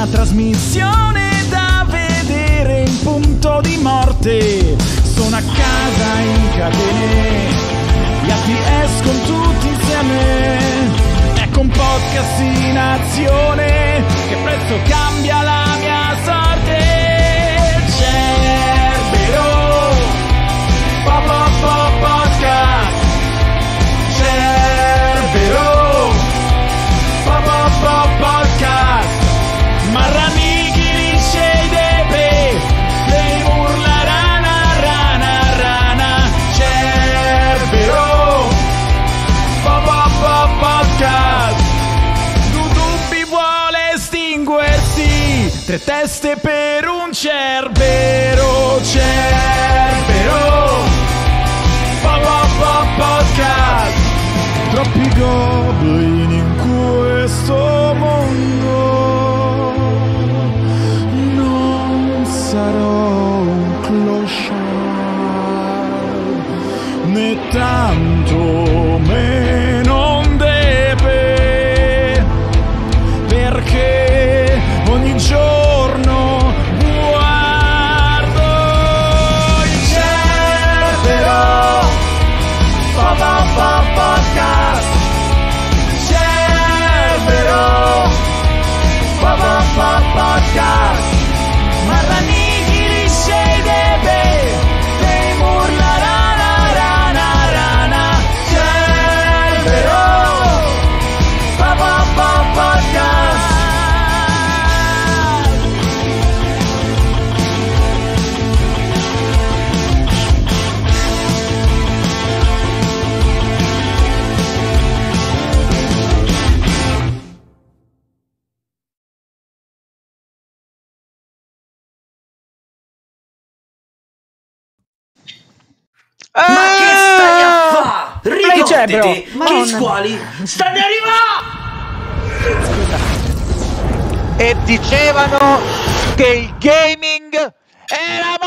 una trasmissione da vedere in punto di morte. Sono a casa in catene, gli altri escono tutti insieme. Ecco un podcast in azione che presto cambia la mia sorte. Cerbero, podcast. Cerbero, podcast. Marrani, Ghilisce, Depe, lei urla rana, rana, rana. Cerbero, podcast. Dubbi vuole estinguersi, 3 teste per un Cerbero. Cerbero, podcast. Troppi goblin in questo mondo, non sarò un clochard, né tanto meno un Depe, perché ogni giorno guardo il Cerbero, podcast. Cerbero, podcast. Marrani, Ghilisce, Depe, lei urla rana, rana, rana. Cerbero, podcast. Ma che stai a fa'? Ricordi, che squali stanno arrivando! E dicevano che il gaming era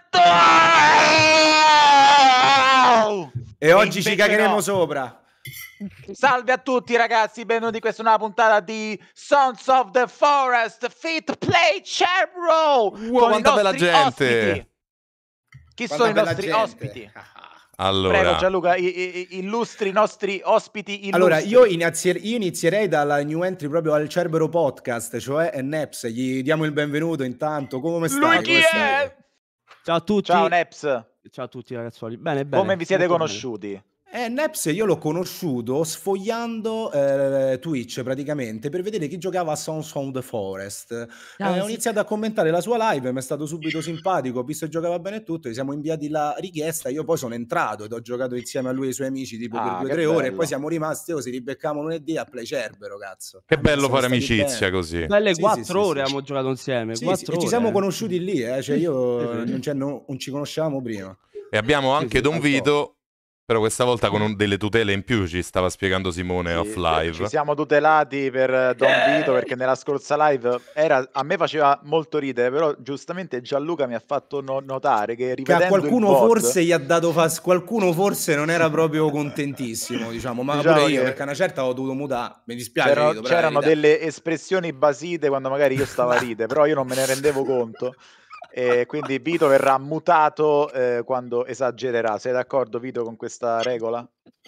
morto! E oggi ci invece cagheremo no. sopra. Salve a tutti ragazzi, benvenuti, questa è una puntata di Sons of the Forest Fit Play Cerbero con quanta i bella nostri gente. ospiti. Chi Quanta sono i bella nostri gente. ospiti? Allora, Prego Gianluca, illustri i nostri ospiti illustri. Allora, io inizierei dalla new entry proprio al Cerbero Podcast, cioè Neps. Gli diamo il benvenuto intanto. Come stai? Lui chi Come stai? è? Ciao a tutti. Ciao Neps, Ciao a tutti ragazzuoli. Bene, bene. come vi siete Molto conosciuti? Neps io l'ho conosciuto sfogliando Twitch praticamente per vedere chi giocava a Sons of the Forest. Ho sì. iniziato a commentare la sua live, mi è stato subito simpatico, ho visto che giocava bene e tutto, gli siamo inviati la richiesta, io poi sono entrato ed ho giocato insieme a lui e ai suoi amici tipo per 2 o che 3 ore e bello. poi siamo rimasti così, ribeccamo lunedì a Play Cerbero, cazzo. che bello Siamo fare stati amicizia bene. così. Belle Sì, 4 sì, ore sì. abbiamo giocato insieme. Sì, 4 sì, e ci ore, siamo conosciuti lì, cioè io Sì, sì. non ci conoscevamo prima. E abbiamo anche sì, Don un po'. Vito, però questa volta con delle tutele in più, ci stava spiegando Simone off Ci live. siamo tutelati per Don Vito perché nella scorsa live a me faceva molto ridere, però giustamente Gianluca mi ha fatto notare che Che rivedendo a qualcuno il VOD, forse gli ha dato qualcuno forse non era proprio contentissimo, diciamo, ma Diciamo pure io che perché a una certa ho dovuto mutare, mi dispiace Vito, però c'erano la verità. delle espressioni basite quando magari io stavo a ridere, però io non me ne rendevo conto. E quindi Vito verrà mutato quando esagererà. Sei d'accordo, Vito, con questa regola?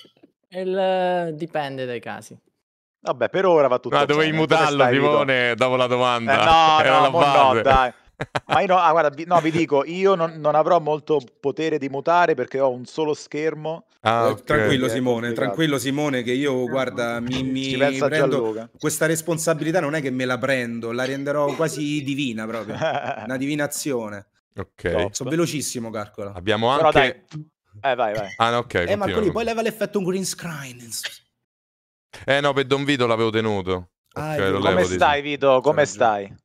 Dipende dai casi. Vabbè, per ora va tutto Ma bene. dovevi Come mutarlo, stai, Vito? Simone, dopo la domanda. No, Era la mo no, base. dai. Ma io guarda, vi dico, io non avrò molto potere di mutare perché ho un solo schermo. Ah, ok. Tranquillo È Simone, complicato. tranquillo Simone che io guarda mi Ci pensa prendo Gianluca. questa responsabilità, non è che me la prendo, la renderò quasi divina proprio, una divinazione. Ok. Top. Sono velocissimo, calcola. Abbiamo Però anche... dai, vai. Ah, no, ok, Marco lì, continua. poi leva l'effetto un green screen. No, per Don Vito l'avevo tenuto. Ah, Ok, è vero. lo Come levo di- stai, Vito? Come C'ha ragione. stai?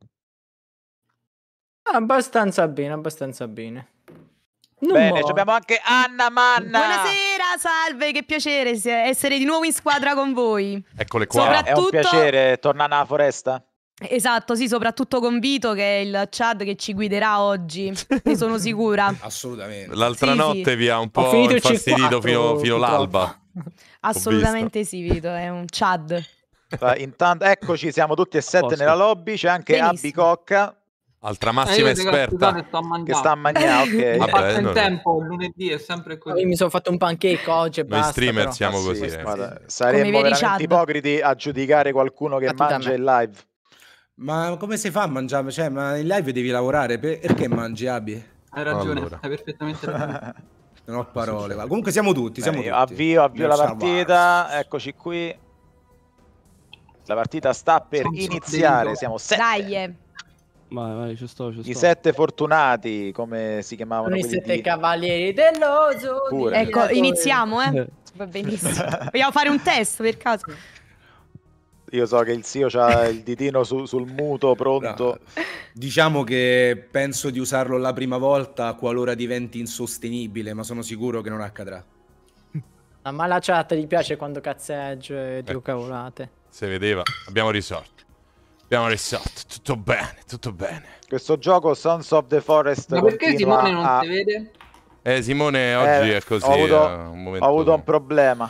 Abbastanza bene, abbastanza bene. Non Bene, mo- abbiamo anche Anna Manna. Buonasera, salve, che piacere essere di nuovo in squadra con voi. Eccole qua. Sopra- È un Soprattutto- piacere tornare nella foresta. Esatto, sì, soprattutto con Vito che è il Chad che ci guiderà oggi, ne sono sicura. Assolutamente. L'altra Sì, notte vi ha un Ho po' finito il infastidito C4, fino l'alba. Assolutamente sì, Vito, è un Chad. Intanto, eccoci, siamo tutti e 7 nella lobby. C'è anche Abby Cocca. Altra massima esperta che sta a mangiare, ok. Ho fatto in tempo, lunedì è sempre così. Io mi sono fatto un pancake oggi e Noi basta. streamer però. siamo così. Guarda, saremmo veramente ipocriti a giudicare qualcuno che mangia in live. Ma come si fa a mangiare? Cioè, ma in live devi lavorare, perché mangi, Abi? Hai ragione, hai perfettamente ragione. Non ho parole, ma comunque siamo tutti, Avvio la partita, eccoci qui. La partita sta per iniziare, siamo 7. Dai. Vai, ci sto. I 7 fortunati, come si chiamavano? I 7 cavalieri dell'oso. Ecco, iniziamo, Va benissimo. Vogliamo fare un test per caso? Io so che il Sio c'ha il ditino sul muto pronto. No. Diciamo che penso di usarlo la prima volta qualora diventi insostenibile, ma sono sicuro che non accadrà. Ma la chat gli piace quando cazzeggio e dico cavolate. Si vedeva, abbiamo risolto. Tutto bene. Questo gioco Sons of the Forest. Ma perché Simone non si vede? Simone oggi è così. Ho avuto un problema.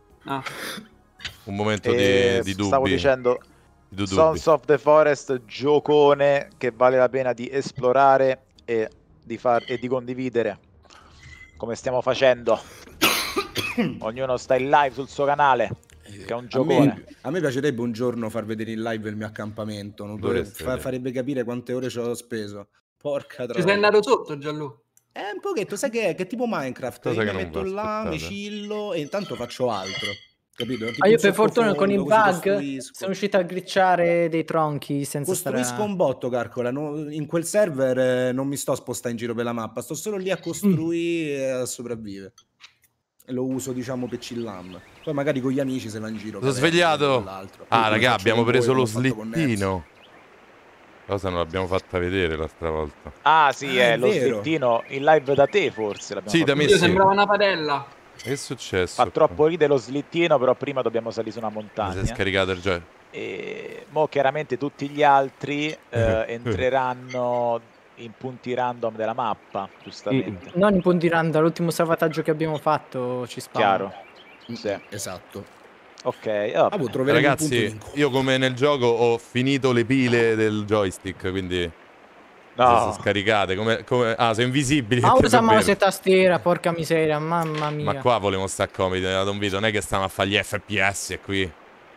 Un momento di dubbi. Stavo dicendo Sons of the Forest, giocone che vale la pena di esplorare e di condividere, come stiamo facendo. Ognuno sta in live sul suo canale, che è un giocone. A me piacerebbe un giorno far vedere in live il mio accampamento, farebbe capire quante ore ci ho speso. Porca troia. Ci sei andato sotto, Gianlu? Un pochetto, sai che è tipo Minecraft, io mi metto là, mi chillo e intanto faccio altro. Capito? Io per fortuna con i bug sono riuscito a glitchare dei tronchi senza costruisco un botto, calcola. In quel server non mi sto a spostare in giro per la mappa, sto solo lì a costruire e a sopravvivere. E lo uso, diciamo, per chillam. Poi magari con gli amici se va in giro. Sono svegliato. Raga, abbiamo preso lo slittino. Cosa non l'abbiamo fatta vedere l'altra volta? Sì, è lo slittino in live da te, forse. Sì, da me sì. Sembrava una padella. Che è successo? Fa troppo ridere lo slittino, però prima dobbiamo salire su una montagna. Si è scaricato il gioco. E mo chiaramente tutti gli altri entreranno in punti random della mappa, giustamente. Non in punti random, l'ultimo salvataggio che abbiamo fatto ci spara. Chiaro. Sì. Esatto. Ok, ragazzi, io come nel gioco ho finito le pile del joystick, quindi sono scaricate. Sono invisibili. Ma usa mouse e tastiera, porca miseria, mamma mia. Ma qua volevamo stare comodi, Don Vito, non è che stiamo a fare gli FPS qui.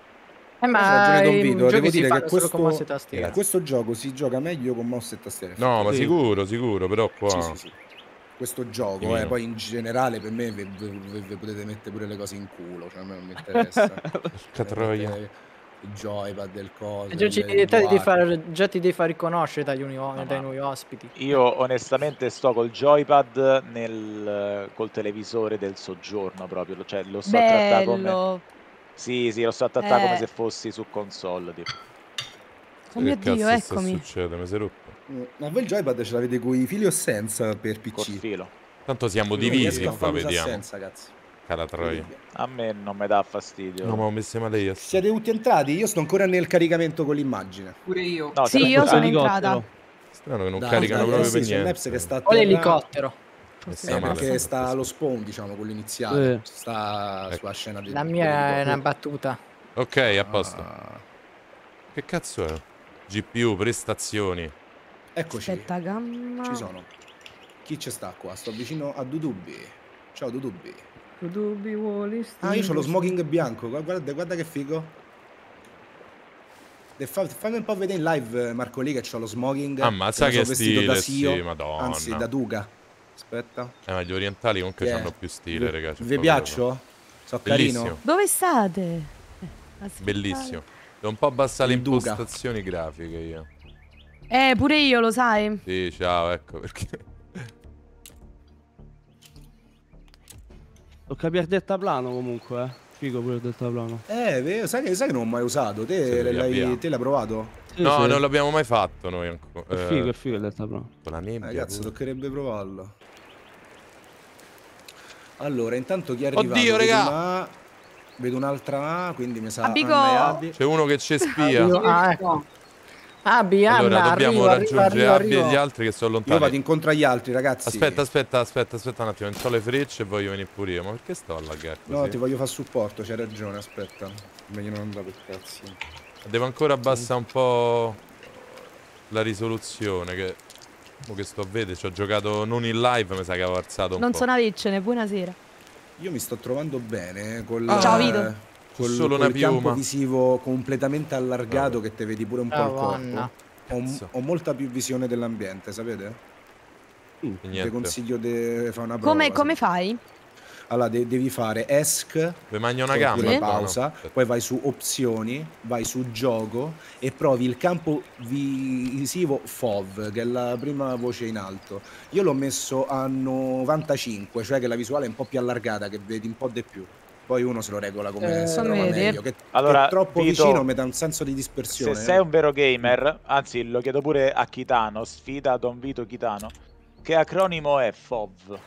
Ma Don Vito, devo dire che questo gioco si gioca meglio con mouse e tastiera. No, ma sicuro, però qua... Sì. Questo gioco, poi in generale per me vi potete mettere pure le cose in culo, cioè a me non mi interessa. Il joypad del coso. Già ti devi far riconoscere dai nuovi ospiti. Io onestamente sto col joypad col televisore del soggiorno proprio, cioè lo sto trattando come... Sì, lo sto trattando come se fossi su console, tipo. Oh mio Dio, eccomi. Che succede? Mi sei rotto? Ma voi il joypad ce l'avete con i fili o senza per PC? Col filo. Tanto siamo divisi, qua vediamo. Senza, cazzo. Cara troia. A me non mi dà fastidio. No, ma ho messo male io. Siete tutti entrati? Io sto ancora nel caricamento con l'immagine. Pure io. No, sì, io sono entrata. Strano che non caricano proprio per niente. Che sta o l'elicottero. Perché sta allo spawn, diciamo, quello iniziale. Sta sulla scena di... La mia è una battuta. Ok, a posto. Che cazzo è? GPU, prestazioni. Eccoci. Aspetta, gamma. Ci sono. Chi c'è sta qua? Sto vicino a Dudubi. Ciao Dudubi. Dudubi vuole io c'ho lo smoking bianco. Guarda che figo. Fammi un po' vedere in live, Marco, lì che c'ho lo smoking. Ammazza che stile, da Sio, sì, madonna. Anzi, da Duga. Aspetta. Ma gli orientali comunque hanno più stile, ragazzi. Vi piaccio? So carino. Dove state? Bellissimo. Devo un po' abbassare le impostazioni grafiche io. Pure io, lo sai. Sì, ciao, ecco perché. Tocca per deltaplano comunque, Figo pure il deltaplano. Sai che non ho mai usato. Te l'hai provato? Sì, no, non l'abbiamo mai fatto noi ancora. È figo il deltaplano. Con la nebbia. Ragazzi, toccherebbe provarlo. Allora, intanto chi è arrivato? Oddio, raga! Vedo un'altra A, quindi mi sa... C'è uno che ci spia. Abbi, allora Anna, dobbiamo raggiungere Abbi e gli altri che sono lontani. Io vado incontro agli altri, ragazzi. Aspetta un attimo, non ho le frecce e voglio venire pure io. Ma perché sto a laggare così? No, ti voglio fare supporto, c'hai ragione, aspetta. Meglio non andare per cazzi. Devo ancora abbassare un po' la risoluzione che sto a vedere, ci ho giocato non in live, mi sa che avevo alzato un po'. Non sono avicene, buonasera. Io mi sto trovando bene col ciao Vito. Col campo visivo completamente allargato che te vedi pure un po' il corpo. Ho molta più visione dell'ambiente, sapete? Ti consiglio di fare una prova. Come fai? Allora devi fare ESC, una gamba, pausa, poi vai su opzioni, vai su gioco e provi il campo visivo FOV, che è la prima voce in alto. Io l'ho messo a 95, cioè che la visuale è un po' più allargata, che vedi un po' di più. Poi uno se lo regola come si trova meglio. Che troppo Vito, vicino mi dà un senso di dispersione. Se sei un vero gamer, anzi lo chiedo pure a Kitano, sfida Don Vito Kitano, che acronimo è FOV?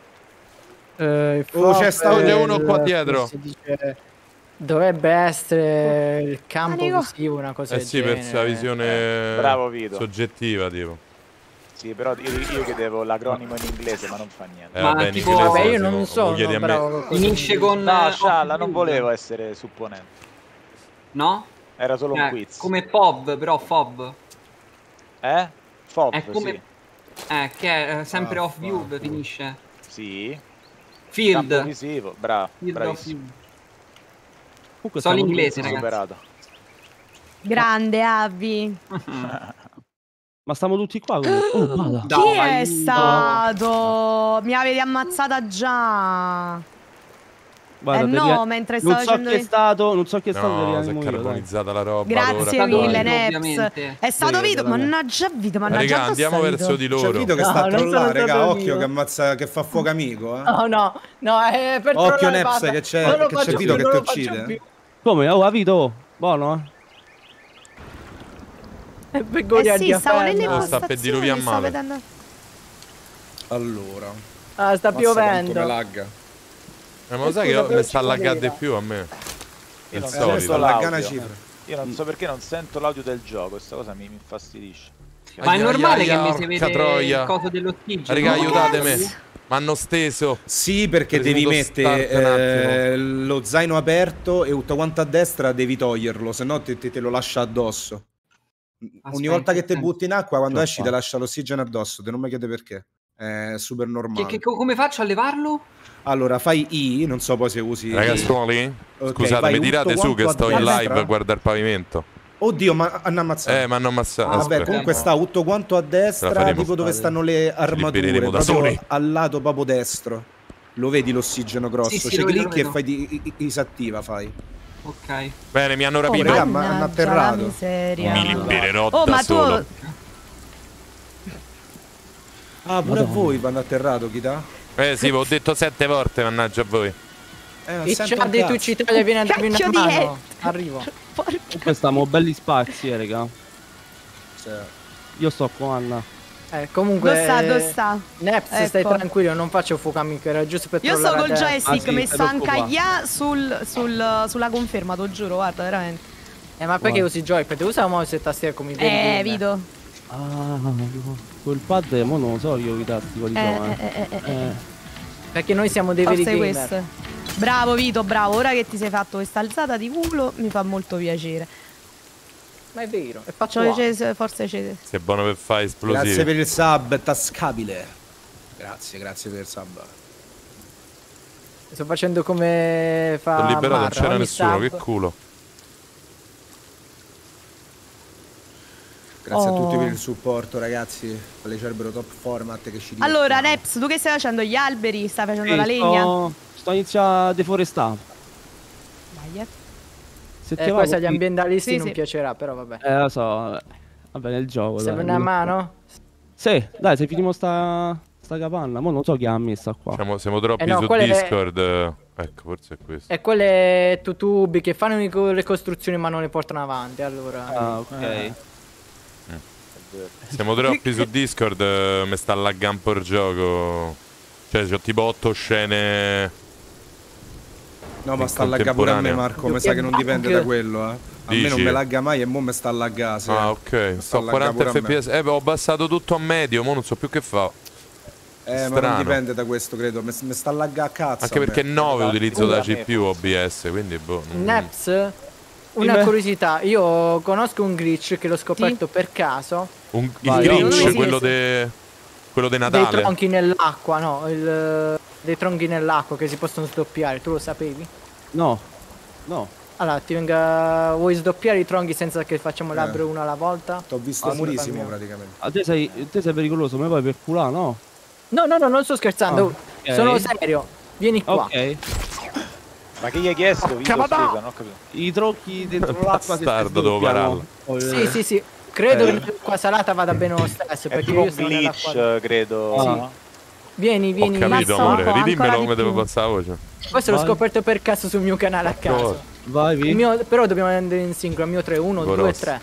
C'è stato uno qua dietro. Dovrebbe essere il campo visivo, una cosa del genere. Sì, per la visione bravo Vito. Soggettiva, tipo. Sì, però io chiedevo l'acronimo in inglese, ma non fa niente. Vabbè, tipo, vabbè, io non so, bravo. Finisce con... No, Scialla, non volevo essere supponente. No? Era solo un quiz. Come POV, però FOV. FOV, è come... sì. Che è sempre off view, finisce. Sì. Field. Campo visivo, bravo. Bravissimo. So l'inglese, ragazzi. Grande, Abbi. Ma stiamo tutti qua? Chi è stato? Mi avete ammazzata già. Guarda, no, mentre stavo facendo... Non so chi è stato. No, si è carbonizzata la roba. Grazie mille, Neps. È stato Vito, mannaggia Vito, mannaggia. Raga, andiamo verso di loro. C'è Vito che sta a trollare, raga, occhio che fa fuoco amico. No, è per occhio Neps che c'è Vito che ti uccide. Come? Oh, Vito, buono, sì, stavo nelle sta per diluviare male. Allora. Sta piovendo. Lagga. Ma lo sai che mi sta laggando di più a me? Io non sento l'audio. Io non so perché non sento l'audio del gioco, questa cosa mi infastidisce. Ma è normale che mi si vede il coso dell'ossigeno? Raga, aiutatemi. Mi hanno steso. Sì, perché devi mettere lo zaino aperto e tutto quanto a destra devi toglierlo, se no te lo lascia addosso. Ogni volta che te butti in acqua, quando esci te lascia l'ossigeno addosso, te non mi chiede perché. È super normale. Come faccio a levarlo? Allora fai I, non so poi se usi... Ragazzuoli, scusate, mi tirate su che sto in live a guardare il pavimento. Oddio, ma hanno ammazzato. Ma hanno ammazzato. Vabbè, comunque sta tutto quanto a destra, tipo dove stanno le armature, proprio al lato proprio destro. Lo vedi l'ossigeno grosso? Sì, clicchi e fai disattiva, fai. Ok. Bene, mi hanno rapito. Hanno atterrato. Mi libererò da solo. Ah, pure a voi vanno atterrato, Kita? Sì, ho detto 7 volte, mannaggia a voi. Il chat di Twitch Italia viene a darmi una mano. Arrivo. Comunque stiamo belli spazi, raga. Io sto con Anna. Comunque dove sta? Neps, ecco. Stai tranquillo, non faccio fuoco amico, era giusto per io sto col joystick, sì, messo anche sulla conferma, te lo giuro, guarda, veramente. Ma perché usi joypad? Usa il mouse e tastiera come i veri Vito. Quel pad, mo non lo so io i tasti quali sono. Perché noi siamo dei veri gamer. Questo. Bravo Vito, bravo, ora che ti sei fatto questa alzata di culo mi fa molto piacere. Ma è vero, è fatto forse c'è. Sei buono per fare esplosivi. Grazie per il sub, tascabile. Grazie per il sub. Sto facendo come fa Sono liberato, non Marra, c'era nessuno, sub. che culo. Grazie a tutti per il supporto, ragazzi. Le Cerbero top format che ci dicono. Allora, Neps, tu che stai facendo? Gli alberi? Stai facendo la legna? Sto iniziando a deforestare. Dai, Se poi se agli ambientalisti non piacerà, però vabbè. Lo so, vabbè, nel gioco. Serve una mano? Sì, dai, se finimo sta capanna, mo non so chi ha messa qua. Siamo troppi su Discord. Ecco, forse è questo. E quelle tutubi che fanno le costruzioni ma non le portano avanti, allora. Ok. Siamo troppi su Discord, mi sta laggando un po' il gioco. Cioè, c'ho tipo 8 scene. No, ma sta laggando pure a me, Marco. Mi sa che non dipende da quello, A me non me lagga mai e mo me sta a laggare. Ah, ok. Sto a 40 fps. Ho abbassato tutto a medio, mo non so più che fa. Ma non dipende da questo, credo. Mi sta a laggare a cazzo. Anche perché 9 utilizzo da CPU OBS, quindi boh. Naps, una curiosità. Io conosco un glitch che l'ho scoperto per caso. Il Grinch, quello dei Natale. Dei tronchi nell'acqua, no? Dei tronchi nell'acqua che si possono sdoppiare. Tu lo sapevi? No. Allora, vuoi sdoppiare i tronchi senza che facciamo l'albero uno alla volta? T'ho visto purissimo praticamente. Te sei pericoloso, ma poi per culare, no? No, non sto scherzando. Okay. Sono serio. Vieni qua. Ok. Ma che gli hai chiesto? Non ho capito. I tronchi dentro l'acqua. Bastardo, devo pararlo. Sì. Credo che l'acqua salata vada bene lo stesso. Perché io sono glitch, credo. Sì. Vieni. Ho capito, amore. Ridimmelo come devo passare la voce. Questo l'ho scoperto per caso sul mio canale a caso. Vai, però dobbiamo andare in sincro. Il mio 3, 1, 2, 3.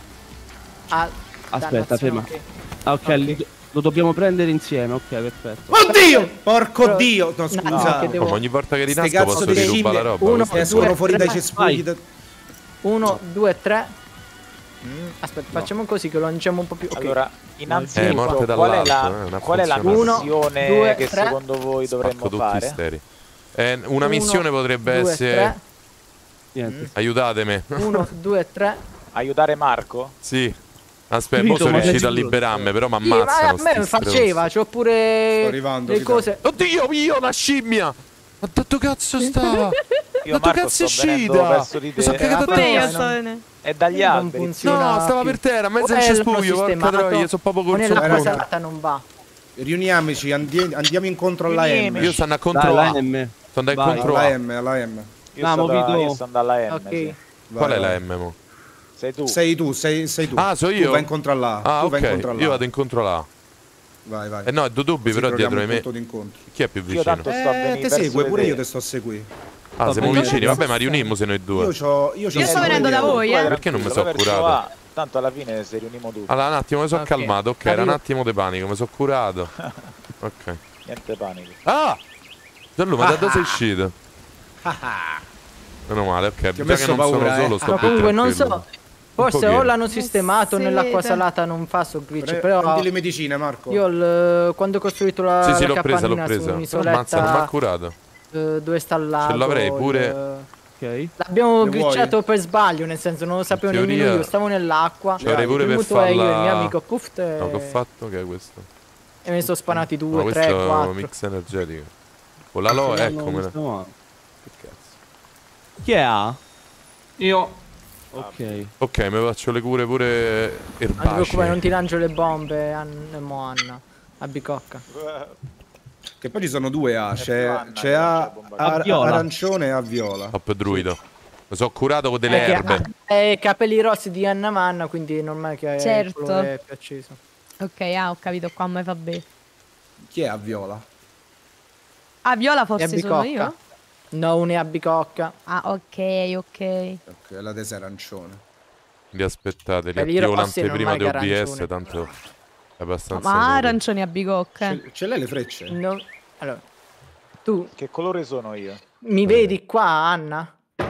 Aspetta, ferma. Ok, lo dobbiamo prendere insieme, ok, perfetto. Oddio! Porco Dio! No, scusa. Ma ogni volta che rinasco posso rubare la roba. Escono fuori dai cespugli. 1, 2, 3. Aspetta, facciamo così che lo lanciamo un po' più. Allora, innanzitutto, qual è la missione che secondo voi dovremmo fare? Una missione potrebbe essere... Aiutatemi. 1, 2, 3. Aiutare Marco? Sì. Aspetta, mo sono riuscito a liberarmi, però mi ammazzano. A me faceva, c'ho pure le cose. Oddio, io la scimmia! Ma tanto cazzo stava? Io Marco sto venendo verso di te. Mi sono cagato a È dagli alberi. No, stava per terra, mezzo in cespuglio, porca troia, sono proprio col la salata non va. Riuniamoci, andiamo incontro alla M. Io sto andando contro la M. Sto andando contro alla M, alla M. Io sto andando alla M. Ok. Qual è la M, mo? Sei tu. Ah, so io? Tu vai incontro all'A. Ah, ok. Io vado incontro là. Vai. No, due dubbi, però dietro di me. Chi è più vicino? Io tanto sto a venire. Te segue, pure io te sto a seguire. Ah, siamo vicini. Vabbè, ma riunimmo se noi due. Io sto venendo da voi, Perché non mi sono curato? Tanto alla fine se riuniamo tutti. Allora, un attimo, mi sono calmato. Ok, era un attimo di panico, mi sono curato. Ok. Niente panico. Ah! Gianluca, da dove sei uscito? Meno male, ok. Già che non sono solo, sto più comunque non so. Forse o l'hanno sistemato nell'acqua salata non fa so glitch, però prendi le medicine, Marco. Io quando ho costruito la l'ho presa. su un'isoletta, Mazza, non mi ha curato. Dove sta il lago? Ce l'avrei pure. Ok. L'abbiamo glitchato per sbaglio, nel senso non lo sapevo nemmeno io, stavo nell'acqua. Ce l'avrei pure per farla. Io e il mio amico Puft. No, che ho fatto? Che è questo? E me ne sono spanati 2, 3, 4. Questo è un mix energetico. Con la lo, eccomela. Che cazzo. Chi è A? Io. Ok, mi faccio le cure pure erbacee. Non ti lancio le bombe, Anna. A bicocca. Che poi ci sono due A, c'è A arancione e A viola. Top druido. Mi sono curato con delle erbe. Capelli rossi di Anna Manna, quindi è normale che il colore è più acceso. Ok, ho capito qua, ma va bene. Chi è A viola? A viola forse sono io? No, un è a bicocca. Ah, ok. Ok, la tesa è arancione. Quindi aspettate, riattivo l'anteprima di OBS, tanto è abbastanza... Ma arancioni a bicocca. Ce l'hai le frecce? No. Allora, tu... Che colore sono io? Mi vedi qua, Anna?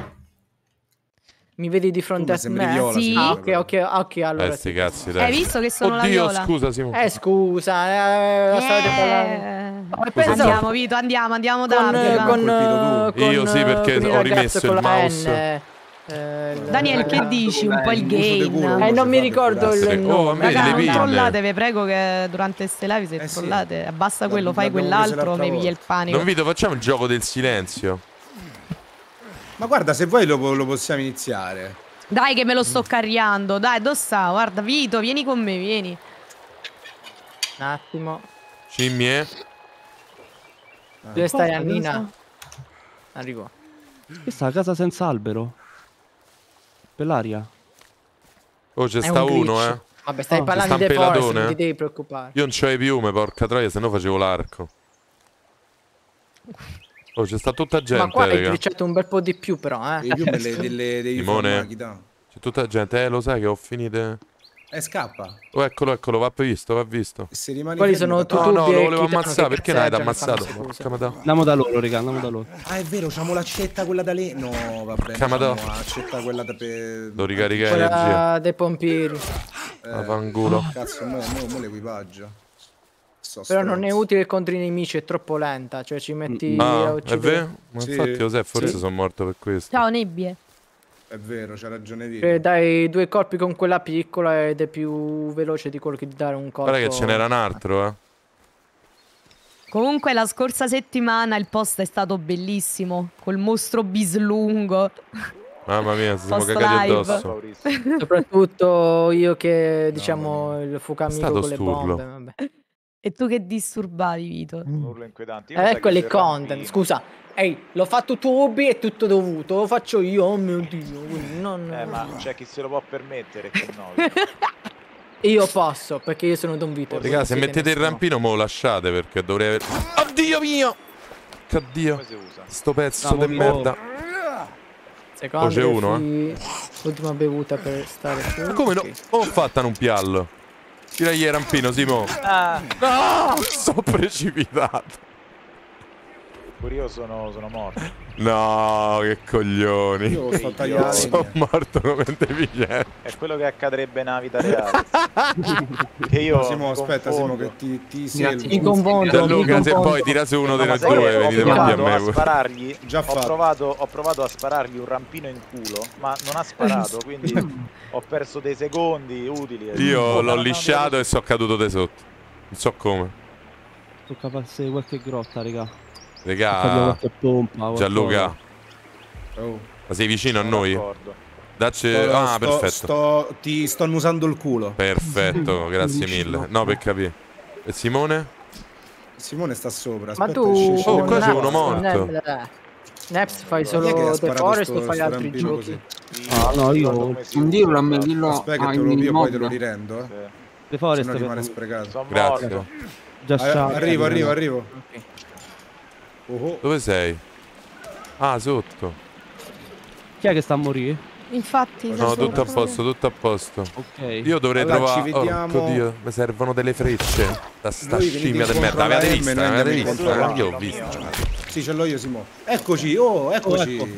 Mi vedi di fronte a me? Viola, sì. Ah, ok, allora. Sti cazzi, dai. Hai visto che sono la viola? Scusa, Simone. Scusa. Andiamo, Vito, andiamo da io sì, perché ho rimesso il mouse. Daniel, che dici? Un po' il gain. Non mi ricordo il nome. Raga, non trollate, vi prego, che durante ste live se trollate, abbassa quello, fai quell'altro, mi piglia il panico. Non Vito, facciamo il gioco del silenzio. Ma guarda, se vuoi lo possiamo iniziare. Dai che me lo sto carriando. Dai, dove sta? Guarda, Vito, vieni con me, vieni. Un attimo. Scimmie. Dove stai, Annina? Arrivo. Questa è una casa senza albero. Per l'aria. Oh, c'è sta uno, Vabbè, stai parlando di forest, non ti devi preoccupare. Io non c'ho le piume, porca troia, se no facevo l'arco. Oh, c'è sta tutta gente, ma qua hai glitchato un bel po' di più, però, Simone, c'è tutta gente, lo sai che ho finito. Scappa. Oh, eccolo, va visto. Se rimani Quali sono tutti no, lo volevo ammazzare, perché non hai ammazzato? Andiamo da loro, raga, andiamo da loro. Ah, è vero, c'hanno l'accetta quella da lì. No, vabbè. L'accetta quella da Lo ricarica energia. Dei pompieri. Fangulo. Cazzo, mo l'equipaggio. Però non è utile contro i nemici, è troppo lenta. Cioè ci metti a uccidere. È vero? Ma infatti José forse sono morto per questo. Ciao Nebbie. È vero, c'ha ragione Vito. Dai 2 colpi con quella piccola ed è più veloce di quello che di dare un colpo. Guarda che ce n'era un altro, Comunque la scorsa settimana il post è stato bellissimo, col mostro bislungo. Mamma mia, siamo cagati addosso. Soprattutto io che, diciamo, il fucamico con le bombe. Vabbè. E tu che disturbavi, Vito? Un urlo inquietante. Quello è content, scusa. Ehi, l'ho fatto tu Ubi, è tutto dovuto, lo faccio io, oh mio Dio. Non... ma c'è chi se lo può permettere, che no. Io posso, perché io sono Don Vito. Raga, se mettete il rampino me lo lasciate, perché dovrei aver... Oddio mio! Oddio. Sto pezzo di merda. Secondo c'è uno, l'ultima bevuta per stare su. Ma come no? Ho fatto un piallo. Tiragli il rampino, Simo. No! Sono precipitato. Pure io sono morto. No, che coglioni. Io sto tagliando. Sono morto come un deficiente. È quello che accadrebbe nella vita reale. Che io Simo, aspetta, Simo, che ti mi confondo. Gianluca, se poi tira su uno dei noi due, venite davanti a me. Sparargli, ho provato a sparargli un rampino in culo, ma non ha sparato, quindi ho perso dei secondi utili. Io l'ho lisciato e sono caduto di sotto. Non so come. Tocca passare qualche grotta, raga. Regà, Gianluca, ma sei vicino a noi? Dacci... perfetto. Ti sto annusando il culo. Perfetto, grazie mille. No, per capire. E Simone? Simone sta sopra. Aspetta, ma tu... qua c'è uno morto. Neps fai solo The Forest o fai altri giochi? No, io... Non dirlo a me, dillo aspetta che io poi te lo rirendo, The Forest non rimane sprecato. Grazie. Arrivo. Dove sei? Ah, sotto. Chi è che sta a morire? Infatti. No, tutto a posto, Ok. Io dovrei trovare... Oddio, mi servono delle frecce. Da sta scimmia di merda. L'avete vista? Io ho visto. Sì, ce l'ho io, Simo. Eccoci, eccoci.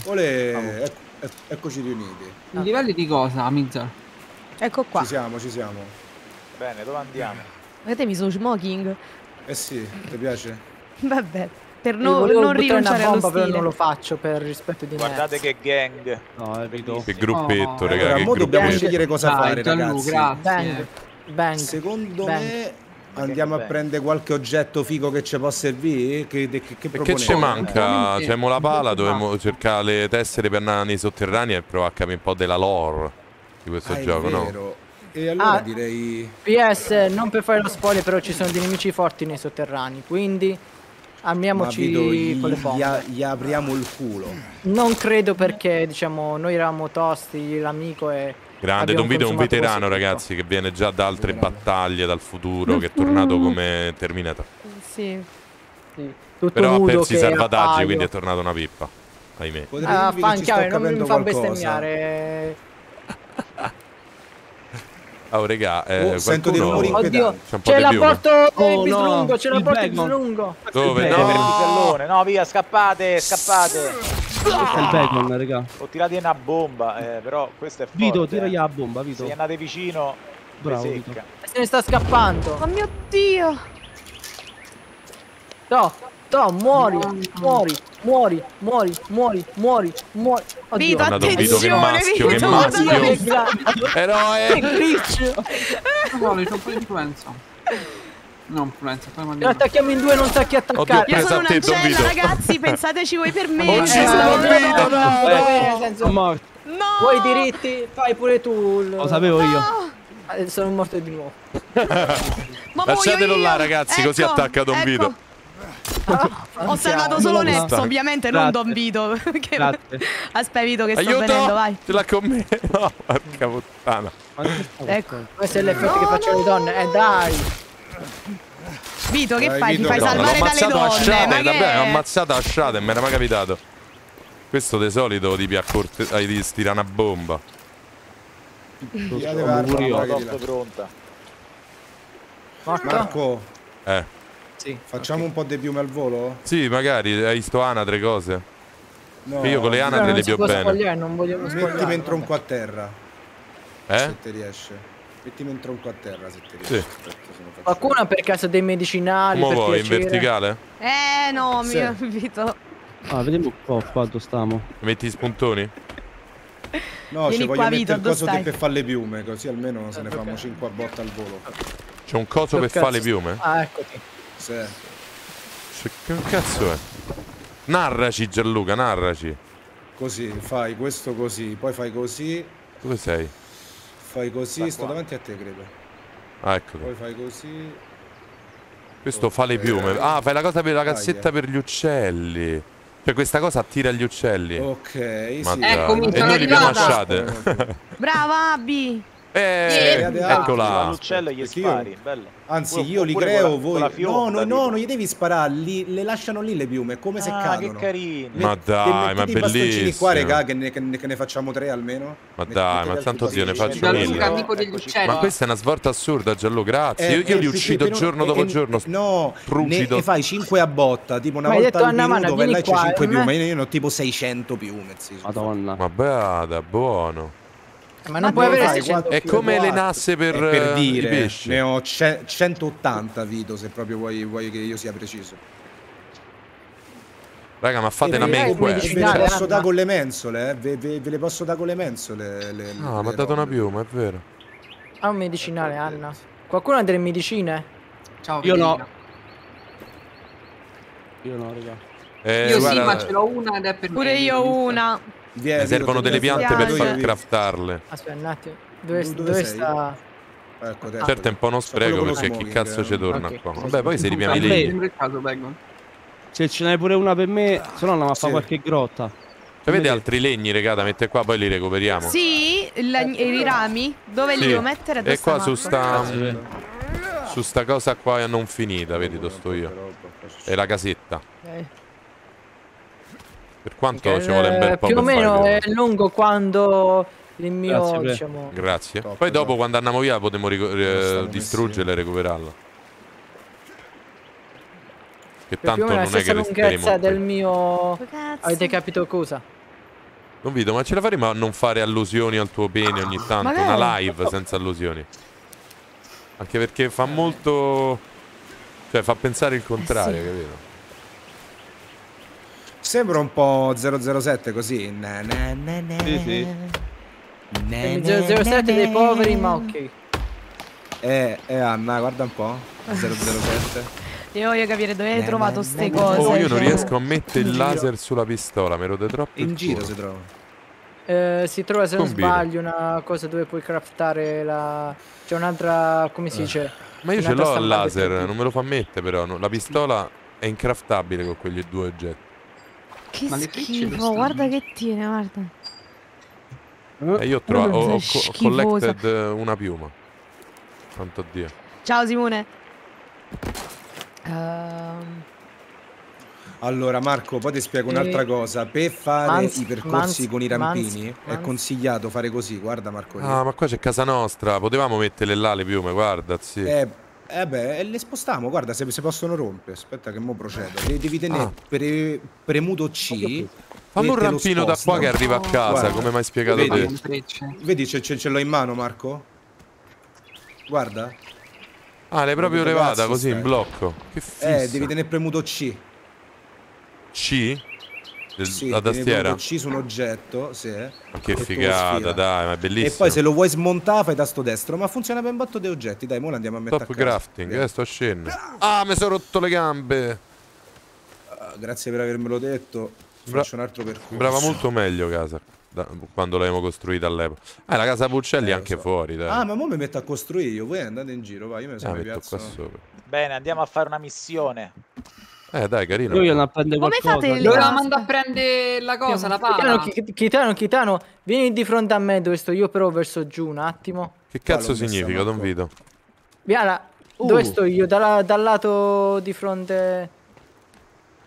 Eccoci riuniti. I livelli di cosa, Mizza? Ecco qua. Ci siamo. Bene, dove andiamo? Vedete, so smoking. Sì, ti piace? Vabbè. Per non rinunciare allo stile. Però non lo faccio per rispetto di Guardate che gang. No, è vero. Che gruppetto, raga. Allora, mo dobbiamo scegliere cosa fare, ragazzi. Bang. Secondo me andiamo a prendere qualche oggetto figo che ci può servire. Che ci manca? C'è la pala, dovremmo cercare le tessere per andare nei sotterranei e provare a capire un po' della lore di questo gioco, no? E allora direi... PS, non per fare lo spoiler, però ci sono dei nemici forti nei sotterranei, quindi... Armiamoci con le bombe. Gli apriamo il culo. Non credo, perché diciamo noi eravamo tosti, l'amico è... Grande, Don Vito è un veterano, ragazzi, che viene già da altre battaglie, dal futuro, che è tornato come Terminator. Sì. Però ha perso i salvataggi, quindi è tornato una pippa. Ahimè. Non mi fa bestemmiare. Oh, regà, sento dei rumori inquietanti. C'è la porta bislungo, c'è la porta bislungo. Dove? No, via, scappate. Questo è il bacon, raga. Ho tirato una bomba, però questo è forte. Vito, tiragli la bomba, Vito. Se andate vicino, bravo, secca. Se ne sta scappando. Oh mio Dio. Muori. Vito, attenzione, che maschio. Eroe. No, c'ho un po' di influenza. No, influenza, poi mandiamo. Attacchiamo in due, non sa chi attaccare. Io sono un'angela, ragazzi, pensateci voi per me. No. Vuoi diritti? Fai pure tu. Lo sapevo io. Sono morto di nuovo. Lasciatelo là, ragazzi, così attacca Don Vito. Ho salvato solo Neps, ovviamente, non Don Vito. Aspetta, Vito, che sto venendo, vai. Ce l'ha con me. No, porca puttana. Ecco. Questo è l'effetto che faccio alle donne. Dai. Vito, che fai? Ti fai salvare dalle donne. Ma che ho ammazzato a Shade, non mi era mai capitato. Questo di solito ti stirare una bomba. pronta. Marco. Sì, facciamo un po' di piume al volo? Sì, magari hai visto anatre cose. No, io con le anatre le pio bene. Non vogliamo mettimi un tronco a terra. Se ti riesce. Mettimi un tronco a terra se ti riesce. Sì. Qualcuno per caso dei medicinali? Come vuoi, in verticale? No, mi invito. Vediamo un po' quanto stiamo. Metti i spuntoni? No, ci voglio mettere il coso per fare le piume, così almeno se ne fanno 5 a botta al volo. C'è un coso per fare le piume? Eccoti. Sì. Che cazzo è? Narraci Gianluca, narraci. Così, fai questo così, poi fai così. Dove sei? Fai così, sto davanti a te credo. Ecco. Poi fai così. Questo fa le piume. Fai la cosa per la cassetta per gli uccelli. Cioè questa cosa attira gli uccelli. Ok, ma sì. E noi li abbiamo lasciate. Brava Abby. Eccola. L'uccello gli spari, bello. Anzi, io li creo, voi. No, non gli devi sparare, le lasciano lì le piume, come se cadono. Che carino. Ma dai, ma è bellissimo. Qua, regà, che ne facciamo 3 almeno. Ma dai, ma tanto zio, ne faccio 1000. Ma questa è una svolta assurda, Gianlu, grazie. Io li uccido giorno dopo giorno. No, ne fai 5 a botta, tipo una volta al minuto, vai là e c'è 5 piume. Io ne ho tipo 600 piume. Madonna. Ma beata, buono. Ma non puoi avere 600 È come le nasse per dire, i pesci. Ne ho 180, Vito, se proprio vuoi che io sia preciso. Raga, ma fate una main quest. Ve le posso dare con le mensole, ve le posso dare con le mensole. Mi ha dato una piuma, è vero. Ha un medicinale, Anna. Qualcuno ha delle medicine? Ciao, io no. Io no, raga. Io sì, ma ce l'ho una ed è per me. Pure io una. Mi servono delle piante per far craftarle. Aspetta un attimo. Dove sta? Ecco, certo è un po' uno spreco perché chi cazzo ci torna qua. Vabbè, poi se ripiami i legni. Se ce n'hai pure una per me, se no andiamo a fare qualche grotta. Avete altri legni, regà, da mettere qua, poi li recuperiamo. Sì, i rami. Dove li devo mettere? E qua su sta cosa qua non finita, vedi dove sto io. È la casetta. Per quanto ci vuole un bel po' più o meno è lungo quando il mio diciamo. Grazie. Poi dopo quando andiamo via potremo distruggerla e recuperarla. Che tanto non è che lunghezza del mio. Avete capito cosa? Non vedo, ma ce la faremo a non fare allusioni al tuo pene ogni tanto? Una live senza allusioni. Anche perché fa molto. Cioè fa pensare il contrario, capito? Sembra un po' 007 così. Sì. 007 dei poveri, ma ok. Anna, guarda un po'. 007. Io voglio capire dove hai trovato ste cose. Io non riesco a mettere il laser sulla pistola, mi rode troppo. In giro si trova. Si trova, se non sbaglio, una cosa dove puoi craftare la. C'è un'altra. Come si dice? Ma io ce l'ho il laser, non me lo fa mettere però. La pistola è incraftabile con quegli 2 oggetti. Che schifo, guarda che tiene, guarda. Io ho collected una piuma. Santo Dio. Ciao Simone. Allora Marco, poi ti spiego un'altra cosa. Per fare i percorsi con i rampini è consigliato fare così, guarda Marco. Ma qua c'è casa nostra, potevamo metterle là le piume, guarda, sì. Le spostiamo, guarda, se possono rompere. Aspetta che mo procedo. Devi tenere premuto C. Fammi un rampino da qua che arriva a casa, guarda, come mi hai spiegato te. Vedi, ce l'ho in mano, Marco? Guarda. L'hai proprio levata così in blocco. Che fisso. Devi tenere premuto C. C? Sì, la tastiera? C su un oggetto, sì. Ma che figata, dai, ma è bellissimo. E poi se lo vuoi smontare fai tasto destro, ma funziona ben botto dei oggetti. Dai, mo l'andiamo a mettere Top crafting, sto scendo. Mi sono rotto le gambe. Grazie per avermelo detto. Faccio un altro percorso. Sembrava molto meglio casa quando l'abbiamo costruita all'epoca. La casa Puccelli è anche fuori, dai. Ma mo mi metto a costruire io. Voi andate in giro, vai, io me ne sono metto qua sopra. Bene, andiamo a fare una missione. Dai, carino. Io non prendo qualcosa. Come fate? Dovevamo andare a prendere la cosa, la pala. Chitano, vieni di fronte a me dove sto io, però verso giù un attimo. Che cazzo significa, Don Vito? Viana, dove sto io? Dal lato di fronte.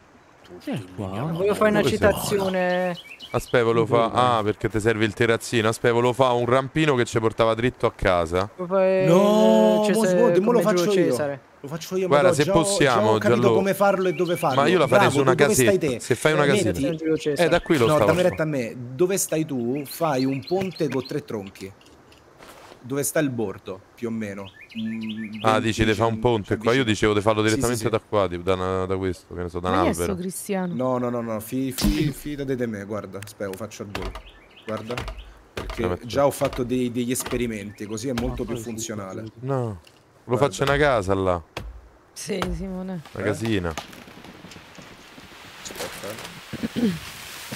Voglio fare una citazione. Aspetta, volevo fa. Ah, perché ti serve il terrazzino. Aspetta, volevo fa un rampino che ci portava dritto a casa. No, lo faccio io. Lo faccio io. Guarda, se possiamo, ho capito come farlo e dove farlo. Ma io la farei su una casetta. Se fai una casetta. Da qui lo stavo. No, dammi retta a me. Dove stai tu? Fai un ponte con 3 tronchi. Dove sta il bordo, più o meno. Ah, dici di fare un ponte qua? Io dicevo di farlo direttamente da qua, da questo, che ne so, da un albero. Cristiano? No, fidate di me, guarda, aspetta, lo faccio a voi. Guarda, perché già ho fatto degli esperimenti, così è molto più funzionale. No, lo faccio in una casa là. Sì, Simone. Una casina. Aspetta.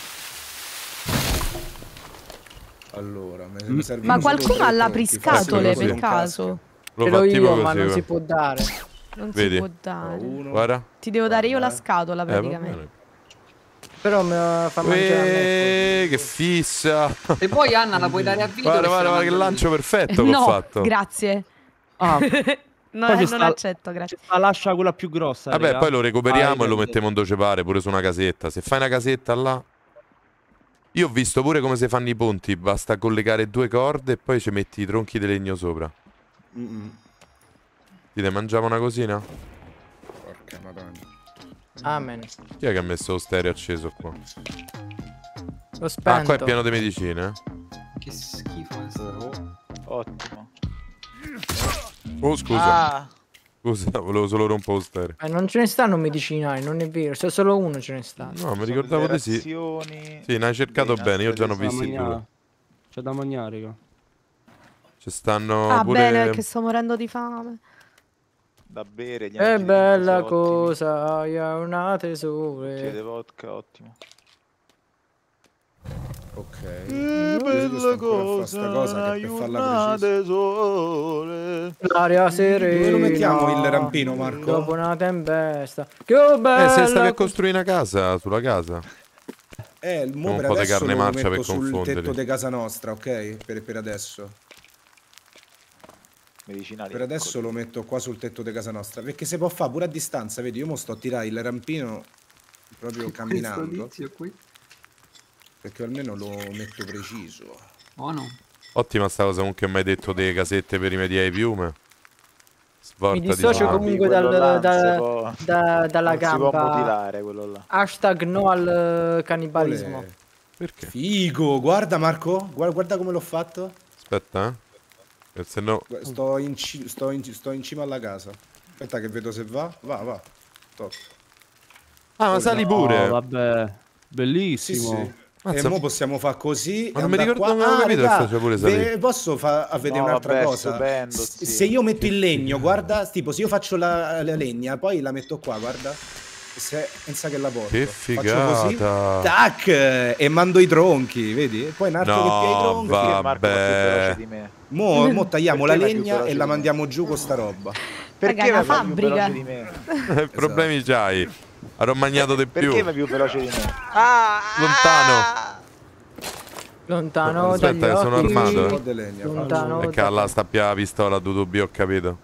Allora, mi serve. Ma qualcuno ha l'apriscatole per caso? Ce l'ho io, ma non si può dare. Non si può dare. Guarda. Ti devo dare io la scatola praticamente. Però mi fa mangiare. Che fissa. E poi Anna la puoi dare a Vito. Guarda che lancio perfetto che ho fatto. Grazie. Ah. No, non accetto, grazie. Lascia quella più grossa. Vabbè, poi lo recuperiamo e lo mettiamo dove ci pare, pure su una casetta. Se fai una casetta là. Io ho visto pure come si fanno i ponti. Basta collegare 2 corde e poi ci metti i tronchi di legno sopra. Ti ne mangiamo una cosina? Porca madonna. Amen. Chi è che ha messo lo stereo acceso qua? L'ho spento. Ah, qua è pieno di medicine. Che schifo. Ottimo. Oh, scusa. Scusa, volevo solo rompere lo stereo. Non ce ne stanno medicinali, non è vero. C'è solo uno ce ne sta. No, mi ricordavo di sì. Sì, ne hai cercato bene, io già ne ho visti 2. C'è da mangiare, raga. Ci stanno pure... bene, che sto morendo di fame. Da bere, è bella cosa, hai una tesore. Chiede vodka, ottimo. Ok. Bella cosa che per farla tesore. L'aria serena. Dove lo mettiamo il rampino, Marco? Dopo una tempesta. Che bella. Se stavi a costruire una casa, sulla casa. Mo un per po' di adesso carne lo marcia metto per sul confondere. tetto di casa nostra, ok? Per adesso. Medicinali. Per adesso lo metto qua sul tetto di casa nostra. Perché si può fare pure a distanza, vedi? Io mo sto a tirare il rampino proprio camminando. Perché almeno lo metto preciso. Oh no. Ottima sta cosa comunque mi hai detto delle casette per rimediare piume. Mi dissocio comunque dalla non gamba. Si può mutilare quello là. Hashtag no al cannibalismo. Perché? Figo, guarda Marco, guarda come l'ho fatto. Aspetta, se no... Sto in cima alla casa. Aspetta che vedo se va. Va. Top. Ah, ma sali pure. Oh, vabbè, bellissimo. Sì. E mo possiamo fare così. Ma non mi ricordo, non avevo capito che faceva pure salire. Posso vedere un'altra cosa? Stupendo, sì. Se io metto il legno, guarda, tipo se io faccio la legna, poi la metto qua, guarda. Pensa che la porto. Che figata. Faccio così, tac, e mando i tronchi, vedi? E poi un altro che pia i tronchi. Vabbè. Mo tagliamo la legna e la mandiamo giù con sta roba. Perché la vai più fabbrica veloce di me? Problemi c'hai. Avrò mangiato di più. Perché vai più veloce di me? Lontano Aspetta, dagli sono occhi. armato. Lontano. Perché alla sta più pistola B2B, ho capito.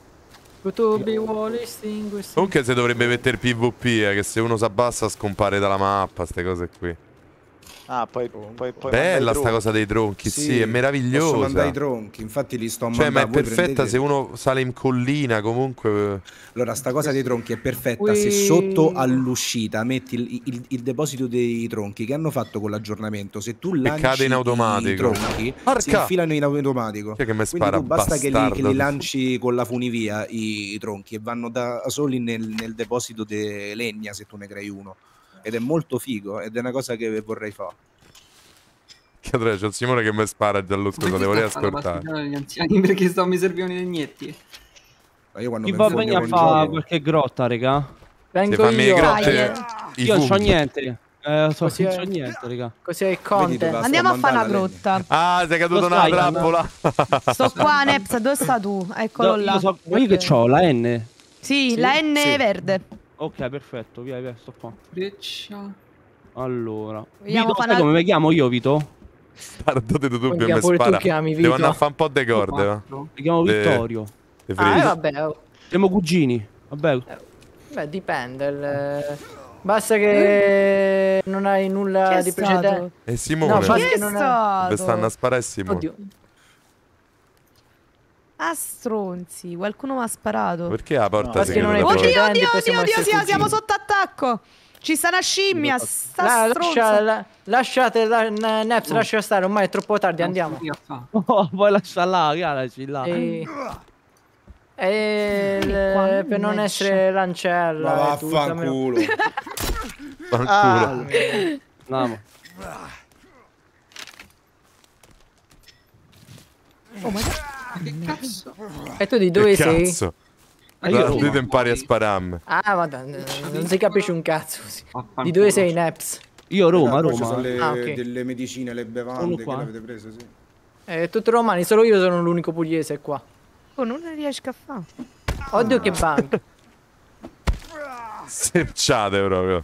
Comunque si dovrebbe mettere PvP, che se uno si abbassa scompare dalla mappa, ste cose qui. Ah, poi bella sta cosa dei tronchi, sì, è meravigliosa. Posso mandare i tronchi, infatti li sto mandando. Cioè, ma è perfetta se uno sale in collina, comunque. Allora, sta cosa dei tronchi è perfetta se sotto all'uscita metti il deposito dei tronchi che hanno fatto con l'aggiornamento. Se tu lanci cade in automatico. I tronchi, si infilano in automatico. Che mi quindi spara, tu basta che bastardo. li lanci con la funivia i tronchi e vanno da soli nel deposito di legna se tu ne crei uno. Ed è molto figo, ed è una cosa che vorrei fare. C'è il Simone che mi spara già allo scusa, devo riascoltare. Gli anziani perché mi servivano i legnetti. Ma io quando chi va bene a fare qualche grotta, raga? Vengo io. Io non c'ho niente. C'ho niente, raga. Così è il conte. Andiamo a fare una grotta. Ah, sei caduto nella trappola. Sto qua, Neps, dove sta tu? Eccolo là. Ma io che c'ho, la N? Sì, la N verde. Ok, perfetto, via, sto qua. Freccia. Allora, Vito, sai come mi chiamo io, Vito? Guardate tu mi spara. Devo andare a fare un po' di corde, va. Mi chiamo Vittorio. Vabbè. Siamo cugini. Vabbè. Beh, dipende. Basta che non hai nulla di precedente. E Simone. No, Chi è non stato? Dove stanno a sparare Simone? Oddio. Ah, stronzi, qualcuno mi ha sparato. Perché la porta si non chiude? è Oddio, precedenti, oddio, possiamo oddio, essere siamo sotto attacco. Ci sta una scimmia, sta stronza. Lasciate Neps, lascia stare, ormai è troppo tardi, andiamo. Oh, poi lascia là, caraci là. Per non essere l'ancella. Ma vaffanculo. Fanculo. Andiamo. Oh, ma che cazzo? E tu di dove Che sei? cazzo? Tu ti impari a spararmi. Ah, madonna, non si capisce un cazzo. Di dove sei, Neps? Io Roma, Ci Roma. sono ok. delle medicine, le bevande che le avete prese, sì. Tutti romani, solo io sono l'unico pugliese qua. Oh, non ne riesco a fare. Oddio che bug. Serciate proprio.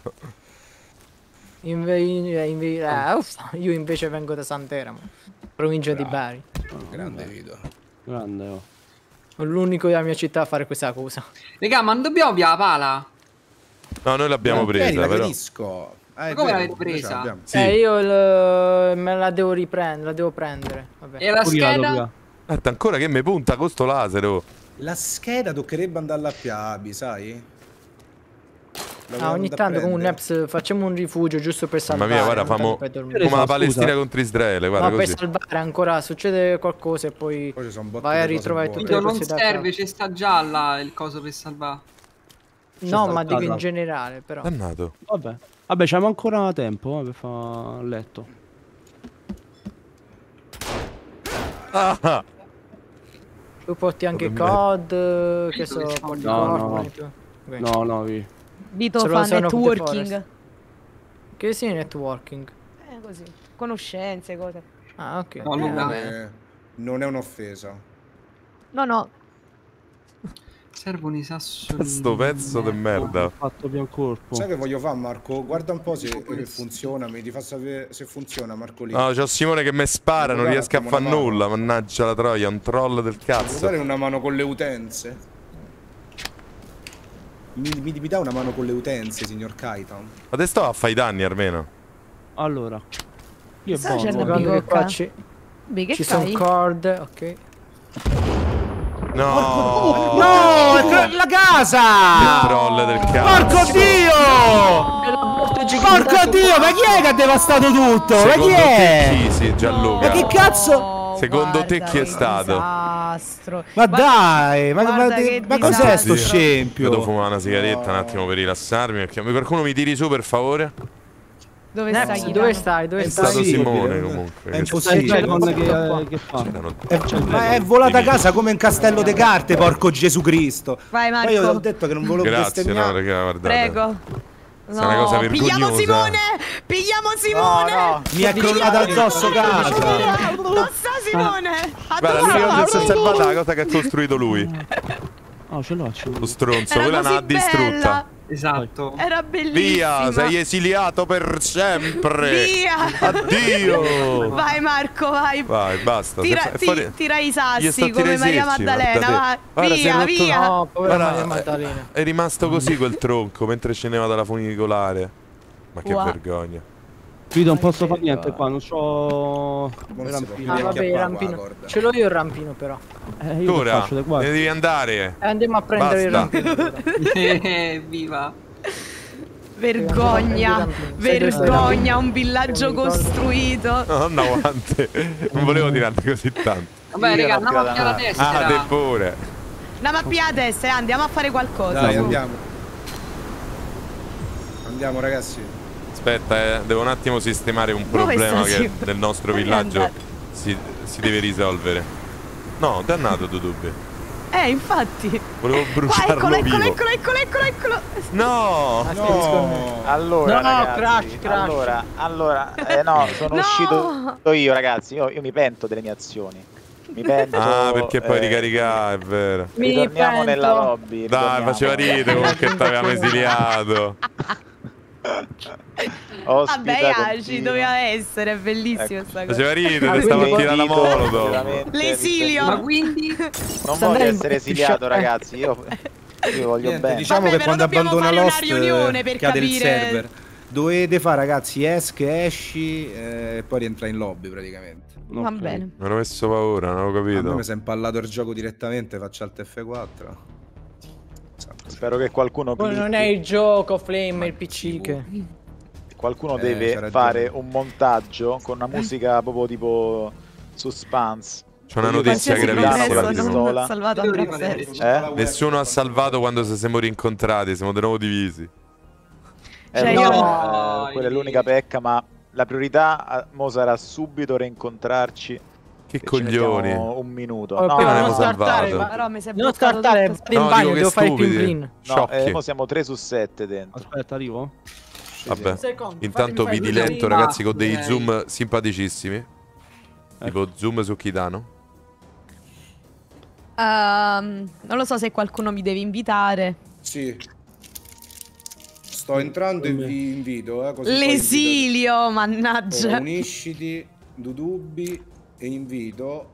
Io invece vengo da Sant'Eramo, provincia di Bari. Grande Vito. Grande, oh. Sono l'unico della mia città a fare questa cosa. Raga, ma non dobbiamo via la pala? No, noi l'abbiamo presa, la però. capisco. Ma come l'avete presa? Sì. Io me la devo riprendere, la devo prendere. Vabbè. E la scheda? Aspetta, ancora che mi punta con sto laser, oh. La scheda toccherebbe andare alla Piabi, sai? Ogni tanto con un Neps facciamo un rifugio giusto per salvare. Ma mia, guarda, famo come la Palestina contro Israele, guarda no, così. per salvare ancora, succede qualcosa e poi vai a ritrovare tutte le non cose da serve, c'è sta già là il coso per salvare. No, ma dico in generale, però. Dannato. Vabbè, c'abbiamo ancora tempo per fare letto. Ah. Tu porti anche COD, che so, porti Fortnite. No, vi. Vito fa networking. Che sia networking? Così. Conoscenze, cose. Ah, ok. No, non è un'offesa. No. Servono i sassolini. Sto pezzo di merda. Ho fatto più corpo. Sai che voglio fare, Marco? Guarda un po' se funziona, mi fa sapere se funziona, Marco lì. No, c'ho Simone che mi spara, non riesco a fare nulla. Mannaggia la troia, un troll del cazzo. Vuoi dare una mano con le utenze? Mi dà una mano con le utenze, signor Kaitan? Ma te sto a fare i danni almeno. Allora. Io qua ci sono cord, ok. No! No! La casa! Il troll del cazzo. Porco Dio! Porco Dio, ma chi è che ha devastato tutto? Ma chi è? Chi sì, Gianluca? Ma che cazzo? Secondo te chi è stato? Disastro. Ma dai, ma cos'è sto scempio? Devo fumare una sigaretta un attimo per rilassarmi. Perché qualcuno mi tiri su per favore? Dove stai? È stato Simone comunque. È impossibile. Che fa? Ma è volata a casa come un castello di carte, porco Gesù Cristo. Vai Marco. Ma io ho detto che non volevo bestemmiare. Grazie, no, guardate. Prego. È una cosa vergognosa. Pigliamo Simone! No. Mi è crollata addosso casa. Non sta Simone! Guarda, l'unica cosa che si è salvata la cosa che ha costruito lui. Oh, ce l'ho. Lo stronzo, quella l'ha distrutta. Esatto. Era bellissima. Via, sei esiliato per sempre. Via. Addio. Vai Marco, vai. Vai, basta. Tira i sassi come Maria Maddalena. Via. No, povera Maria Maddalena. È rimasto così quel tronco mentre scendeva dalla funicolare. Ma che vergogna. Vito, non posso fare niente qua, non c'ho rampino. Ah, vabbè, rampino. Ce l'ho io il rampino però. Io ora ne devi andare. Andiamo a prendere il rampino. Viva. Vergogna, un villaggio costruito. No, guante. Non volevo tirarti così tanto. Vabbè, raga, andiamo a piare la testa. Ah, te pure. Andiamo a piare la testa, andiamo a fare qualcosa. Dai, andiamo. Andiamo, ragazzi. Aspetta, devo un attimo sistemare un problema che nel nostro villaggio si deve risolvere. No, dannato tu dubbi. Infatti. Volevo bruciarlo vivo. Eccolo. No. Allora, no, ragazzi, crash. Allora, no, sono uscito io, ragazzi. Io mi pento delle mie azioni. Mi pento. Ah, perché poi ricaricare, è vero. Ritorniamo nella lobby. Dai, faceva ridere comunque t'avevamo esiliato. Vabbè, Aci, doveva essere, è bellissima sta cosa. Faceva ridere, stavo tirando a Molotov. L'esilio. Ma quindi non voglio essere esiliato, ragazzi. Io Io voglio bene. Diciamo che quando abbandona Lost cade il server. Dovete fare, ragazzi, esci e poi rientra in lobby praticamente. Va bene. Mi ero messo paura, non ho capito. A me mi si è impallato il gioco direttamente, faccio alt F4. Spero che qualcuno poi non è il gioco, Flame, è il PC che... Qualcuno deve fare un montaggio con una musica proprio tipo suspense. C'è una notizia gravissima. Nessuno ha salvato quando ci siamo rincontrati, siamo di nuovo divisi. Quella è l'unica pecca, ma la priorità mo sarà subito rincontrarci. Che coglioni. Un minuto. No, non scartare, però mi sei non scartare, in bagno, devo fare il plin. No, mo siamo 3 su 7 dentro. Aspetta, arrivo. Vabbè, intanto vi diletto, ragazzi, con dei zoom simpaticissimi. Tipo zoom su Kitano. Non lo so se qualcuno mi deve invitare. Sì. Sto entrando e vi invito. L'esilio, mannaggia. Unisciti, Dudubi e invito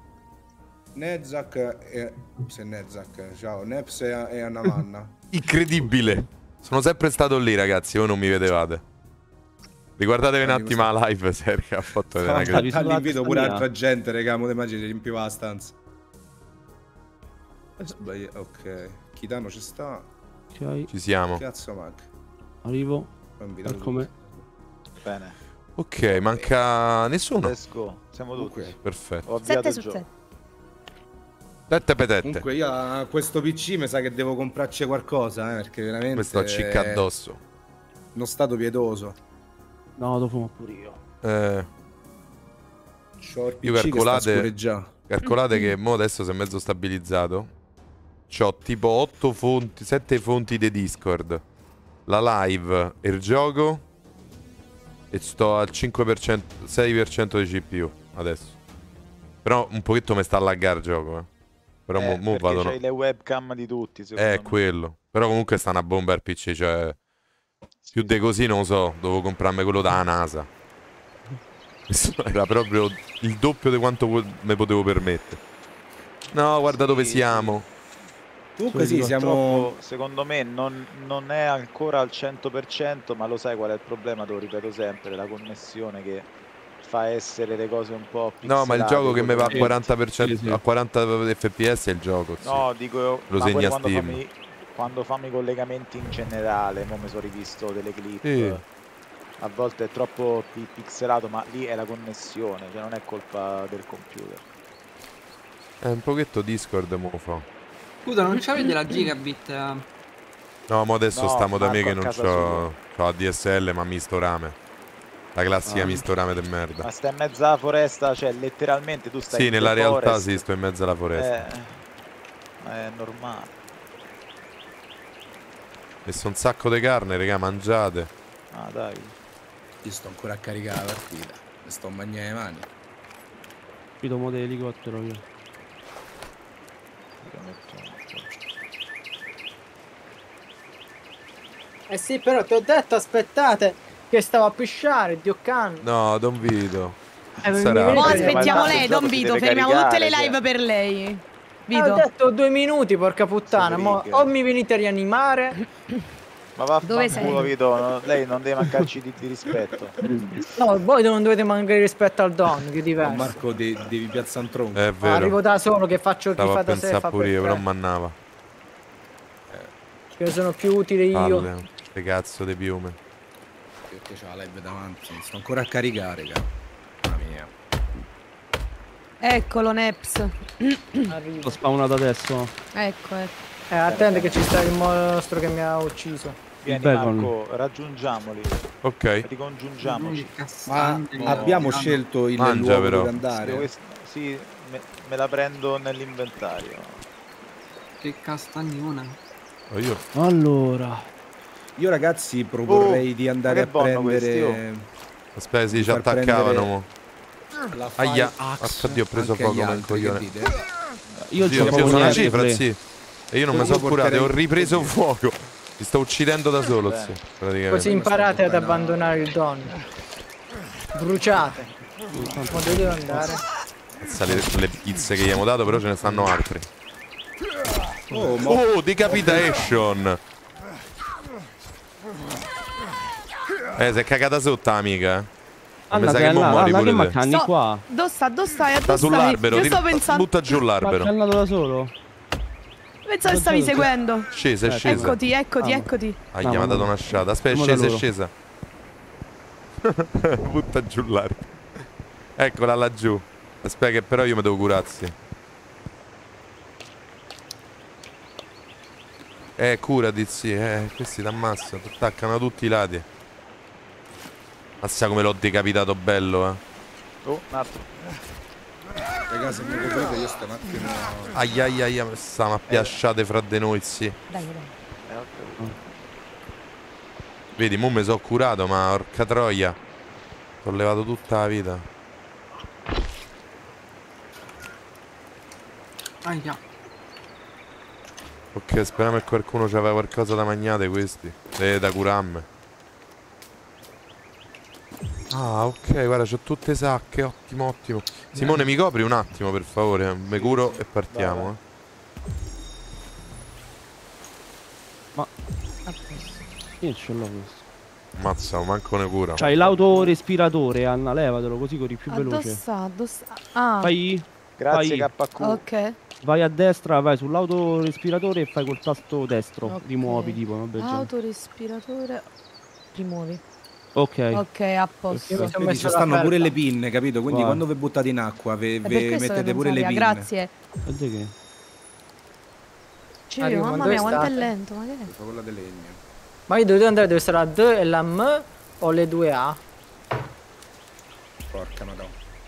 Nezak e... Se Nezak, ciao, Neps e Annamanna. Incredibile. Sono sempre stato lì, ragazzi, voi non mi vedevate. Riguardatevi un attimo la live, Sergio, ha fatto vedere. All'invito pure altra gente, raga, mo te immagini riempiva la stanza. Ok, Kitano ci sta. Ok. Ci siamo. Cazzo Mac. Arrivo. Eccomi. Bene. Ok, manca nessuno. Let's go. Siamo tutti. Okay. Perfetto. 7 su 7. Tette petette. Comunque io a questo PC mi sa che devo comprarci qualcosa, perché veramente... Mi sto cicca addosso. Uno stato pietoso. No, lo fumo pure io. C'ho il PC calcolate, calcolate che mo adesso si è mezzo stabilizzato. C'ho tipo 8 fonti, 7 fonti di Discord, la live e il gioco. E sto al 5%, 6% di CPU adesso. Però un pochetto mi sta a laggare il gioco, Però mo vado. C'hai le webcam di tutti, secondo me. Quello. Però comunque sta una bomba il PC, cioè... Più di così non lo so, dovevo comprarmi quello dalla NASA. Era proprio il doppio di quanto mi potevo permettere. No, guarda dove siamo. Comunque sì, siamo... Secondo me non è ancora al 100%, ma lo sai qual è il problema? Te lo ripeto sempre, la connessione che fa essere le cose un po' pixelate. No, ma il gioco che mi va a 40%, a 40 fps è il gioco. No, dico, lo segna Steam. Quando fammi i collegamenti in generale, mo mi sono rivisto delle clip, a volte è troppo pixelato, ma lì è la connessione, cioè non è colpa del computer. Un pochetto Discord mo fa. Scusa, non c'avete la gigabit? No, ma adesso stiamo da me che non c'ho la DSL, ma misto rame. La classica misto rame de merda. Ma stai in mezzo alla foresta, cioè letteralmente tu stai in nella realtà sì, sto in mezzo alla foresta. È normale. Messo un sacco di carne, raga, mangiate. Ah, dai. Io sto ancora a caricare la partita. Mi sto a mangiare le mani. Vedo mo dell'elicottero io. Sì, però ti ho detto aspettate che stavo a pisciare, Dio can. No, Don Vito. Mo aspettiamo lei, Don Vito, fermiamo tutte le live per lei. Ho detto 2 minuti, porca puttana. O mi venite a rianimare. Ma vaffanculo, Vito, lei non deve mancarci di rispetto. No, voi non dovete mancare rispetto al Don, che è diverso. Marco, devi piazzare un tronco. È vero. Arrivo da solo che faccio il Stavo chi fa a da sé. pensare pure io, però mannava. Che sono più utile io. Che cazzo di piume. Perché c'ho la live davanti. Sto ancora a caricare, cara. Mamma mia. Eccolo, Neps. L'ho spawnato adesso. Ecco. Attende che ci sta il mostro che mi ha ucciso. Vieni Marco, raggiungiamoli. Ok. Ricongiungiamoci. Ma abbiamo scelto il luogo dove andare. Sì, me la prendo nell'inventario. Che castagnona. Io. Allora. Io ragazzi proporrei di andare a prendere... Aspetta, sì, ci attaccavano. Aia, oddio, ho preso fuoco come un coglione. Io ho una cifra, sì. E io non mi sono curato, ho ripreso fuoco. Mi sto uccidendo da solo, sì, praticamente. Così imparate ad abbandonare il Don. Bruciate. Ma dove devo andare? Le pizze che gli abbiamo dato, però ce ne stanno altre. Oh, decapitation. Si è cagata sotto, amica. Mi sa che mo muori pure te. Qua. Dove stai? Sta sull'albero. Io sto pensando. Butta giù l'albero. Ma è andato da solo. Pensavo stavi seguendo. Scesa, è scesa. Eccoti. Ah, gli ha dato una sciata. Aspetta, è scesa. Butta giù l'albero. Eccola laggiù. Aspetta che però io mi devo curarsi. Curati, sì. Questi t'ammazzano. Ti attaccano da tutti i lati. Mazza come l'ho decapitato bello, un attimo. Raga, se mi coprite io sto un attimo. Aia, stiamo appiasciate fra di noi, sì. Dai. Vedi, mo mi sono curato, ma orca troia. Ti ho levato tutta la vita. Aia. Ok, speriamo che qualcuno c'aveva qualcosa da mangiare questi. Da curarmi. Ah, ok, guarda, c'ho tutte sacche, ottimo. Simone, mi copri un attimo, per favore? Mi curo e partiamo, Ma... io ce l'ho questo. Mazza, manco ne cura. C'hai l'autorespiratore, Anna, levatelo così corri più veloce. Vai. Grazie, KQ. Ok. Vai a destra, vai sull'autorespiratore e fai col tasto destro. Okay. Rimuovi tipo, no? Autorespiratore. Rimuovi. Ok, a posto. Ci stanno pure le pinne, capito? Quindi quando vi buttate in acqua mettete pure le pinne. Grazie. Che? Mamma mia, quanto è lento. Ma che è? Quella di legno. Ma io dove andare? Deve essere la D e la M o le due A? Porca madonna.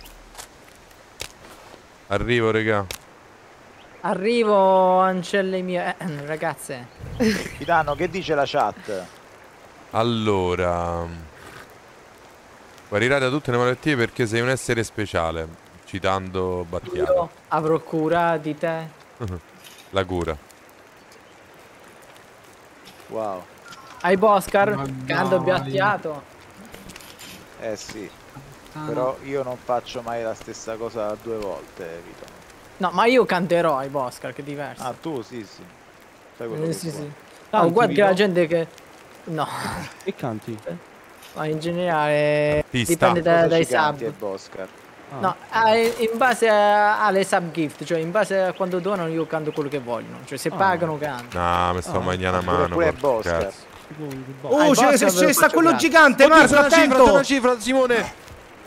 Arrivo, regà. Arrivo, ancelle mie. Ragazze. Titano, che dice la chat? Allora, guarirai da tutte le malattie perché sei un essere speciale. Citando Battiato. Io avrò cura di te. La cura. Wow. Hai Boscar? Canto Battiato. Sì. Però io non faccio mai la stessa cosa 2 volte, Vito. No, ma io canterò ai Boscar, che è diverso. Ah, tu sì. Fai quello che sì. vuoi. Oh, guarda che la gente che... No. Che canti? Ma in generale dipende dai sub. Boscar. No, in base alle sub gift, cioè in base a quando donano io canto quello che vogliono. Cioè se pagano canto. No, mi sto mangiando una mano. Pure Boscar. Oh, c'è sta quello gigante, Marco, attento! Una cifra, Simone!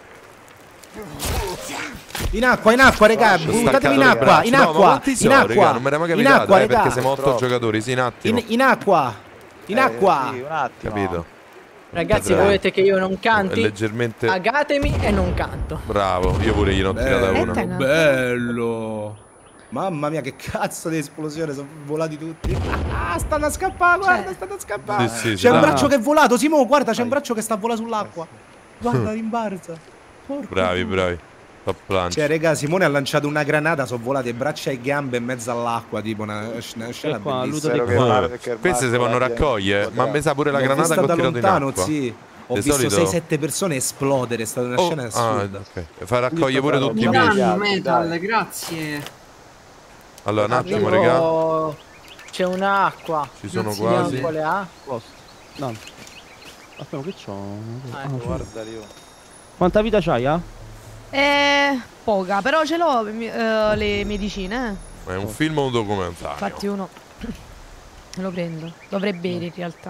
In acqua, regà, buttatevi in acqua, in acqua, in acqua, non mi era mai capitato, perché siamo 8 giocatori, sì, un attimo. In acqua, in acqua. Sì, un attimo. Capito? Ragazzi, volete che io non canti? Leggermente... Pagatemi e non canto. Bravo, io pure io non ho tirata una. Bello. Mamma mia, che cazzo di esplosione, sono volati tutti. Stanno a scappare, guarda, stanno a scappare. Sì, c'è un braccio che è volato, Simo, guarda, c'è un braccio che sta volando sull'acqua. Guarda, rimbalza. Bravi. Top planche. Cioè, raga, Simone ha lanciato una granata, sono volate braccia e gambe in mezzo all'acqua, tipo una scena bellissima. Queste si vanno raccogliere, ma mi sa pure la granata che ho tirato in acqua. Sì. Ho visto 6-7 persone esplodere, è stata una scena assurda. Fa raccogliere pure tutti i pesci. Metal, grazie. Allora, un attimo, raga. C'è un'acqua. Ci sono quasi. Quale ha? No. Aspetta, che c'ho? Guarda io. Quanta vita c'hai, poca, però ce l'ho le medicine. Ma è un film o un documentario? Infatti uno lo prendo. Dovrei bere in realtà.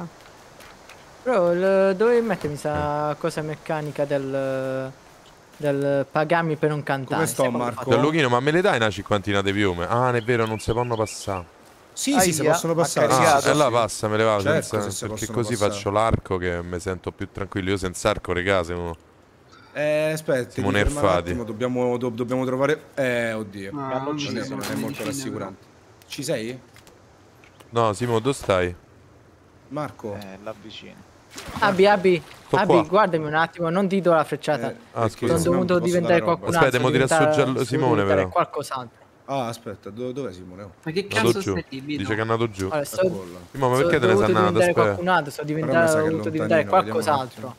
Però dovevi mettermi sa cosa meccanica del pagarmi per non cantare. Come sto, Marco? Gianluchino, ma me le dai una cinquantina di piume? Ah, è vero, non si possono passare. Sì, si possono passare. E là passa, me le vado certo, perché così faccio l'arco che mi sento più tranquillo. Io senza arco, regà, siamo... aspetta, siamo nerfati. Dobbiamo trovare... oddio. Non è molto rassicurante. Ci sei? No, Simo, dove stai? Marco? Là vicino. Abbi, guardami un attimo, non ti do la frecciata. Scusa. Sono dovuto diventare qualcun altro. Aspetta, mo tira su Simone, però. Qualcos'altro. Ah, aspetta, dov'è Simone? Ma che cazzo stai? Dice che è andato giù. Allora, ma perché te ne sei andato? Aspetta. Sono dovuto diventare qualcos'altro.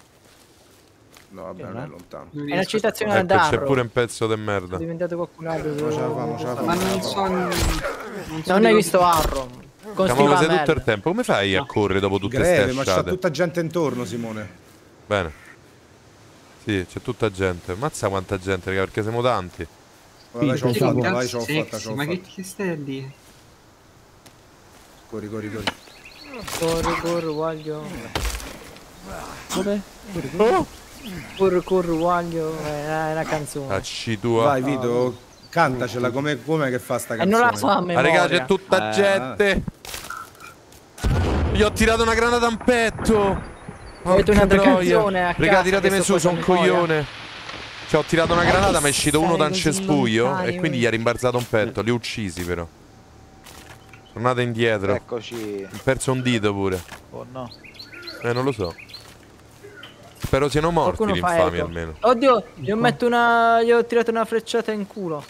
No, vabbè, non è lontano. È una citazione da C'è pure un pezzo di merda. Sono diventato qualcun altro. Ma non sono... Non hai visto Arrow? Siamo cose tutto il tempo. Come fai a correre dopo tutte queste ma c'è tutta gente intorno, Simone. Bene. Sì, c'è tutta gente. Mazza quanta gente, raga, perché siamo tanti. Vai, ce l'ho fatta. Ma che stai a dire? Corri. Corri, voglio. Come? Corri, voglio. È una canzone. Cacci tua. Vai, Vito, cantacela come che fa sta canzone. E non la so a memoria. Raga, c'è tutta gente. Gli ho tirato una granata a un petto. Avete un'altra canzone. Raga, tiratemi su, sono un coglione. Cioè, ho tirato una granata, ma è uscito uno da un cespuglio e quindi gli ha rimbalzato un petto. Li ho uccisi, però. Tornate indietro. Eccoci. Ho perso un dito pure. Oh no. Non lo so. Spero siano morti gli infami almeno. Oddio, gli ho tirato una frecciata in culo.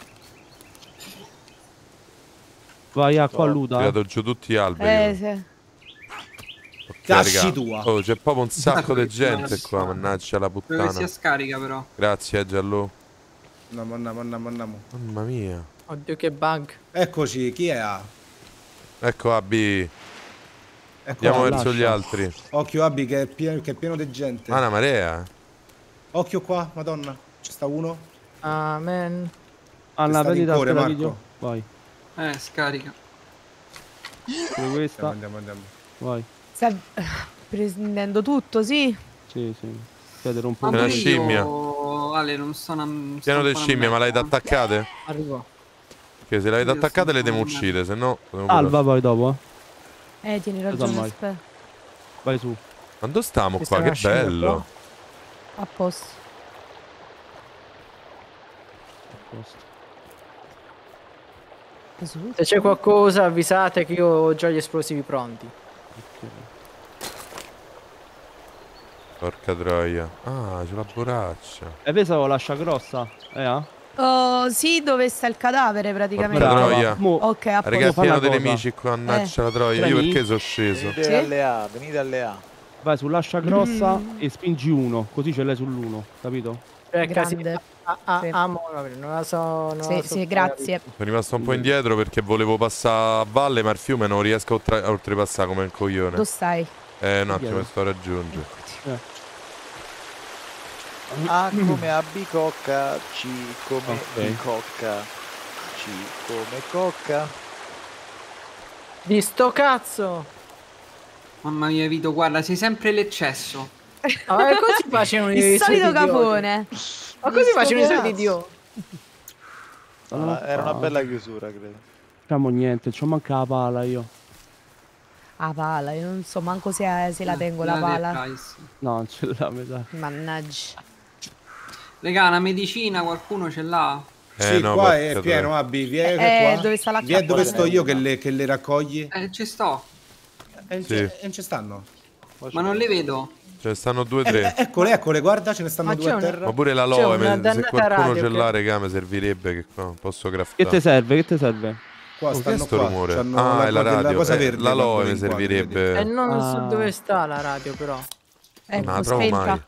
Vai a qua Luda. Ho tirato giù tutti gli alberi. Sì. Cazzi tua. Oh, c'è proprio un sacco di gente qua, mannaggia la puttana. Dove sia scarica però. Grazie, Giallo. Andiamo. Mamma mia. Oddio che bug. Eccoci, chi è A? Ecco Abby. Andiamo verso gli altri. Occhio Abby che è pieno di gente. Ah, una marea. Occhio qua, madonna. Ci sta uno. Amen. Anna, vedi da Marco. video. Vai. Scarica. Questa. Andiamo. Vai. Stai prendendo tutto, sì? Sì. Siete un po' una scimmia. Ale, non sono Pieno di scimmie, ma l'avete attaccate? Arrivo. Che se l'avete attaccate le devo uccidere, se no. Alba poi dopo. Tieni ragione, aspetta. Vai su. Ma dove stiamo qua? Che bello. A posto. Se c'è qualcosa avvisate che io ho già gli esplosivi pronti. Porca troia. Ah, c'è la borraccia. E pensavo lascia grossa? Sì, dove sta il cadavere praticamente. Porca troia. Ok, a posto. Raga, è pieno di nemici qua, mannaggia la troia. Io perché sono sceso? Venite alle A. Vai sull'ascia grossa e spingi uno, così ce l'hai sull'1, capito? Grande. Non la so. Sì, grazie. Sono rimasto un po' indietro perché volevo passare a valle, ma il fiume non riesco a oltrepassare come il coglione. Dove stai? Un attimo, mi sto a raggiungere. A come abicocca, C come bicocca, C come cocca. Di sto cazzo! Mamma mia, Vito, guarda, sei sempre l'eccesso. Ma così facevano il solito capone. Ma così facevano i soliti idioti. Era una bella chiusura, credo. Facciamo niente, c'ho manca la pala io. La pala, io non so manco se la tengo la pala. No, non ce l'ha metà. Mannaggia. Raga, una medicina qualcuno ce l'ha? Sì, no, qua è pieno, Abby, vieni qua. Dove sta la Vieni dove sto io che le raccogli. Ci sto. Sì. Non ci stanno. Ma non le vedo. Ce ne stanno 2 o 3. Eccole, guarda, ce ne stanno 2 a terra. Ma pure l'aloe, se qualcuno ce l'ha, raga, mi servirebbe che qua posso craftare. Che ti serve? Qua stanno qua. Rumore? È la radio. L'aloe mi servirebbe. E non so dove sta la radio, però. Non la trovo mai.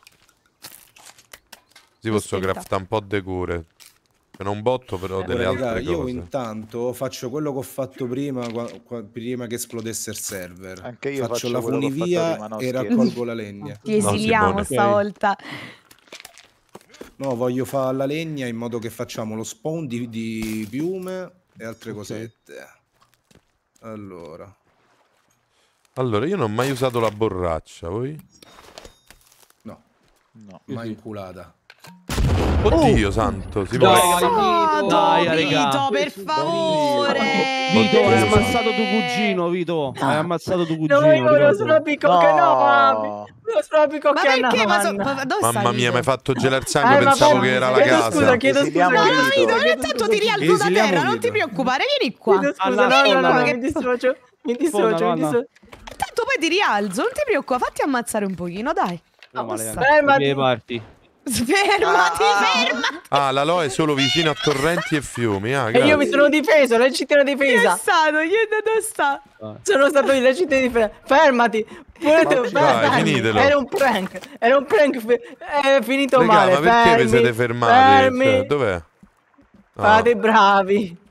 Sì, posso craftare un po' di cure. Non un botto, però delle altre cose. Io intanto faccio quello che ho fatto prima, prima che esplodesse il server. Anche io faccio la funivia e raccolgo la legna. Ti esiliamo stavolta. No, voglio fare la legna in modo che facciamo lo spawn di piume e altre cosette. Allora, io non ho mai usato la borraccia, voi? No, mai inculata. Oddio santo, si può. Dai, Vito, per favore. Vito, hai ammazzato tuo cugino, Vito. Hai ammazzato tuo cugino. No, sono picocca, no, sono picocca. Ma perché? Mamma mia, mi hai fatto gelare il sangue, pensavo che era la casa. Scusa, chiedo scusa. No, Vito, ogni tanto ti rialzo da terra, non ti preoccupare, vieni qua. Scusa, no, mi dissocio. Tanto poi ti rialzo, non ti preoccupare, fatti ammazzare un pochino, dai. Fermati. Fermati. L'aloe è solo vicino a torrenti e fiumi. E io mi sono difeso, legittima difesa. Dove sta? Sono stato in legittima difesa. Fermati. Dai, finitelo. Era un prank. È finito male. Ma perché vi siete fermati? Dov'è? Fate bravi.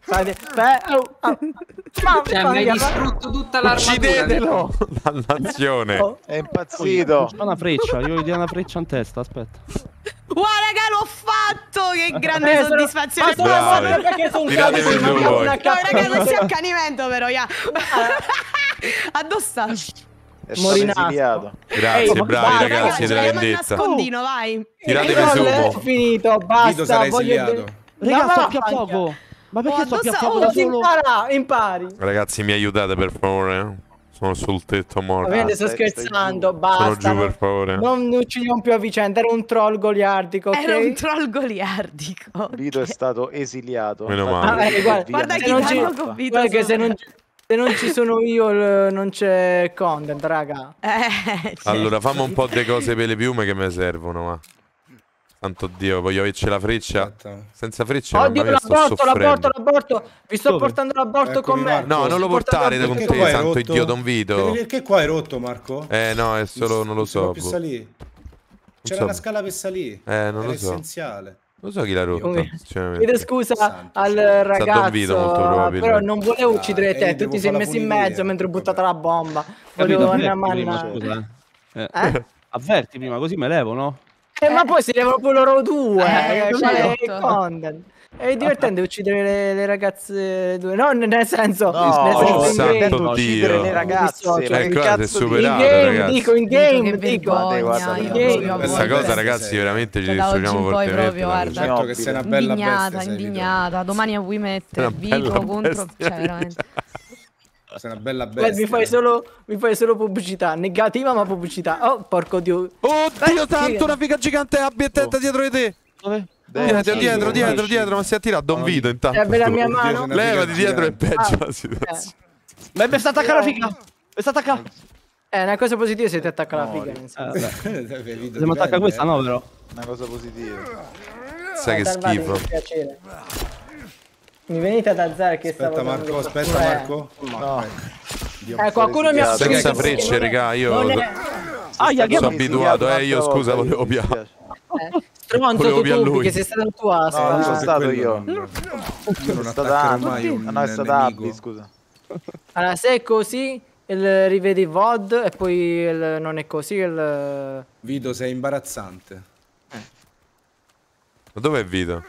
Cioè, mi hai distrutto tutta l'armatura. Uccidetelo! Dannazione. È impazzito. C'ho una freccia, io gli do una freccia in testa, aspetta. Wow, raga, l'ho fatto! Che grande soddisfazione! Tiratemi giù voi. No, raga, non sia accanimento però, addossa. Morinato. Grazie, bravi ragazzi della vendetta. Nascondino, vai. Tiratemi su. È finito, basta. Raga, sto più a poco. Ma perché sto più a poco da solo? Impari. Ragazzi, mi aiutate per favore. Sono sul tetto morto. Ovviamente sto scherzando, basta. Sono giù per favore. Non uccidiamo più a vicenda, era un troll goliardico, ok? Era un troll goliardico. Vito è stato esiliato. Meno male. Guarda che non che se non ci sono io non c'è content, raga. Allora, fammi un po' di cose per le piume che mi servono, ma. Santo Dio, voglio averci la freccia. Senza freccia oddio, l'aborto. Vi sto portando l'aborto con me. No, non lo portare con te, santo Dio, Don Vito. Perché qua è rotto, Marco? No, è solo, non lo so. C'era una scala per salire. Non lo so. È essenziale. Non so chi l'ha rotto. Chiedo scusa al ragazzo, però non volevo uccidere te, tu ti sei messo in mezzo mentre ho buttato la bomba. Volevo andare a mangiare. Avverti prima, così me levo, no? Ma poi si levano pure loro due. È divertente uccidere le ragazze due. No, nel senso. Santo Dio. Le ragazze. È superato, ragazzi. In game, questa cosa, ragazzi, veramente ci distruggiamo fortemente. Guarda, che sei una bella bestia. Indignata. Domani vuoi mettere Vito contro. Cioè, veramente. Sei una bella bestia. Mi fai solo pubblicità negativa, ma pubblicità. Oh, porco Dio. Oddio santo, una figa gigante abbietta dietro di te. Dove? Dietro, ma si è attirato Don Vito intanto. La mia mano. Levati dietro, è peggio la situazione. Ma mi sta attaccando la figa. Mi sta attaccando. È una cosa positiva se ti attacca la figa. Se mi attacca questa no, però. Una cosa positiva. Sai che schifo. Mi venite ad alzare che aspetta Marco. No. Qualcuno mi ha senza frecce, raga, io sono abituato, io scusa, volevo piare. Stronzo tu che sei stato tu a no, non sono stato io. Non attaccherò mai un no, è stata Abby, scusa. Allora, se è così, rivedi VOD e poi non è così il... Vito, sei imbarazzante. Ma dov'è Vito?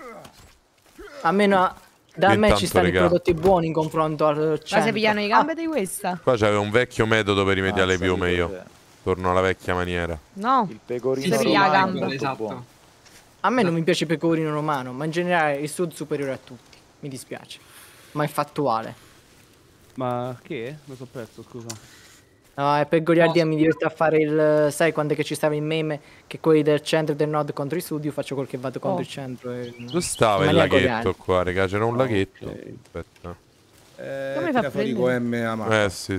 Almeno da me ci stanno i prodotti buoni in confronto al centro. Ma se pigliano i gambe di questa? Qua c'aveva un vecchio metodo per rimediare le piume io. Torno alla vecchia maniera. No, il pecorino romano. Esatto. A me non mi piace il pecorino romano, ma in generale il sud superiore a tutti. Mi dispiace. Ma è fattuale. Ma che? Mi sono perso, scusa. No, è per goliardia mi diverto a fare il... Sai quando è che ci stava il meme? Che quelli del centro e del nord contro il sud, io faccio quel che vado contro il centro. Dove stava il laghetto qua, raga? C'era un laghetto. Aspetta. Come fa fuori sì.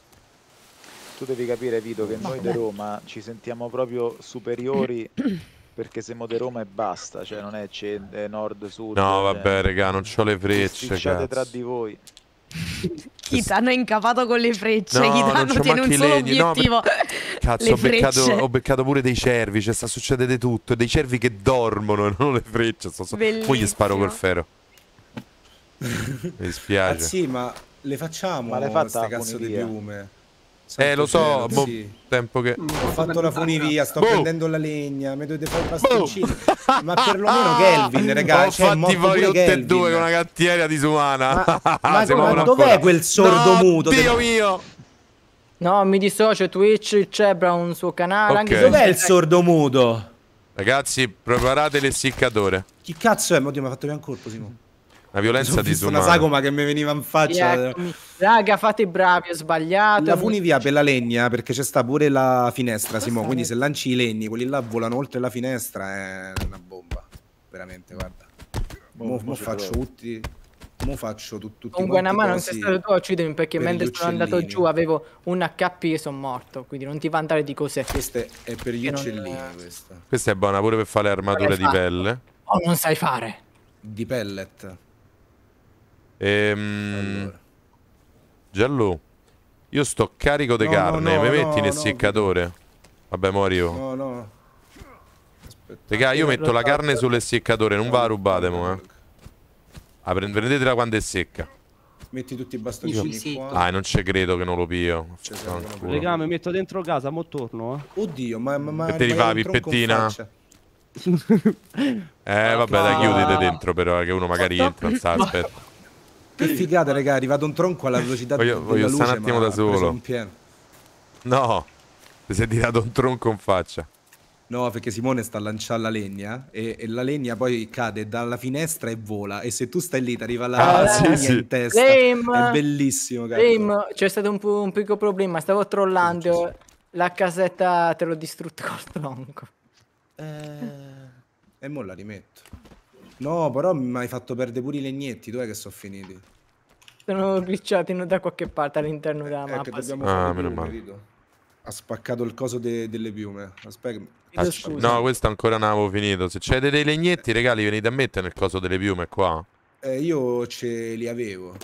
Tu devi capire, Vito, che noi di Roma ci sentiamo proprio superiori perché siamo di Roma e basta, cioè non è nord, sud. No, vabbè, raga, non c'ho le frecce, cazzo. Tra di voi. Chi t'hanno incapato con le frecce? Chi t'hanno tiene un solo obiettivo? No, cazzo, ho beccato pure dei cervi, cioè sta succedendo tutto, dei cervi che dormono e non le frecce. Poi gli sparo col ferro. Mi dispiace. Sì, ma le facciamo queste cazzo di piume. Lo so, tempo che... Ho fatto la funivia, sto prendendo la legna, mi dovete fare i bastoncini. Ma perlomeno Kelvin, ragazzi. Ho fatti voi tutte e due con una cattiera disumana. Ma dov'è quel sordo muto? Dio mio! No, mi dissocio, Twitch, il Cebra ha un suo canale. Okay. Dov'è il sordo muto? Ragazzi, preparate l'essiccatore. Chi cazzo è? Oddio, mi ha fatto via un colpo, Simone. La violenza disumana. Una sagoma che mi veniva in faccia. Raga, fate i bravi, ho sbagliato. La funivia per la legna, perché c'è sta pure la finestra, Simone. Quindi se lanci i legni, quelli là volano oltre la finestra, è una bomba. Veramente, guarda. Mo faccio tutti. Mo faccio tutti. Comunque una mano non sei stato tu a uccidermi perché mentre sono andato giù avevo un HP e sono morto. Quindi non ti vantare di cos'è. Questa è per gli uccellini. Questa è buona pure per fare le armature di pelle. Oh, non sai fare. Di pellet. Allora. Giallo, io sto carico di carne, mi metti in essiccatore? Vabbè, mo arrivo. No. Raga, io metto la carne sull'essiccatore, non va a rubate, mo, Ah, prendetela quando è secca. Metti tutti i bastoncini qua. Ah, non ci credo che non lo pio. Raga, mi metto dentro casa, mo torno. Oddio, ma che te li fa la pippettina? Vabbè, dai, chiudete dentro però, che uno magari entra, non sta, aspetta. Che figata, raga, è arrivato un tronco alla velocità della luce. Voglio stare un attimo da solo. No, ti sei tirato un tronco in faccia. No, perché Simone sta lanciando la legna e la legna poi cade dalla finestra e vola. E se tu stai lì, ti arriva la legna in testa. È bellissimo, c'è stato un piccolo problema. Stavo trollando. La casetta te l'ho distrutta col tronco. E mo la rimetto. No, però mi hai fatto perdere pure i legnetti. Dov'è che sono finiti? Sono glitchati da qualche parte all'interno della mappa. Meno male. Ha spaccato il coso delle piume. Aspetta. No, questo ancora non avevo finito. Se c'è dei legnetti, regali, venite a mettere nel coso delle piume qua. Io ce li avevo.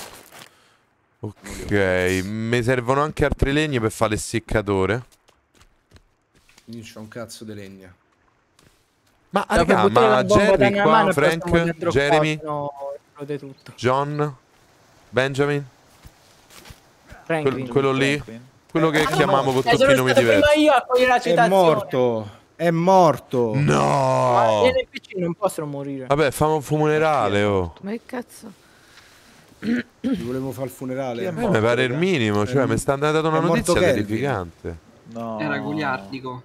Ok, mi servono anche altri legni per fare l'essiccatore. Io c'ho un cazzo di legna. Ma raga, ma Jerry qua, Frank, Jeremy, John, Benjamin, quello lì, quello che chiamiamo con tutti i nomi diversi. È morto. È morto. No. Ma gli NPC non possono morire. Vabbè, famo un funerale, oh. Ma che cazzo? Volevo fare il funerale. Mi pare il minimo, cioè mi sta andando una notizia terrificante. No. Era goliardico.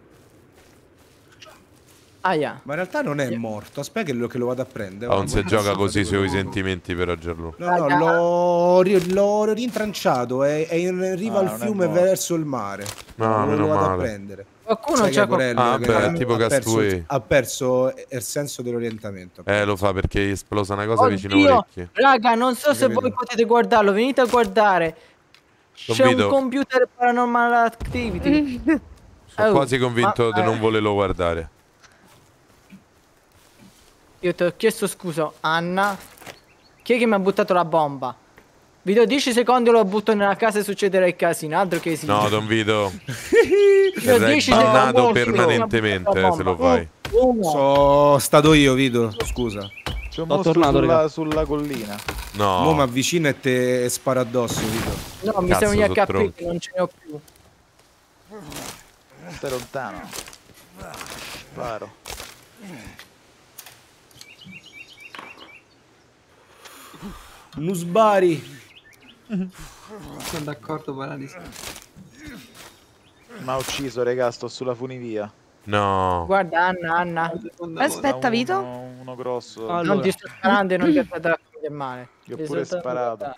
Ah, yeah. Ma in realtà non è morto. Aspetta che lo vado a prendere. Non si gioca così sui sentimenti però, Gianlu. No, l'ho rintranciato. È in riva al fiume verso il mare. No, meno lo vado male. a prendere. Qualcuno c'ha tipo Castaway. Ha perso il senso dell'orientamento. Lo fa perché esplosa una cosa vicino all'orecchio. Raga, non so se voi potete guardarlo. Venite a guardare. C'è un computer Paranormal Activity. Sono quasi convinto di non volerlo guardare. Io ti ho chiesto scusa, Anna. Chi è che mi ha buttato la bomba? Vi do 10 secondi, lo butto nella casa e succederà il casino. Altro che sì. No, Don Vito. Verrai bannato permanentemente se lo fai. Sono stato io, Vito. Scusa. C'è un mostro sulla collina. No. Mo' mi avvicino e te sparo addosso, Vito. No, mi siamo gli HP che non ce ne ho più. Stai lontano. Sparo. Nusbari. Sono d'accordo, Paradiso. Mi ha ucciso, raga, sto sulla funivia. No. Guarda, Anna. Aspetta, Vito. Uno grosso. Allora. Non ti sto sparando e non ti ho fatto del male. Gli ho pure sparato.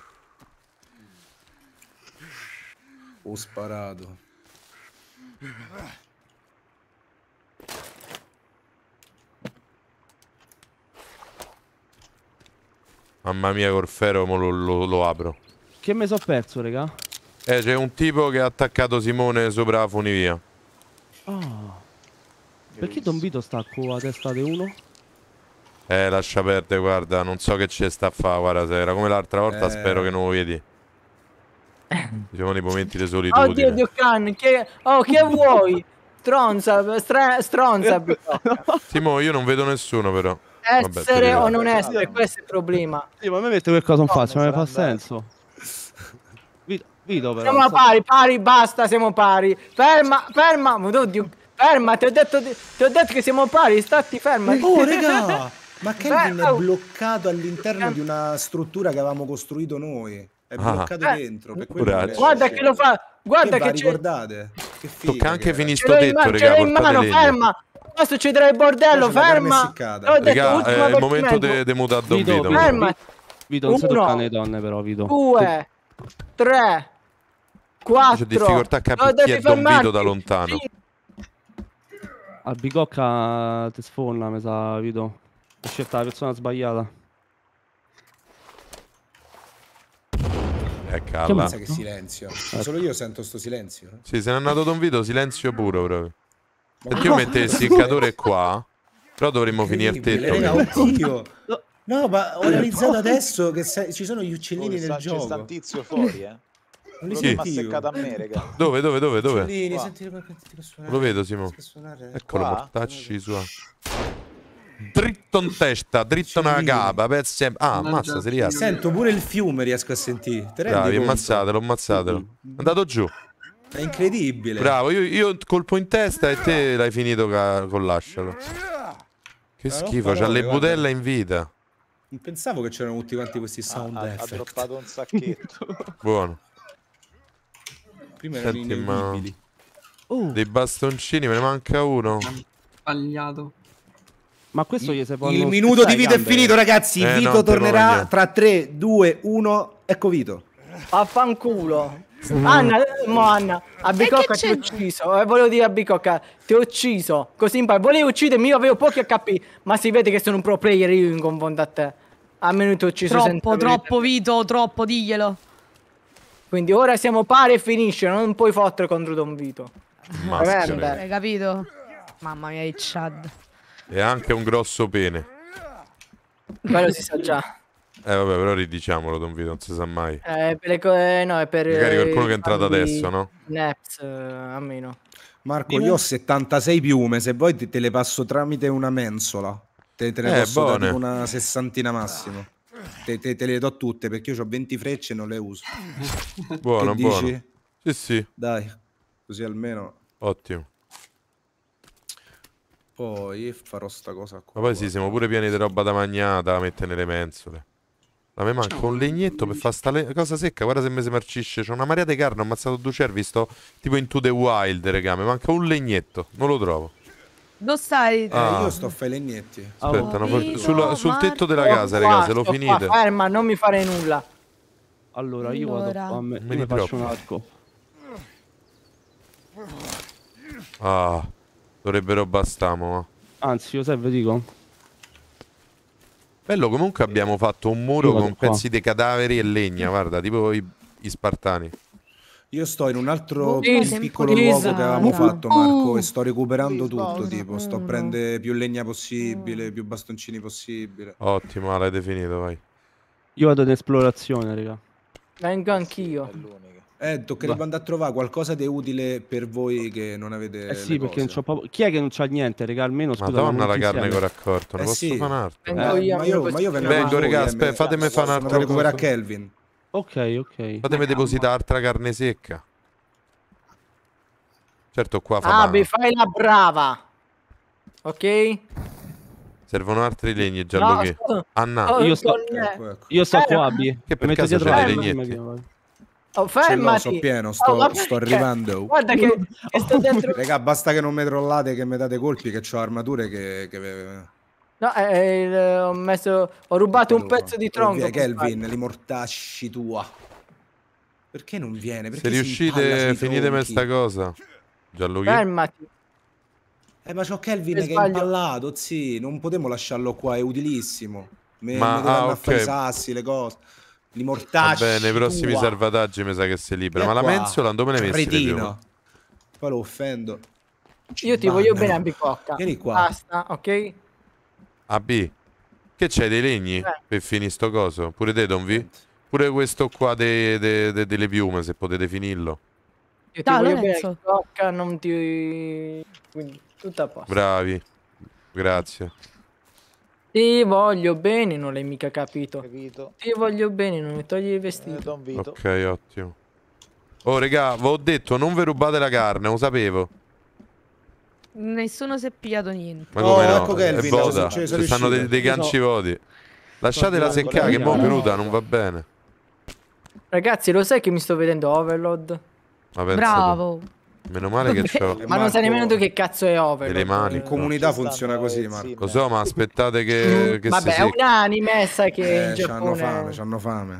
Ho sparato. Mamma mia, Corfero, mo lo apro. Che mi sono perso, raga? C'è un tipo che ha attaccato Simone sopra la funivia. Perché Don Vito sta con la testa di uno? Lascia perdere, guarda, non so che ci sta a fare, guarda, se era come l'altra volta, spero che non lo vedi. Diciamo nei momenti di solitudine. Oddio, can, che vuoi? Stronza. Simo, io non vedo nessuno però. Essere o non essere, questo è il problema. Sì, ma a me mette qualcosa in faccia, non mi fa senso. Vito però. Siamo pari, basta, siamo pari. Ferma, oddio, ferma, ti ho detto che siamo pari, stati ferma. Oh, raga, ma Kelvin è bloccato all'interno di una struttura che avevamo costruito noi. È bloccato dentro. Per guarda che lo fa, guarda che ricordate. Che figa, tocca anche finire sto tetto, raga, in mano, ferma. Qua succederà il bordello, ferma. Raga, è il momento di mutare Don Vito. Ferma. Vito, non si toccano le donne però, Vito. 2, 3, 4. C'è difficoltà a capire chi è Don Vito da lontano. Al bicocca ti sfonda, mi sa, Vito. Hai scelto la persona sbagliata. Calla. Pensa che silenzio. Solo io sento sto silenzio. Sì, se n'è andato Don Vito, silenzio puro proprio. Perché io metto il seccatore qua, però dovremmo finire il tetto. Oddio. No, ma ho realizzato adesso che ci sono gli uccellini nel gioco. C'è sta un tizio fuori, Non li mi ha seccato a me, raga. Dove? Uccellini, senti, lo vedo, Simo. Eccolo, mortacci sua. dritto in testa, dritto nella capa. Ah, ammazza, si rialza. Sento pure il fiume, riesco a sentire. Bravi, ammazzatelo. È andato giù. È incredibile. Bravo, io colpo in testa e te l'hai finito con l'ascialo. Che schifo, c'ha le budella in vita. Non pensavo che c'erano tutti quanti questi sound effect. Ha droppato un sacchetto. Buono. Prima erano ineudibili. Dei bastoncini, me ne manca uno. Sbagliato. Ma questo gli si può... Il minuto di Vito è finito, ragazzi. Vito tornerà tra 3, 2, 1. Ecco Vito. Affanculo. Anna, a Bicocca ti ho ucciso. Volevo dire a Bicocca, ti ho ucciso. Così in poi volevo uccidermi, io avevo pochi HP, ma si vede che sono un pro player io in confronto a te. Almeno ti ho ucciso troppo Vito, troppo, diglielo. Quindi ora siamo pari e finisce, non puoi fottere contro Don Vito. Hai capito? Mamma mia, il Chad. E anche un grosso pene. Quello si sa già. Vabbè, però ridiciamolo, Don Vito, non si sa mai. No, è per magari qualcuno che è entrato adesso, no? Naps, almeno. Marco, io ho 76 piume, se vuoi te le passo tramite una mensola. Te ne posso dare una sessantina massimo. Te le do tutte perché io ho 20 frecce e non le uso. Buono, che buono. dici? Sì. Dai, così almeno. Ottimo. Poi farò sta cosa qua. Ma poi sì, siamo pure pieni di roba da magnata da mettere nelle mensole. A me manca un legnetto per fare sta cosa secca. Guarda se mi si marcisce. C'ho una marea di carne, ho ammazzato 2 cervi. Sto tipo into the wild, regà. Mi manca un legnetto, non lo trovo. Dove stai? Io sto a fare i legnetti. Aspetta, sul tetto della casa, ragazzi, se lo finite. Ferma, non mi fare nulla. Allora, io vado a me ne faccio un arco. Dovrebbero bastamo. Anzi, io serve dico. Bello, comunque abbiamo fatto un muro con pezzi di cadaveri e legna, guarda, tipo i spartani. Io sto in un altro piccolo luogo che avevamo fatto, Marco, e sto recuperando tutto, tipo, sto a prendere più legna possibile, più bastoncini possibile. Ottimo, l'hai definito, vai. Io vado in esplorazione, raga. Vengo anch'io. Toccherebbe andare a trovare qualcosa di utile per voi che non avete. Sì, perché non c'ho proprio. Chi è che non c'ha niente, raga? Almeno scusa. Madonna, la carne che ho raccolto, ne posso fare un altro? Ma io vengo, raga, aspetta, fatemi fare un altro. Recupera Kelvin. Ok. Fatemi depositare altra carne secca. Certo, qua fa Abi, fai la brava. Ok? Servono altri legni, Gianluca. Anna. Io sto qua, Abi. Che per caso c'è dei legnetti? Fermati. Sto pieno, sto arrivando. Guarda che sto dentro. Raga, basta che non mi trollate, che mi date colpi, che ho armature che... No, ho rubato un pezzo di tronco. Kelvin, li mortasci tua. Perché non viene? Perché se riuscite, finitemi sta cosa. Gianluca. Fermati. Ma c'ho Kelvin che è impallato, sì, non potremmo lasciarlo qua, è utilissimo. Mi a fare i sassi, le cose. Li mortacci. Vabbè, nei prossimi salvataggi mi sa che sei libero. Ma la mensola dove me ne messi? Poi lo offendo. Io ti voglio bene a Bicocca. Vieni qua. Basta, ok? AB, che c'hai dei legni per finire sto coso? Pure te, Don V? Pure questo qua delle piume, se potete finirlo. Io ti voglio bene a Bicocca, non ti... Quindi, tutto a posto. Bravi, grazie. Ti voglio bene, non l'hai mica capito. Ti voglio bene, non mi togli i vestiti. Ok, ottimo. Oh, regà, vi ho detto, non vi rubate la carne, lo sapevo. Nessuno si è pigliato niente. Ma come no? Ecco Kelvin, è vota, ci stanno dei ganci voti. Lasciatela seccare, che mo' cruda non va bene. Ragazzi, lo sai che mi sto vedendo Overload? Bravo. Meno male che c'ho. Ma non sai nemmeno tu che cazzo è Overload. Delle mani. In comunità funziona così, Marco. Lo so, ma aspettate che vabbè, è un anime, sai che in Giappone... C'hanno fame.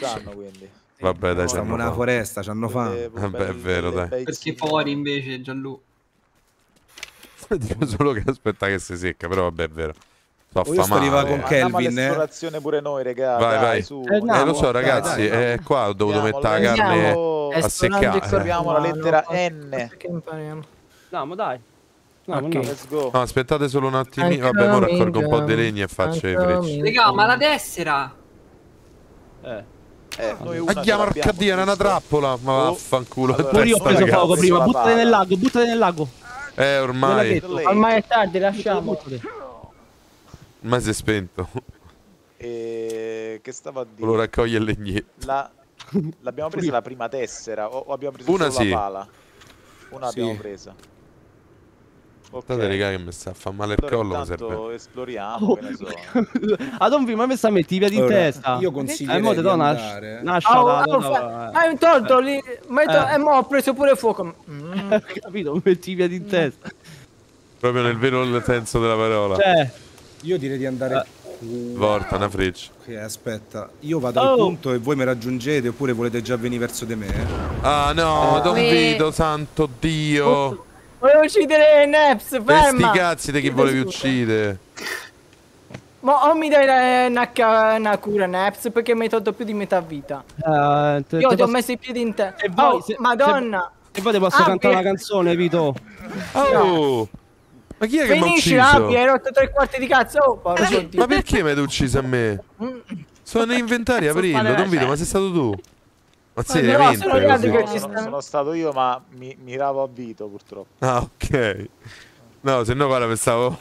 Vabbè, dai, siamo una foresta, c'hanno fame. Vabbè, è vero, dai. Perché fuori invece, Gianluca. Dico solo che aspetta che si secca, però vabbè, è vero. Io sto arrivando con Kelvin. Esplorazione pure noi, raga. Vai. Su. Lo so, ragazzi, qua ho dovuto mettere la carne a seccare. Troviamo la lettera N. Andiamo, dai. Let's go. No, aspettate solo un attimino. Vabbè, ora raccolgo un po' di legni e faccio i frecci. Raga, ma la tessera! Andiamo, porca Dio, era una trappola. Ma vaffanculo. Pure io ho preso fuoco prima. Buttati nel lago, ormai è tardi, lasciamo. Ma si è spento. E che stavo a dire? Lo raccoglie il legnetto. L'abbiamo presa la prima tessera o abbiamo preso una solo sì. la pala? Una Sì. abbiamo presa. Guardate, raga, che mi sta a fare male il collo. Intanto esploriamo, che ne so. Ah, non vi, ma mi sta metti via di testa. Io consiglierei di andare. Hai un tolto lì. E mo ho preso pure fuoco. Capito? Metti via di testa. Proprio nel vero senso della parola. Cioè, io direi di andare. Volta, una freccia. Ok, aspetta. Io vado al punto e voi mi raggiungete oppure volete già venire verso di me? Ah no, Don Vito, santo Dio. Volevo uccidere Neps, ferma! E sti cazzi di chi volevi uccidere? Ma o mi dai una cura Neps perché mi hai tolto più di metà vita. Io ti ho messo i piedi in te. Madonna! E poi ti posso cantare una canzone, Vito? Oh! Ma chi è che mi ha ucciso? Finisci, Abbi, hai rotto 3/4 di cazzo. Oh, ma perché mi hai ucciso a me? Sono in inventario a aprirlo, Don Vito, ma sei stato tu? Ma seriamente? Sono stato io, ma miravo a Vito purtroppo. Ah, ok. No, se no guarda, stavo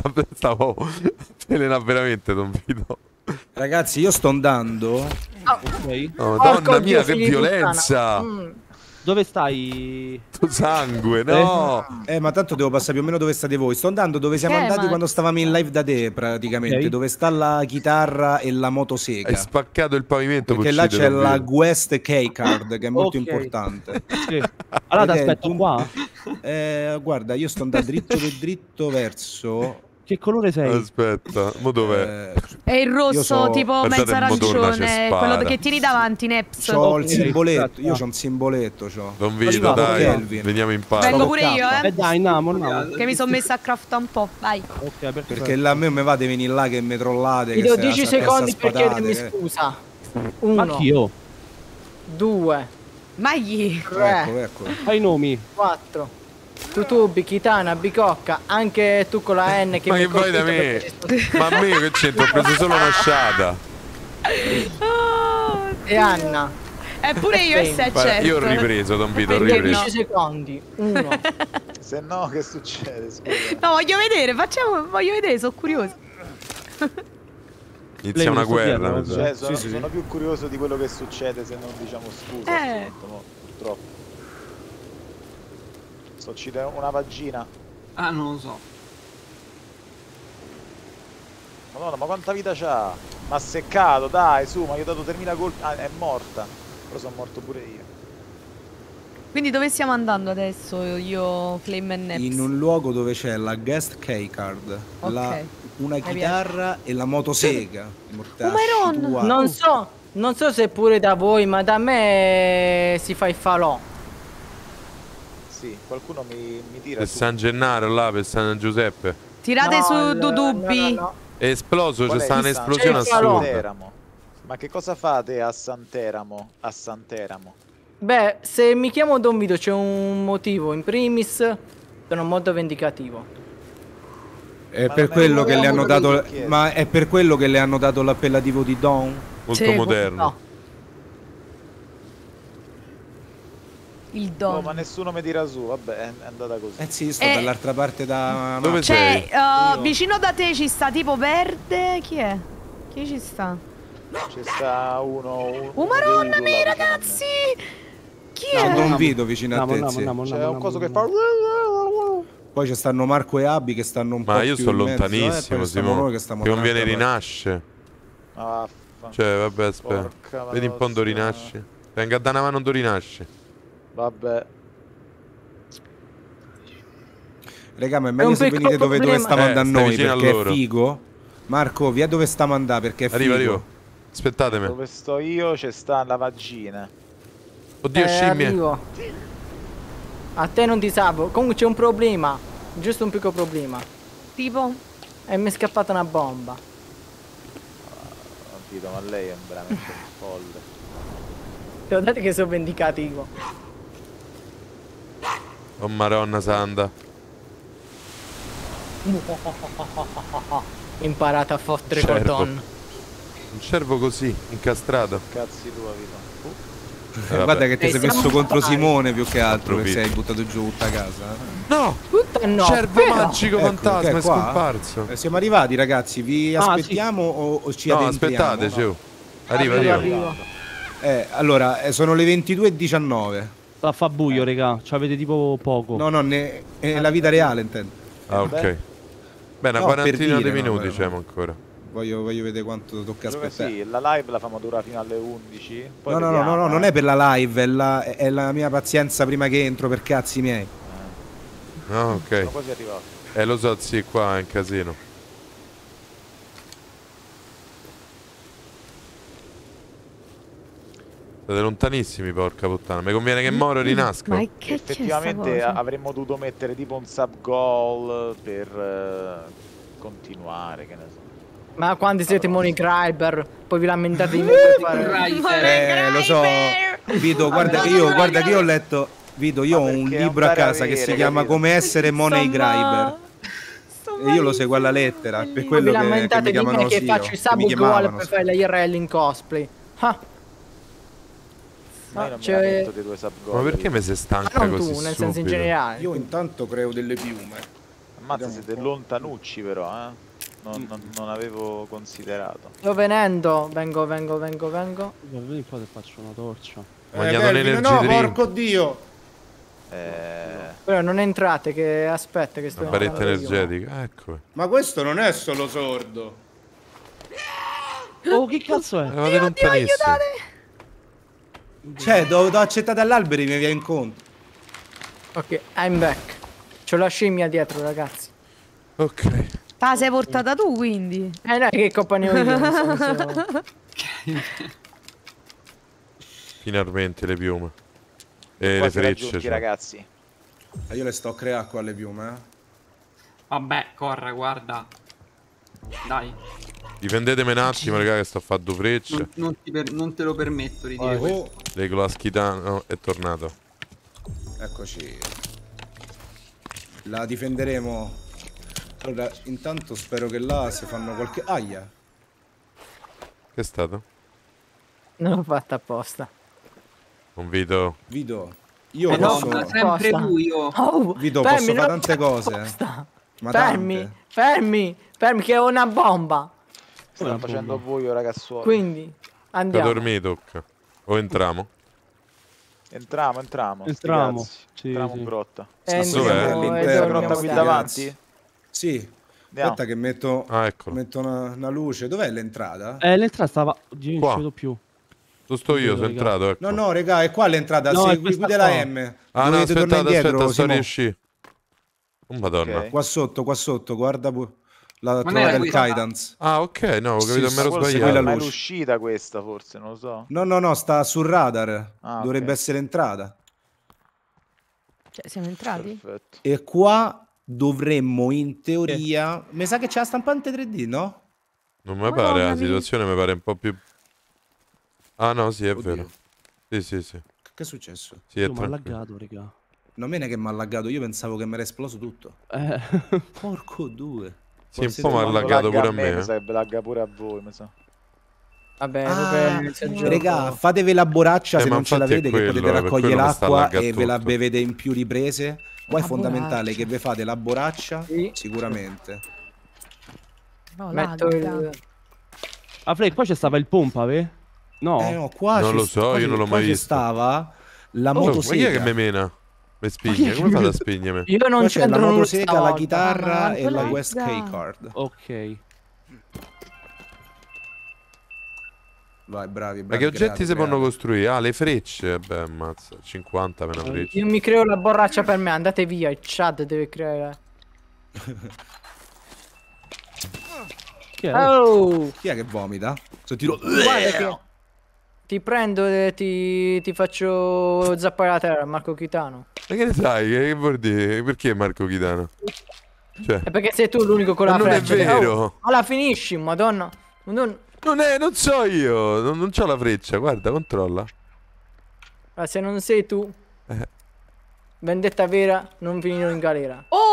avvelenando veramente, Don Vito. Ragazzi, io sto andando. Oh, Madonna mia, che violenza! Dove stai? Tu sangue, no! Ma tanto devo passare più o meno dove state voi. Sto andando dove siamo andati quando stavamo in live da te, praticamente. Dove sta la chitarra e la motosega. Hai spaccato il pavimento. Perché là c'è la Quest Keycard, che è molto importante. Sì. Allora ti aspetto qua. Guarda, io sto andando dritto verso... Che colore sei? Aspetta, mo dov'è? È il rosso, tipo mezzo arancione, quello che tieni davanti, Neps. C'ho il simboletto, io c'ho un simboletto, c'ho. Don Vito, dai, veniamo in pace. Vengo pure io, dai, andiamo. Che mi sono messa a craftare un po', vai. Perché là a me mi va di venire là che mi trollate. Ti do 10 secondi per chiedermi scusa. 1. Anch'io. 2. Magli. 3. Ecco. Fai i nomi. 4. Tutubi, Kitana, Bicocca, anche tu con la N che ma mi che vuoi da me? Ma a me che c'entro? Ho preso solo una sciata. E Anna. Pure io, se certo. Io ho ripreso, Don Vito, ho ripreso. 10 secondi. 1. Se no, che succede? Scusa. No, voglio vedere, voglio vedere, sono curioso. Inizia una guerra. Cioè, sono più curioso di quello che succede se non diciamo scusa. Purtroppo. Sto uccidendo una vagina. Ah, non lo so. Madonna, ma quanta vita c'ha? Ma ha seccato, dai, su, ma gli ho dato 3000 colpi. Ah, è morta. Però sono morto pure io. Quindi dove stiamo andando adesso, io, Flame e Neps? In un luogo dove c'è la guest keycard, una chitarra e la motosega. Non so se pure da voi, ma da me si fa il falò. Sì, qualcuno mi tira Per su. San Gennaro là, per San Giuseppe. Tirate su Dudubi. È esploso, c'è stata un'esplosione assurda. Ma che cosa fate a Santeramo? A Santeramo? Beh, se mi chiamo Don Vito c'è un motivo. In primis, sono molto vendicativo. È per quello che le hanno dato. Ma è per quello che le hanno dato l'appellativo di Don? Molto moderno. No. Il Don. No, ma nessuno mi tira su, vabbè, è andata così. Sì, sto dall'altra parte da... Dove sei? Vicino da te ci sta tipo verde. Chi è? Chi ci sta? Ci sta uno Maronna mia, ragazzi! Chi è? Don Vito vicino a te. C'è un coso che fa... Poi ci stanno Marco e Abbi che stanno un po' più in mezzo. Ma io sto lontanissimo, Simone. Che conviene rinasce. Cioè, vabbè, aspetta. Vedi un po' dove rinasce. Venga da una mano dove rinasce. Vabbè. Raga, ma è meglio se venite dove stiamo andando noi, perché è figo. Marco, via dove stiamo andando, perché è figo. Arrivo. Aspettatemi. Dove sto io c'è sta la vagina. Oddio, scimmie. Arrivo. A te non ti salvo. Comunque c'è un problema. Giusto un piccolo problema. Tipo? E mi è scappata una bomba. Capito, ma lei è veramente folle. Guardate che sono vendicativo. Oh Maronna Santa. Imparata a fottere col ton. Un cervo così, incastrato. Cazzi tua vita. Guarda che ti sei messo contro Simone più che altro, perché sei buttato giù tutta casa. No! No, Cervo magico fantasma, è qua? scomparso. Siamo arrivati, ragazzi, vi aspettiamo o ci addentriamo? No, aspettate, arriva. Allora, sono le 22:19. Sta a fa buio, regà, ci avete tipo poco. No, è la vita reale, intendo. Ah, ok. Beh, una quarantina di minuti diciamo ancora. Voglio vedere quanto tocca aspettare. Sì, la live la famo durare fino alle 11. Poi No, non è per la live, è la mia pazienza prima che entro per cazzi miei. Ah, ok. Sono quasi arrivato. Lo so, sì, qua è un casino. State lontanissimi, porca puttana. Mi conviene che Moro rinasca. Ma che effettivamente avremmo dovuto mettere tipo un sub goal per continuare, che ne so. Ma quando siete Moneycriber, poi vi lamentate di me per fare... lo so. Vito, guarda che io ho letto. Vito, io ho un libro a casa che si chiama Come essere Moneycriber. E io lo seguo alla lettera. Per quello vi lamentate che mi di me chiamano che faccio i sub goal per fare la IRL in cosplay. Ma io non mi lamento dei 2 sub goal. Ma perché mi sei stanca non così tu, nel senso in subito? generale. Io intanto creo delle piume. Ammazza, siete lontanucci però, eh. Non avevo considerato. Sto venendo, vengo. Vieni qua che faccio una torcia. Ho mangiato l'energia no, drink. porco dio. Però non entrate, che aspetta che sto... Una barretta energetica, ecco. Ma questo non è solo sordo. Oh, che cazzo è? Eravate lontanissimi. Cioè, do accettare all'albero e mi viene incontro. Ok, I'm back. C'ho la scimmia dietro, ragazzi. Ok. Ah, sei portata tu quindi? No, che colpa ne ho io, nel senso... Finalmente le piume. E le frecce. Cioè. Ragazzi. Io le sto creando qua le piume, Vabbè, corra, guarda. Dai. Difendetemi un attimo, raga, che sto a fare 2 frecce. Non te lo permetto di dire questo. Leggo la schitana, è tornato. Eccoci. La difenderemo. Allora, intanto spero che là si fanno qualche... Aia! Che è stato? Non l'ho fatta apposta. Un Vito. Vito, io no, posso... Ma sempre lui, io. Oh, Vito, fermi, posso fare non tante cose. apposta. Ma Fermi, tante. fermi, che ho una bomba. Sto facendo a voi, ragazzuoli. Quindi, Da andiamo. dormire tocca. O entriamo? Entriamo. Sì, entriamo in sì. grotta. Dov'è? La grotta qui davanti? Sì. Andiamo. Aspetta che metto, eccolo. metto una luce. Dov'è l'entrata? L'entrata stava... Oddio, non Qua. ci vedo più. Dove sto io, sono entrato, ecco. No, regà, è qua l'entrata. No, è Segui questa della qua. M. Ah, no, Dovete tornare indietro, sto Simo. riuscì. Oh, madonna. Ok. Qua sotto, guarda la Ma trovata non del era guidance. Ah, ok, no, ho capito, Sì, mi ero Forse quella sbagliato. ma è luce. l'uscita questa, forse, non lo so. No, sta sul radar. Ah, Dovrebbe ok. essere entrata. Cioè, siamo entrati? Perfetto. E qua dovremmo, in teoria... Mi sa che c'è la stampante 3D, no? Non mi pare, Madonna la mia. situazione mi pare un po' più... Ah, no, sì, è Oddio. vero. Sì. Che è successo? Sì, è Io mi ha tranquillo. laggato, raga. Non me ne che mi ha laggato, io pensavo che mi era esploso tutto. Porco due. Sì, un po' mi ha laggato pure a me. Mi sa che lagga pure a voi, mi sa. Vabbè, Regà, fatevi la borraccia se ma non ce infatti è l'avete, che quello, potete per raccogliere quello mi sta l'acqua lagga e ve la tutto. bevete in più riprese. Qua è La fondamentale borraccia. che vi fate la borraccia, Sì. sicuramente. No, Metto il... Ah, Frey, qua c'è stava il pompa, ve? No. No, qua Non ci lo so, qua io ci- non l'ho qua mai ci visto. stava la Oh, ma chi è motosega. che mi mena? Mi spigne? Come fate a spingermi? Io non Qua c'è la c'entro nulla motosega, la stavolta. chitarra e la quella- West K-Card. Ok. Vai, bravi, Ma bravi. che oggetti creati, si possono creati. costruire? Ah, le frecce. Beh, ammazza. 50 per una freccia. Io mi creo la borraccia per me, andate via, il chat deve creare. Chi è? Oh! Chi è che vomita? Tiro... Guarda che ti prendo e ti faccio zappare la terra, Marco Chitano. Ma che ne sai? Che vuol dire? Perché Marco Chitano? Cioè, È perché sei tu l'unico con Ma la non è freccia. vero. Oh, ma la finisci, madonna. non so io. Non c'ho la freccia. Guarda, controlla. Ma se non sei tu, vendetta vera, non finirò in galera. Oh,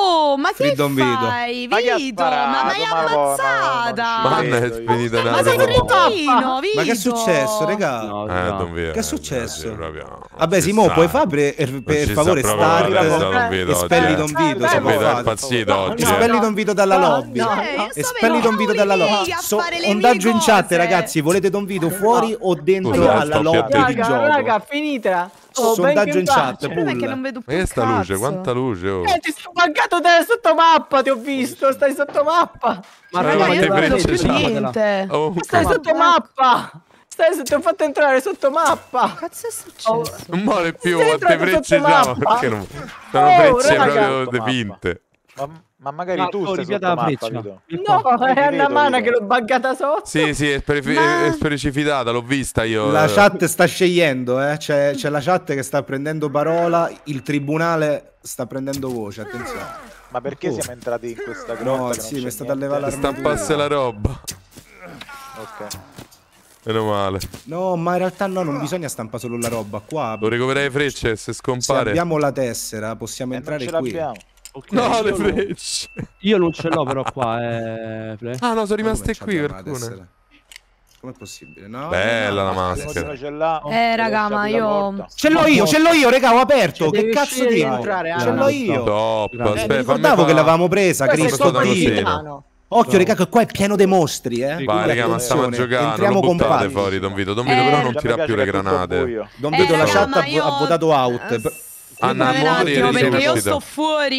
Oh, ma che fai? Vito, ma mi hai ammazzata! Manna è finita Ma sei cretino, Vito! Ma che è successo, regà? Che è successo? Vabbè, Simo, puoi fare per favore start e spelli Don Vito. È impazzito oggi. Espelli Don Vito dalla lobby. Espelli Don Vito dalla lobby. Sondaggio in chat, ragazzi. Volete Don Vito fuori o dentro alla lobby di gioco? Raga, finitela. Sondaggio in chat. Il problema è che non vedo più questa luce, quanta luce, oh. Ti sto mancato te sotto mappa, ti ho visto, stai sotto mappa. Ma io non vedo più niente. Stai sotto mappa. Ti ho fatto entrare sotto mappa. Che cazzo è successo? Non muore più, quante frecce siamo? Perché non sono frecce proprio depinte. Ma magari tu stai sotto mappa, no, è una mana che l'ho buggata sotto. Sì, è specificata, l'ho vista io. La chat sta scegliendo, c'è la chat che sta prendendo parola, il tribunale sta prendendo voce, attenzione. Ma perché siamo entrati in questa grotta? No, sì, mi è stata a levare l'armatura. Stampasse la roba. Ok. Meno male. No, ma in realtà no, non bisogna stampare solo la roba qua. Lo recuperai frecce, se scompare. Se abbiamo la tessera, possiamo entrare qui. Okay, no, le frecce. Io non ce l'ho però qua, Ah no, sono rimaste qui alcune. Com'è possibile? No, bella la maschera. Raga, ma io... Ce l'ho io, raga, ho aperto. Che cazzo dico? Ce l'ho io. Top, aspetta, mi ricordavo che l'avevamo presa, Cristo Dio. Occhio, raga, che qua è pieno di mostri, Vai, raga, ma stiamo a giocare. Non lo buttate fuori, Don Vito. Don Vito però non tira più le granate. Don Vito, la chat ha votato out. Anna, muori perché io sto fuori,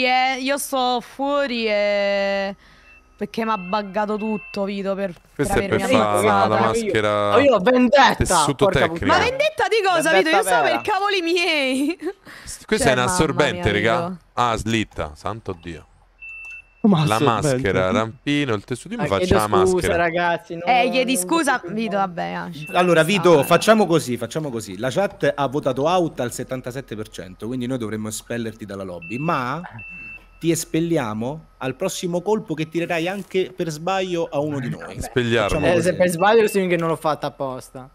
perché mi ha buggato tutto, Vito, questa è per fare la maschera. Io vendetta. Tessuto tecnico. Ma vendetta di cosa, Vito? Io stavo per cavoli miei. Questa è un assorbente, raga. Ah, slitta, santo Dio. La maschera, rampino, il tessuto. Io mi faccio la maschera. Scusa, ragazzi. Chiedi scusa, Vito, vabbè. Allora, Vito, facciamo così. La chat ha votato out al 77%, quindi noi dovremmo espellerti dalla lobby, ma ti espelliamo al prossimo colpo che tirerai anche per sbaglio a uno di noi. Espelliarlo. Se per sbaglio significa che non l'ho fatta apposta.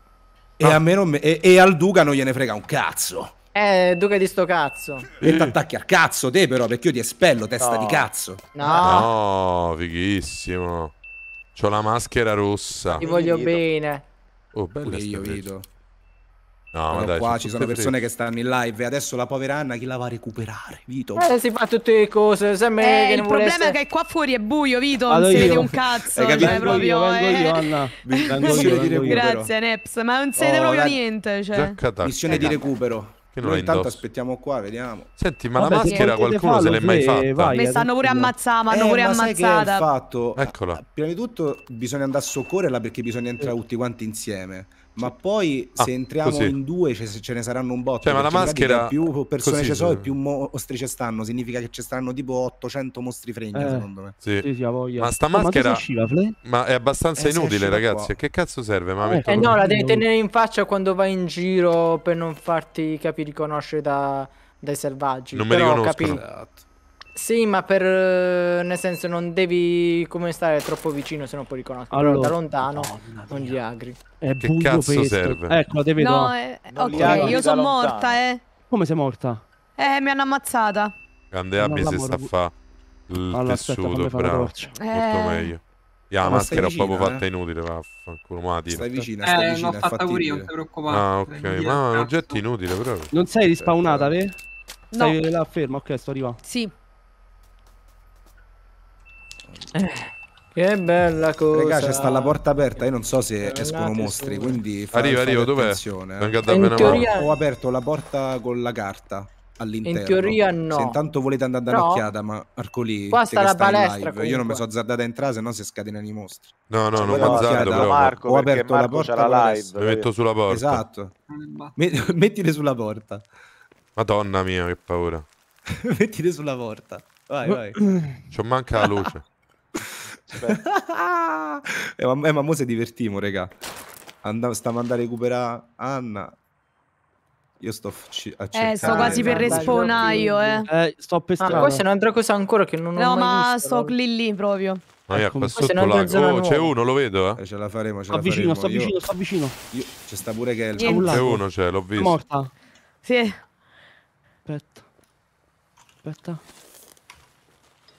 E al Duca non gliene frega un cazzo. Duca di sto cazzo. E ti attacchi al cazzo te però, perché io ti espello, testa di cazzo. No, fighissimo. C'ho la maschera rossa. Ti voglio bene. Oh, bello io Vito. No, ma dai, qua ci sono persone che stanno in live e adesso la povera Anna chi la va a recuperare, Vito? Si fa tutte le cose, che il problema è che qua fuori è buio, Vito, non si vede un cazzo. Vengo io, Anna. Grazie, Neps, ma non si vede proprio niente. Missione di recupero. Che non intanto aspettiamo qua, vediamo. Senti, ma la maschera qualcuno se l'è mai fatta? Mi stanno pure ammazzando, mi hanno pure ammazzata. Fatto? Eccola. Prima di tutto bisogna andare a soccorrerla perché bisogna entrare tutti quanti insieme. Ma poi se entriamo in due ce ne saranno un botto. Cioè, ma la maschera più persone ci sono e più mostri ci stanno. Significa che ci stanno tipo 800 mostri fregna, secondo me. Sì, ma sta maschera ma è abbastanza inutile, ragazzi. Che cazzo serve? Ma no, la devi tenere in faccia quando vai in giro per non farti riconoscere dai selvaggi. Non mi riconoscono. Sì, ma nel senso non devi stare troppo vicino, se no poi riconosci. Allora, da lontano non gli agri. Che cazzo serve? Ecco, te vedo. No, ok, io sono morta, Come sei morta? Mi hanno ammazzata. Grande Abby si sta a fa il tessuto, bravo. Molto meglio. La maschera ho proprio fatta inutile, vaffanculo, ma stai vicina, l'ho fatta pure io, non ti preoccupare. Ah, ok, ma è un oggetto inutile proprio. Non sei rispawnata, ve? No. Stai là ferma, ok, sto arrivando. Sì. Che bella cosa. Raga, sta la porta aperta, io non so se escono mostri, quindi arriva, dov'è? In teoria ho aperto la porta con la carta all'interno. In teoria no. Se intanto volete andare a dare un'occhiata, ma Arcoli, qua sta la palestra. Io non mi sono azzardata a entrare, se no si scatenano i mostri. No, non mi azzardo proprio. Marco, ho aperto la porta la live. Mi metto sulla porta. Esatto. Mettile sulla porta. Madonna mia, che paura. Mettile sulla porta. Vai. C'ho manca la luce. Ma mo se divertimo, raga. Stiamo andando a recuperare Anna. Io sto a cercare. Sto quasi per respawnare io, sto per strada. Questa è un'altra cosa ancora che non ho No, mai ma visto, sto lì proprio. Ma qua sotto là. Oh, c'è uno, lo vedo, Ce la faremo, sto vicino. C'è sta pure che c'è uno, l'ho visto. Morta. Sì. Aspetta.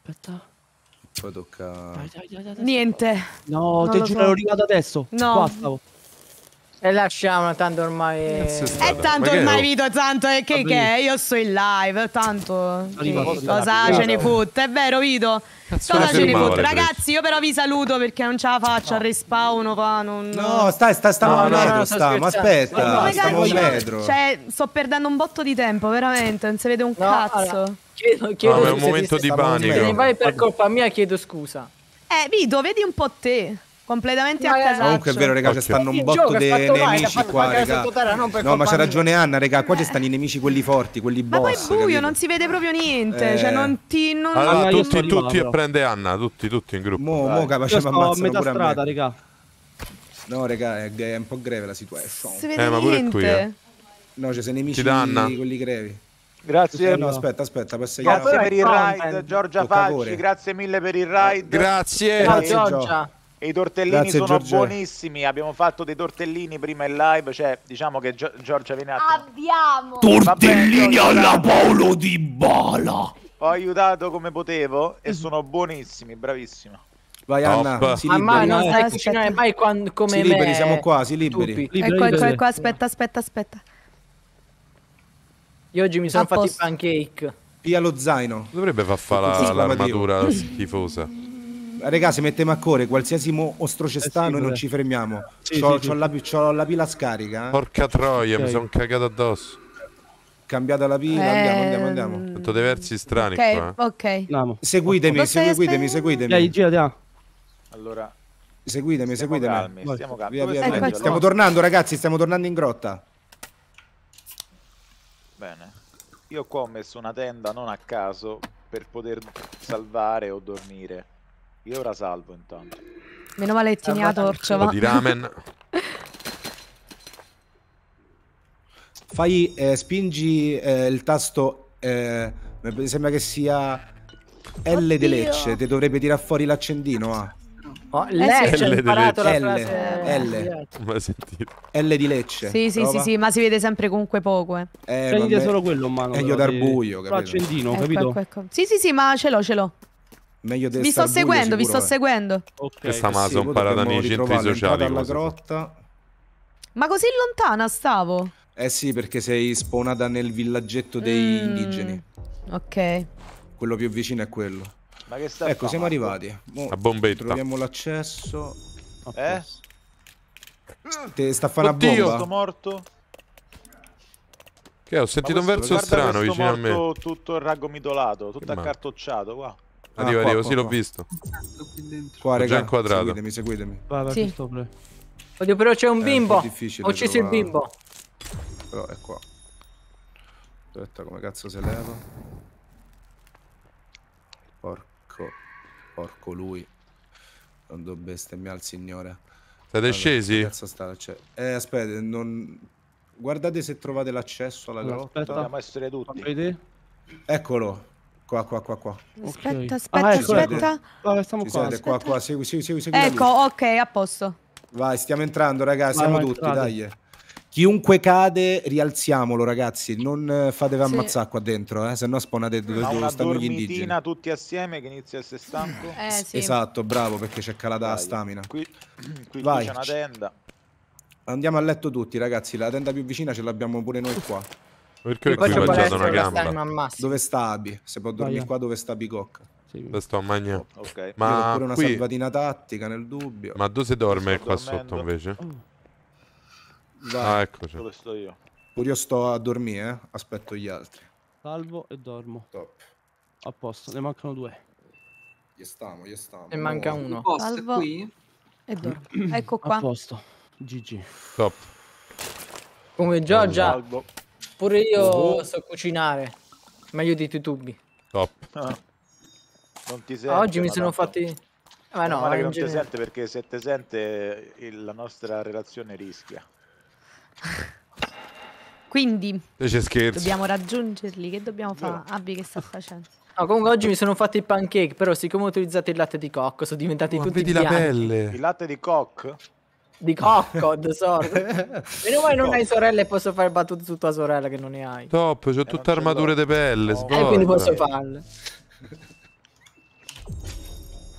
Aspetta. Poi tocca... Niente. No, te giuro, l'ho arrivato adesso. No. Qua stavo. E lasciamo, tanto ormai tanto ormai Vito, tanto è che io sto in live, tanto cosa ce ne fotte, è vero Vito? Cosa ce ne fotte? Ragazzi, io però vi saluto perché non ce la faccio a respawn qua, non... No, stiamo a metro, ma aspetta, stiamo a metro. Cioè, sto perdendo un botto di tempo, veramente, non si vede un cazzo. Chiedo è un momento di panico. Se ne vai per colpa mia, chiedo scusa. Vito, vedi un po' te. Completamente a casaccio. Comunque è vero, raga, ci stanno un botto di nemici qua, raga. No, ma c'ha ragione Anna, raga, qua ci stanno i nemici quelli forti, quelli boss. Ma poi è buio, capito? Non si vede proprio niente, cioè non ti... Allora tutti e prende Anna, tutti in gruppo. Mo facciamo ammazzare metà strada, raga. No, raga, è un po' greve la situazione. Si vede ma pure qui, No, ci sono i nemici quelli grevi. Grazie. No, aspetta, grazie per il raid, Giorgia Facci, grazie mille per il raid. Grazie. Giorgia. E i tortellini sono buonissimi. Abbiamo fatto dei tortellini prima in live. Cioè, diciamo che Giorgia viene Abbiamo tortellini alla Paolo Di Bala. Ho aiutato come potevo e sono buonissimi, bravissima. Vai Anna, si liberi. Non stai cucinare mai come si liberi, siamo qua, si liberi. Ecco, aspetta. Io oggi mi sono fatti i pancake. Via lo zaino. Dovrebbe fare l'armatura schifosa. Raga, se mettiamo a correre qualsiasi mostro ci sta, noi non ci fermiamo. C'ho la pila scarica. Porca troia, mi sono cagato addosso. Cambiata la pila, andiamo. Ho fatto dei versi strani qua. Ok. Seguitemi. Dai, gira. Allora, seguitemi. Stiamo calmi. Stiamo tornando, ragazzi, stiamo tornando in grotta. Bene. Io qua ho messo una tenda non a caso per poter salvare o dormire. Io ora salvo intanto. Meno male che tieni la torcia, va. Di ramen. Fai, spingi il tasto, mi sembra che sia L di Lecce, ti dovrebbe tirare fuori l'accendino. Lecce, ho imparato la frase. L di Lecce. Sì, ma si vede sempre comunque poco. Prendi solo quello in mano. Meglio dar buio, capito? L'accendino, capito? Ecco. Sì, ma ce l'ho. Meglio vi sto seguendo. Okay. Questa ma sono imparata nei centri sociali. Alla grotta. Ma così lontana stavo? Eh sì, perché sei spawnata nel villaggetto dei indigeni. Ok. Quello più vicino è quello. Ma che sta ecco, siamo arrivati. A bombetta. Troviamo l'accesso. Te sta a fare una bomba. Sto morto. Che ho sentito un verso strano vicino a me. Tutto raggomitolato, tutto accartocciato qua. Arrivo, sì, l'ho visto. Qua, raga, già inquadrato. Seguitemi. Vai, Oddio, però c'è un bimbo. Ho ucciso il bimbo. Però è qua. Aspetta, come cazzo se leva? Porco lui. Non do bestemmiare al signore. Siete scesi? Cazzo sta aspetta, guardate se trovate l'accesso alla grotta. Dobbiamo essere tutti. Eccolo. Qua. Aspetta. Stiamo qua. Segui. Ecco, ok, a posto. Vai, stiamo entrando, ragazzi. Siamo tutti, dai. Chiunque cade, rialziamolo, ragazzi. Non fatevi ammazzare qua dentro, se no spawnate dove stanno gli indigeni. Tutti assieme che inizia a essere stanco. Sì. Esatto, bravo, perché c'è calata la stamina. Qui c'è una tenda. Andiamo a letto tutti, ragazzi. La tenda più vicina ce l'abbiamo pure noi qua. Perché qui ho mangiato una gamba? Dove sta Abi? Se può dormire qua dove sta Bicocca. Dove sto a mangiare? Ok. Ma pure una salvatina tattica nel dubbio. Ma dove si dorme qua sotto invece? Vai. Eccoci. Dove sto io? Pure io sto a dormire, aspetto gli altri. Salvo e dormo. Top. A posto, ne mancano 2. Gli stiamo. Ne manca uno. Salvo qui e dormo. Ecco qua. A posto. GG. Top. Come Giorgia. Pure io so cucinare. Meglio di tubi. Top. Non ti senti, oggi mi sono fatti... Ma no, non ti sente, perché se ti sente la nostra relazione rischia. Quindi scherzo. Dobbiamo raggiungerli. Che dobbiamo fare? Abbi, che sta facendo? No, comunque oggi mi sono fatti i pancake, però siccome ho utilizzato il latte di cocco sono diventati tutti vedi bianchi. La pelle. Il latte di cocco? Di cocco, tesoro. Meno male non hai sorelle e posso fare battute su tua sorella che non ne hai. Top, c'ho tutte armature di pelle. Quindi posso farle.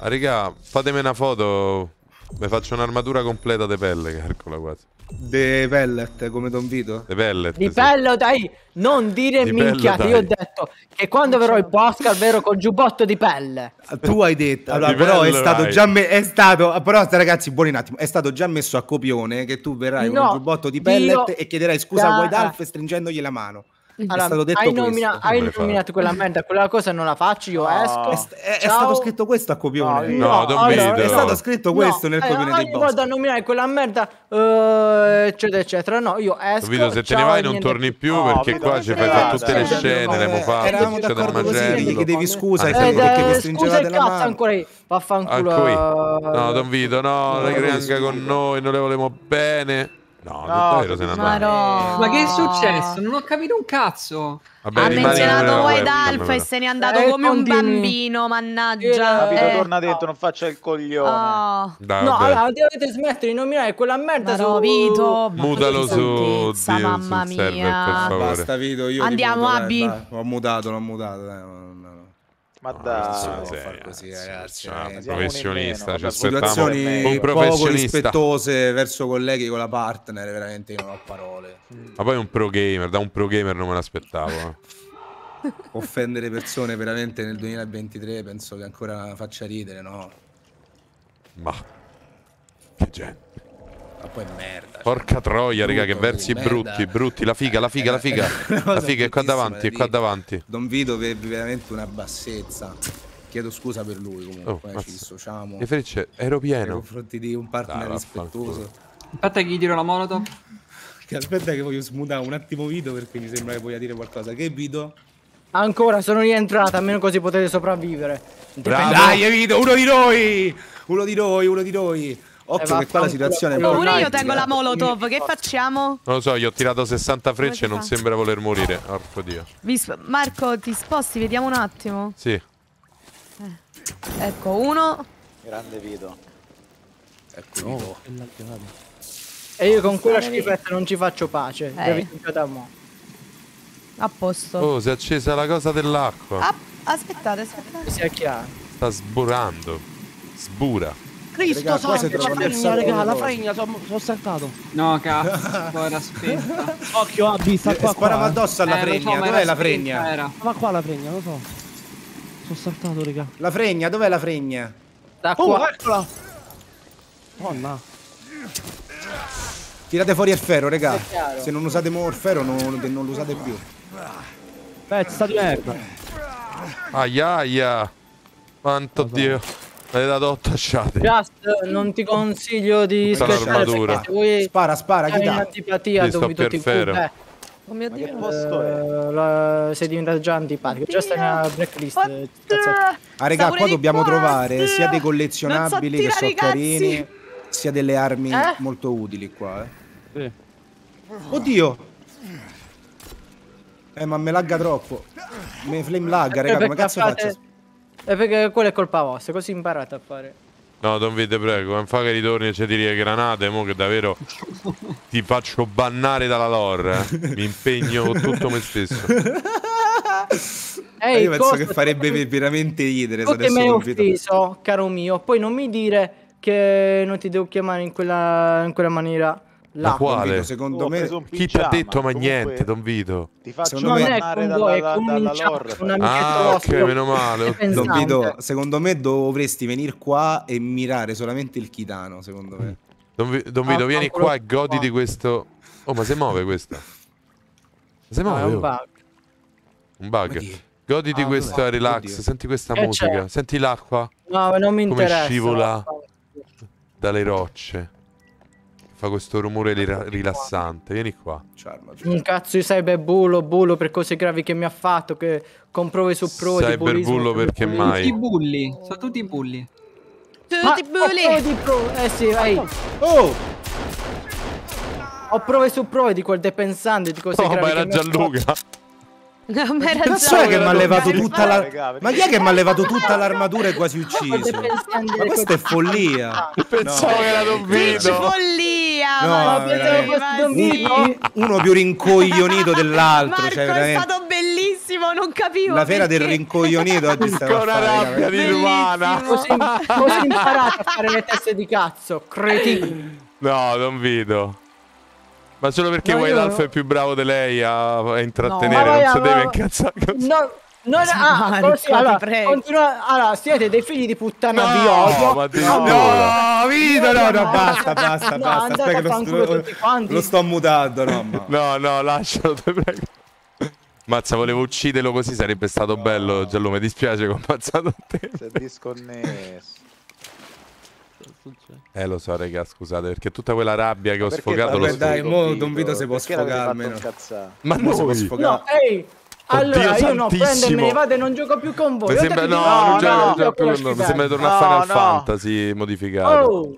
raga, fatemi una foto. Mi faccio un'armatura completa di pelle, calcola quasi. De pellet, come Don Vito? De pellet. Di pello, dai, non dire minchiate. Io ho detto che quando verrò il podcast verrò col giubbotto di pelle. Tu hai detto, allora, però è stato già però ragazzi, buoni un attimo, è stato già messo a copione che tu verrai con il giubbotto di pellet e chiederai scusa a Guaidalf stringendogli la mano. Allora, hai nominato quella merda, quella cosa non la faccio, io esco. È stato scritto questo a copione. No, è stato scritto questo nel copione dei boss. Ogni volta nominare quella merda, eccetera, eccetera. No, io esco. Vito, se te ne vai non torni più perché qua ci fai tutte le scene, le abbiamo fatte. Eravamo d'accordo così, gli chiedevi scusa perché vi stringevate la mano. Ancora vaffanculo. No, Don Vito, no, non rimanga con noi, non le volevamo bene. No, davvero se ne andava. Ma che è successo? Non ho capito un cazzo. Vabbè, ha menzionato Guaidalf e se n'è andato come un bambino, mannaggia. Capito, torna dentro, non faccia il coglione. No, allora dovete smettere di nominare quella merda su Vito. Mutalo su mamma mia. Server, per favore. Basta Vito, io andiamo Abby. L'ho mutato, Ma dai, far così, ragazzi. Professionista, ci situazioni un poco professionista rispettose verso colleghi con la partner, veramente io non ho parole. Ma poi un pro gamer, da un pro gamer non me l'aspettavo. Offendere persone veramente nel 2023 penso che ancora faccia ridere, no? Ma che gente. Ma poi merda. Porca troia, raga, che versi brutti. La figa. La figa è qua davanti, Don Vito avevi veramente una bassezza. Chiedo scusa per lui comunque, ci dissociamo. E Frecce, ero pieno. Nei confronti di un partner rispettoso. Aspetta che gli tiro la molotov. Aspetta che voglio smutare un attimo Vito perché mi sembra che voglia dire qualcosa. Che Vito? Ancora, sono rientrata, almeno così potete sopravvivere. Dai Vito, uno di noi. Occhio che qua la situazione è un po'. Pure io tengo la molotov, che facciamo? Non lo so, gli ho tirato 60 frecce e non sembra voler morire. Porco Dio. Marco, ti sposti, vediamo un attimo. Sì. Ecco, uno. Grande Vito. Ecco Vito. E io con quella schifetta non ci faccio pace. A posto. Oh, si è accesa la cosa dell'acqua. Aspettate. Sia chiaro. Sta sburando. Sbura. Cristo santo, la fregna, sono saltato. No, cazzo, ora spenta. Occhio, Abby, sta qua. Sparava addosso alla fregna, dov'è la fregna? Ma qua la fregna, lo so. Sono saltato, raga. La fregna, dov'è la fregna? Da qua. Eccola. Oh no. Tirate fuori il ferro, raga. Se non usate il ferro non lo usate più. Pezza di merda. Aia. Quanto Dio. L'hai dato 8 asciate. Just, non ti consiglio di l'armatura. Spara, chi dà? Antipatia sto per ferro. Oh mio Dio. Che posto è? Sei diventato già antipatico. Just nella blacklist. Raga, qua dobbiamo trovare sia dei collezionabili che sono carini, sia delle armi molto utili qua. Sì. Oddio. Ma me lagga troppo. Me flame lagga, raga, come cazzo faccio? È perché quella è colpa vostra, così imparate a fare. No, Don Vito, prego, non fa che ritorni e ci tiri le granate, mo che davvero ti faccio bannare dalla lore, Mi impegno con tutto me stesso. Io penso che farebbe veramente ridere se adesso mi hai offeso, caro mio, poi non mi dire che non ti devo chiamare in quella maniera. La quale? Vito, secondo me chi ti ha detto ma niente, Don Vito? Ti faccio bannare dalla lore. Ok, meno male. Don Vito, secondo me dovresti venire qua e mirare solamente il chitano, secondo me. Don Vito, vieni qua e godi di questo. Oh, ma si muove questa? Si muove? È un bug. Un bug. Godi di questa relax, oddio. Senti questa musica, senti l'acqua. No, non mi interessa. Come scivola dalle rocce. Fa questo rumore rilassante. Vieni qua. Un cazzo di cyberbullo per cose gravi che mi ha fatto, che con prove su prove. Cyberbullo perché mai? Tutti bulli, sono tutti bulli. Tutti bulli. Sì, vai. Oh! Ho prove su prove di quel depensante di cose gravi. Ma era Gianluca. No, ma era Gianluca che mi ha levato tutta la... Ma chi è che mi ha levato tutta l'armatura e quasi ucciso? Ma questa è follia. Pensavo che era Don Vito. Follia. Uno più rincoglionito dell'altro. Marco, cioè, è stato bellissimo, non capivo. La fiera del rincoglionito oggi stava con una rabbia di Nirvana. Così imparate a fare le teste di cazzo, cretini. No, non vedo. Ma solo perché White Alf è più bravo di lei a intrattenere, non si deve incazzare. Così, allora, siete dei figli di puttana no, no, Vito, no, basta. Aspetta che lo sto mutando, no, lascialo, te prego. Mazza, volevo ucciderlo così, sarebbe stato bello. Giallo, mi dispiace che ho ammazzato te. Si è disconnesso. Lo so, raga, scusate, perché tutta quella rabbia che ho sfogato lo dai, mo Don Vito si può sfogare almeno. Ma non si può sfogare. No, ehi, allora io non prendo e me ne vado e non gioco più con voi. Mi sembra, non gioco più con noi. Mi sembra di tornare a Final Fantasy modificato. Oh.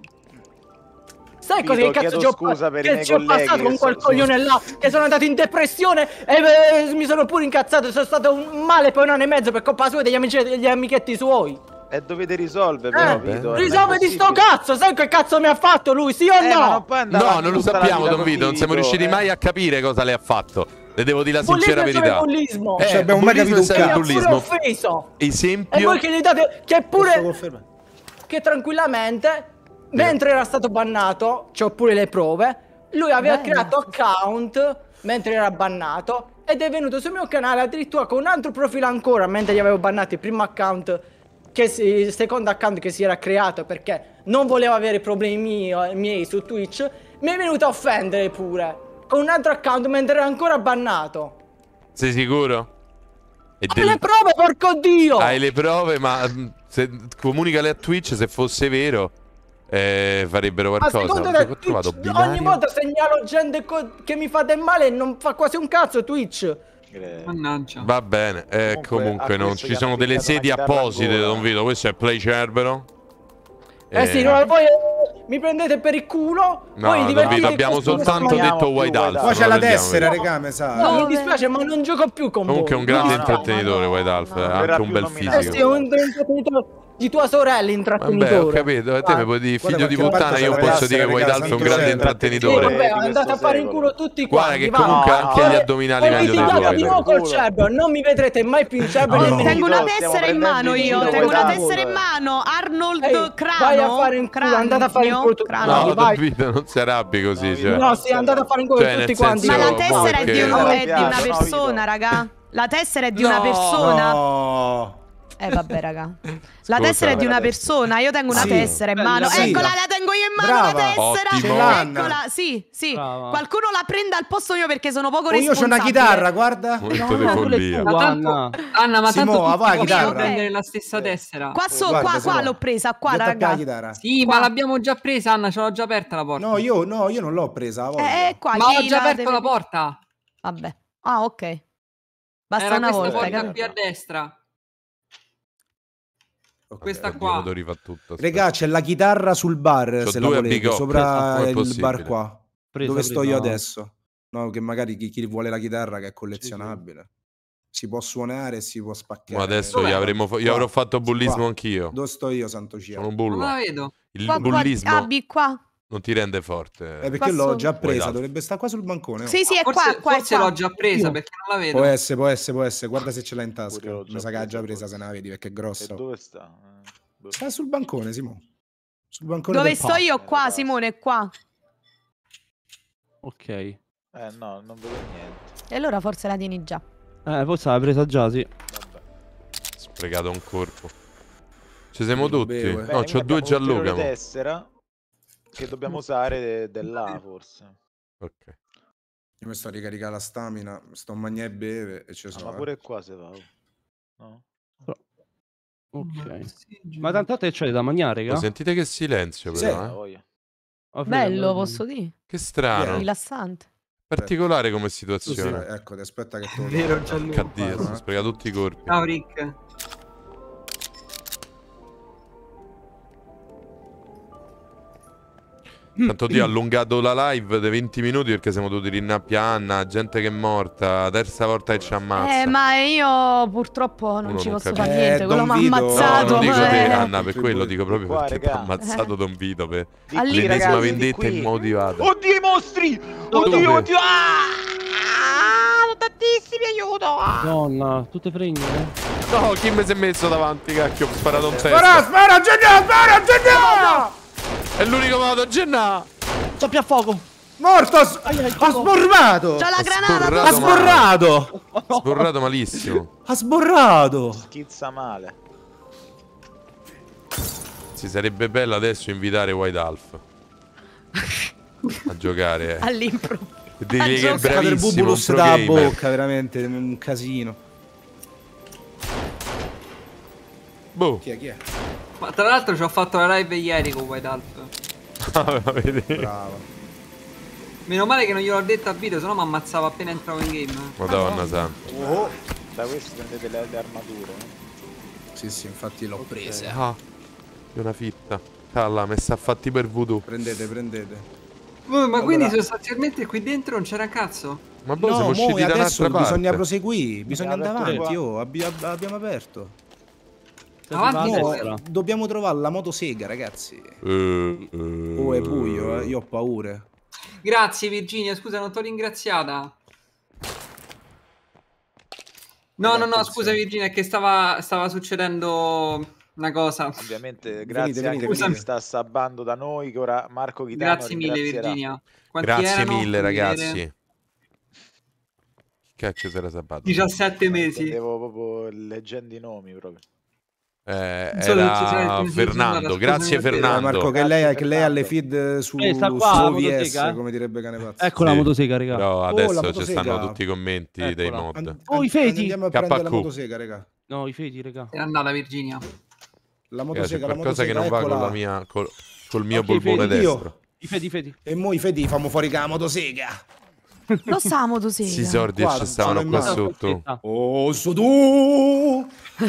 Sai cosa che cazzo ci ho passato con quel coglione là? Che sono andato in depressione e mi sono pure incazzato. Sono stato un male per un anno e mezzo per colpa sua e degli amichetti suoi. E dovete risolvere però, Vito. Risolve di sto cazzo, sai che cazzo mi ha fatto lui, sì o no? No, non lo sappiamo, Don Vito, non siamo riusciti mai a capire cosa le ha fatto. Le devo dire la sincera verità. Bullismo. Abbiamo mai capito un cazzo. Bullismo. Esempio. E voi che gli date, che pure, che tranquillamente, mentre era stato bannato, c'ho pure le prove, lui aveva creato account mentre era bannato ed è venuto sul mio canale addirittura con un altro profilo ancora, mentre gli avevo bannato il primo account, il secondo account che si era creato perché non voleva avere problemi miei su Twitch, mi è venuto a offendere pure con un altro account mentre era ancora bannato. Sei sicuro? Hai le prove, porco dio! Hai le prove, ma se comunicale a Twitch, se fosse vero farebbero qualcosa. Ma secondo te ogni volta segnalo gente che mi fa del male e non fa quasi un cazzo Twitch. Mannaggia. Va bene, comunque non ci sono delle sedi apposite, Don Vito. Questo è Play Cerbero. Sì, no, voi mi prendete per il culo. No, Don Vito, abbiamo soltanto detto White Alf. Poi c'è la tessera, regame, sa. No, mi dispiace, ma non gioco più con voi. Comunque è un grande intrattenitore, White Alf. Anche un bel fisico. Sì, un intrattenitore di tua sorella, intrattenitore. Vabbè, ho capito. Te mi puoi dire figlio di puttana, io posso dire che White Alf è un grande intrattenitore. Vabbè, andate a fare in culo tutti quanti. Guarda che comunque anche gli addominali meglio di tuoi. Di nuovo col Cerbero, non mi vedrete mai più in Cerbero. Tengo una tessera in mano io, tengo una tessera in mano. Arnold Crano. Vai a fare in culo, andate a fare in culo tutti quanti. No, Don Vito, non si arrabbi così. No, sì, andate a fare in culo tutti quanti. Ma la tessera è di una persona, raga. La tessera è di una persona. No. Vabbè, raga. La tessera è di una persona. Io tengo una tessera in mano. Eccola, la tengo io in mano. Brava. La tessera. Eccola. Sì. Brava. Qualcuno la prenda al posto mio perché sono poco responsabile. Io c'ho una chitarra, guarda. Anna, ma tanto vai, chitarra. Prendere la stessa tessera. Qua l'ho presa, qua, raga. Sì, ma l'abbiamo già presa, Anna, ce l'ho già aperta la porta. No, io non l'ho presa. Qua, ma ho già aperto la porta. Vabbè. Ah, ok. Basta era una volta. Porta qui a destra. Questa qua. Regà, c'è la chitarra sul bar, se la volete, sopra il bar qua. Dove sto io adesso. No, che magari chi vuole la chitarra che è collezionabile. Si può suonare e si può spaccare. Ma adesso io avrò fatto bullismo anch'io. Dove sto io, santo cielo? Sono un bullo. Non la vedo. Il bullismo qua. non ti rende forte. Perché l'ho già presa, dovrebbe stare qua sul bancone. Sì, è qua. Forse l'ho già presa perché non la vedo. Può essere. Guarda se ce l'ha in tasca. Mi sa che l'ha già presa, se ne la vedi, perché è grossa. E dove sta? Sta sul bancone, Simone. Sul bancone dove sto io? Qua, Simone, è qua. Ok. No, non vedo niente. E allora forse la tieni già. Forse l'ha presa già, sì. Vabbè. Sprecato un corpo. Ci siamo tutti? No, c'ho due Gianluca. Una tessera che dobbiamo usare là, forse. Ok. Io mi sto a ricaricare la stamina, sto a mangiare e beve e ci sono. Ma pure qua se va. No? Ok. Ma tanto te c'è da mangiare, raga? Sentite che silenzio, però. Bello, posso dire. Che strano. Rilassante. Particolare come situazione. Ecco, ti aspetta che tu. Vero, Gianluca. Caddio, si sprega tutti i corpi. Ciao, Rick. Tanto ti ho allungato la live dei 20 minuti perché siamo dovuti rinnappiare Anna, gente che è morta, terza volta che ci ammazza. Ma io purtroppo non ci posso fare niente, quello mi ha ammazzato. No, non dico te, Anna, per quello dico proprio perché ti ha ammazzato Don Vito per l'ennesima vendetta immotivata. Oddio i mostri! Oddio! tantissimi, aiuto! Donna, tutte fregne. No, chi mi si è messo davanti, cacchio? Ho sparato un testo. Spara, Gennà! È l'unico modo, Gennà! C'ho più a fuoco. Morto! Ha sborrato! C'ha la granata! Ha sborrato! Sborrato malissimo. Ha sborrato! Schizza male. Si sarebbe bello adesso invitare White Half a giocare. All'impro. Digli che è Il bravissimo, un Bubulus pro da gamer. bocca, veramente un casino. Boh. Chi è? Ma tra l'altro ci ho fatto la live ieri con White Half. Bravo. Meno male che non gliel'ho detto a video, sennò mi ammazzava appena entravo in game. Madonna santa. Oh. Da questi prendete le armature. Sì, infatti l'ho presa. Ah, è una fitta. Calla, messa a fatti per voodoo. Prendete. Ma Allora... quindi sostanzialmente qui dentro non c'era cazzo? Ma poi siamo usciti da un'altra parte. Bisogna proseguire, bisogna andare avanti. Abbiamo aperto. Avanti, dobbiamo trovare la motosega, ragazzi. Oh, è buio, io ho paura. Grazie Virginia, scusa, non t'ho ringraziata. No, scusa Virginia, è che stava succedendo una cosa. Ovviamente grazie anche a chi sta sabbando da noi, che ora Marco Chitano Grazie mille Virginia. Grazie mille ragazzi. Che cacchio si era sabbato? 17 mesi. Devo proprio leggendo i nomi proprio. Era Fernando, grazie Fernando. Marco, che lei ha le feed su OBS, come direbbe Cane Pazzo. Ecco la motosega, raga. Però adesso ci stanno tutti i commenti dei mod. I feti. Andiamo a prendere la motosega, raga. No, i feti, raga. È andata Virginia. La motosega, qualcosa che non va con la mia col mio polmone destro. I feti. E mo i feti famo fuori con la motosega. Lo sa la motosega. Sì, sordi ci stavano qua sotto. Oh, su tu!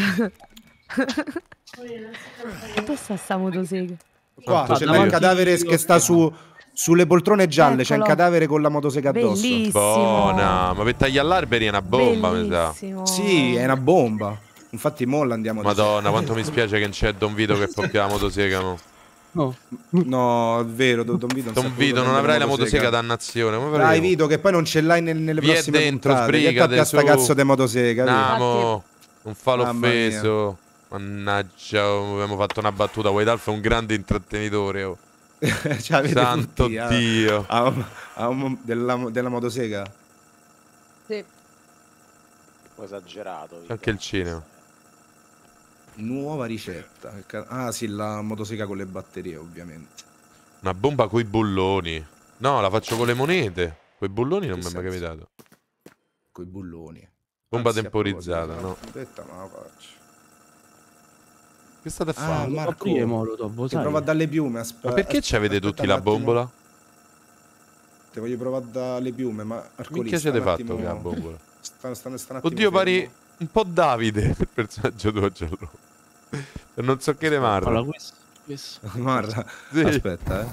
Dove sta motosega? Qua c'è il cadavere che sta sulle poltrone gialle. C'è un cadavere con la motosega addosso. Bellissimo. Buona, ma per tagliare l'alberi è una bomba, mi sa. Sì, è una bomba. Infatti mo l'andiamo a Madonna, quanto mi spiace che non c'è Don Vito che poppia la motosega, no? No, è vero, Don Vito non avrai la motosega, dannazione. Dai Vito, che poi non ce l'hai nelle prossime dentro, puntate. Che tappia sta cazzo di motosega. Namo, non fa l'offeso. Mannaggia, abbiamo fatto una battuta. White Half è un grande intrattenitore. Oh. Santo tutti, Dio. Della motosega. Sì. Un po' esagerato. C'è anche il cinema. Nuova ricetta. Ah sì, la motosega con le batterie, ovviamente. Una bomba coi bulloni. No, la faccio con le monete. Coi bulloni non mi è mai capitato. Coi bulloni. Bomba temporizzata, no. Aspetta, ma la faccio. Che state a fare? Marco, ti prova a dare le piume. Ma perché ci avete tutti la bombola? Ti voglio provare a dare le piume, ma minchia ci avete fatto con la bombola? Oddio, pari un po' Davide, il personaggio tuo giallo. Non so che ne marra. Allora, questo. Marra. Sì. Aspetta,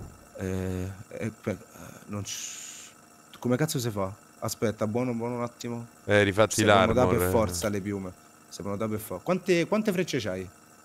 come cazzo si fa? Aspetta, buono un attimo. Rifatti l'armor. Devono dare per forza le piume. Devono dare per forza. Quante frecce c'hai?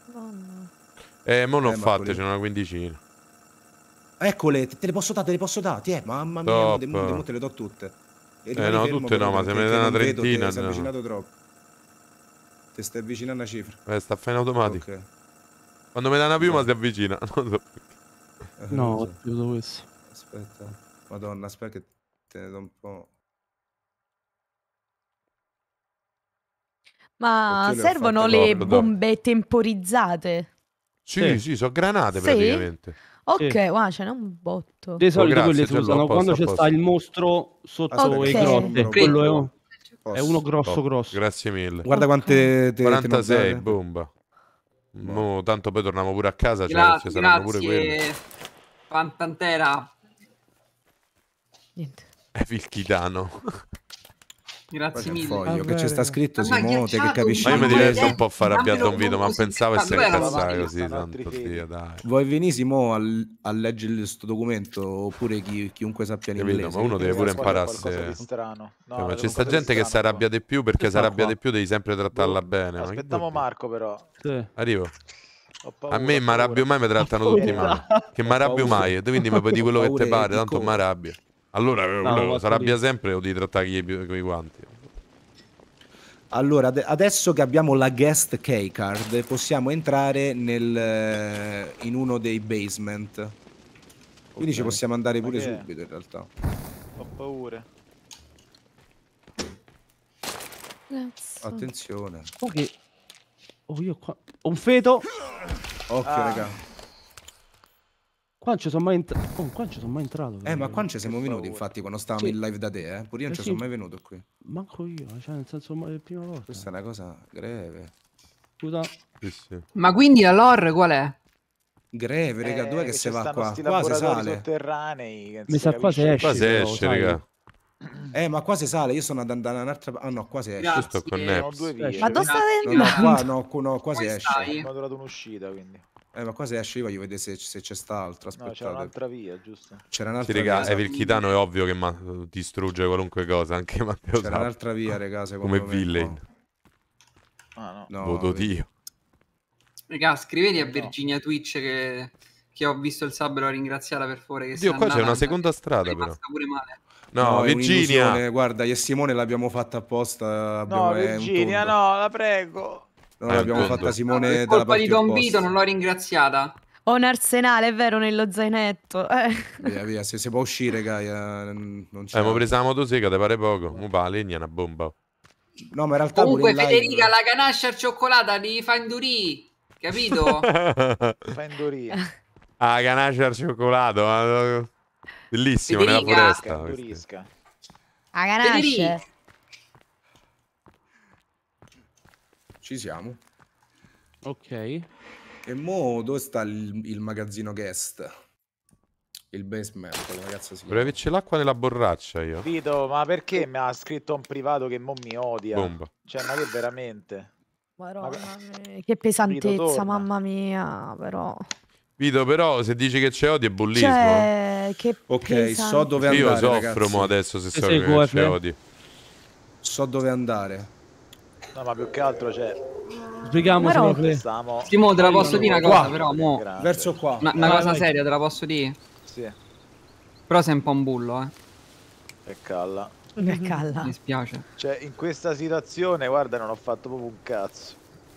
Mo non fatte, ce n'è una quindicina. Eccole, te le posso dare, mamma mia, te le do tutte. No, tutte no, ma se me ne dai una trentina. Ti sei avvicinato troppo. Ti stai avvicinando a una cifra. Sta in automatico. Okay. Quando mi dai una piuma si avvicina. Non so perché. No, ho più questo. Aspetta. Madonna, aspetta che te ne do un po'. Ma servono le bombe temporizzate? Sì, sono granate praticamente. Ok, wow, ce n'è un botto. Di solito quelli si usano quando c'è sta il mostro sotto le grotte. Quello è uno grosso. Grazie mille. Guarda quante 46, bomba. Mo, tanto poi torniamo pure a casa, ci saranno pure quelli. Pantera. Niente. È il Chitano. Grazie mille. Foglio, che c'è sta scritto Simote, che capisci. Ma io mi diverto un po' a fare arrabbiare Don Vito, ma pensavo essere incazzato così, tanto Dio, dai. Vuoi venire Simo a leggere questo documento, oppure chiunque sappia l'inglese? Ma uno deve pure imparare. Ma c'è sta gente che si arrabbia di più, perché si arrabbia di più devi sempre trattarla bene. Aspettiamo Marco però. Arrivo. A me mi arrabbio mai, mi trattano tutti male. Che mi arrabbio mai, quindi mi puoi dire quello che ti pare, tanto mi arrabbio. Allora, si arrabbia sempre o devi trattare con i guanti. Allora, adesso che abbiamo la guest keycard, possiamo entrare in uno dei basement. Quindi ci possiamo andare pure subito, in realtà. Ho paura. Attenzione. Ok. Oh, io qua... Un feto! Occhio, raga. Qua non ci sono mai entrato. Oh, qua non ci sono mai entrato. Ma qua ci siamo venuti, infatti, quando stavamo in live da te, Pure io non ci sono mai venuto qui. Manco io, cioè nel senso la prima volta. Questa è una cosa greve. Scusa. Sì. Ma quindi la lore qual è? Greve, raga, dov'è che si va qua? Qua si sale. Sotterranei. Mi sa qua si esce. Qua si esce, raga. Ma qua si sale, io sono andato da un'altra parte. Ah no, qua si esce. Io sto con Neps. Ma dove state andando? No, qua si esce. Ho trovato un'uscita, quindi. Ma qua se esce io voglio vedere se c'è st'altro. No, c'era un'altra via, giusto? C'era un'altra via. Sì, raga, il Chitano è ovvio che distrugge qualunque cosa, anche Matteo. C'era un'altra via, raga, secondo come Villain. No, voto Dio. Raga, scrivete a Virginia Twitch che ho visto il sub e l'ho ringraziata per favore. Che Dio, qua c'è una seconda strada, però. Pure male. No, Virginia. Guarda, io e Simone l'abbiamo fatta apposta. No, Virginia, no, la prego. No, l'abbiamo fatta Simone per dalla colpa parte di Don opposta. Vito non l'ho ringraziata. Ho un arsenale, è vero, nello zainetto. Via, se si può uscire, Gaia, non c'è. Ma presa la motosega, te pare poco. Mo pa, la legna è una bomba. No, ma in realtà comunque pure in Federica, la ganascia al cioccolata li fa indurì, capito? Fa indurì. Ah, ganascia al cioccolato. Bellissimo, nella foresta. A ganascia. Ci siamo. Ok. E mo dove sta il magazzino guest? Il basement, come cazzo si chiama? Vorrei averci l'acqua nella borraccia io. Vito, ma perché mi ha scritto un privato che mo mi odia? Bomba. Cioè, ma che veramente? Madonna, che pesantezza, Vito, mamma mia, però. Vito, però, se dici che c'è odio è bullismo. Cioè, che ok, so dove andare, io soffro ragazzi. mo adesso se so che c'è odio. So dove andare. No, ma più che altro c'è... Spieghiamo Simo, te la posso dire una cosa, però mo. Verso qua. Una cosa seria, te la posso dire? Sì. Però sei un po' un bullo, E calla. Mi spiace. Cioè, in questa situazione, guarda, non ho fatto proprio un cazzo.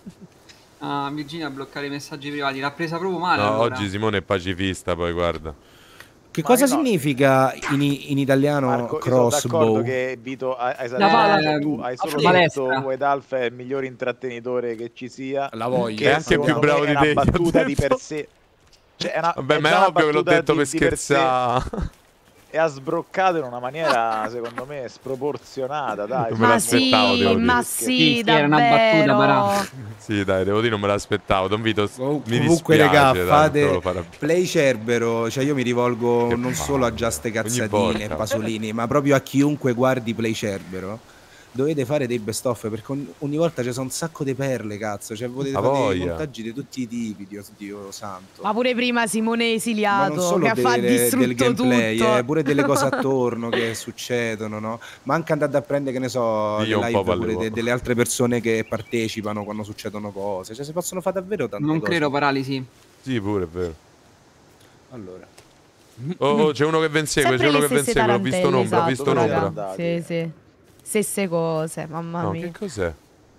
Ah, Virginia a bloccare i messaggi privati, l'ha presa proprio male. No, allora. oggi Simone è pacifista, poi guarda. Che cosa significa in italiano Marco, crossbow? Sono d'accordo che Vito hai solo detto White Alpha è il miglior intrattenitore che ci sia. La voglio. È anche più bravo di te. È una battuta di per sé. Cioè, vabbè, ma è ovvio che l'ho detto per scherzare. E ha sbroccato in una maniera, secondo me, sproporzionata, dai. Non me l'aspettavo, devo dire. Ma sì, davvero. Era una battuta, però. Sì, dai, devo dire, non me l'aspettavo. Don Vito, mi comunque, dispiace, raga, fate play Cerbero. Cioè, io mi rivolgo non solo a Giaste Cazzatine e Pasolini, ma proprio a chiunque guardi play Cerbero. Dovete fare dei best of, perché ogni volta c'è un sacco di perle, cazzo. Cioè, potete fare dei montaggi di tutti i tipi, Dio santo. Ma pure prima Simone Esiliato, che ha distrutto del gameplay, tutto. Pure delle cose attorno che succedono, no? Ma anche andate a prendere, che ne so, le live pure delle altre persone che partecipano quando succedono cose. Cioè, si possono fare davvero tante cose. Non credo paralisi. Sì, pure, è vero. Allora. Oh, c'è uno che vi insegue, ho visto un'ombra, ho visto un'ombra. Sì. Stesse cose, mamma mia. Che cos'è?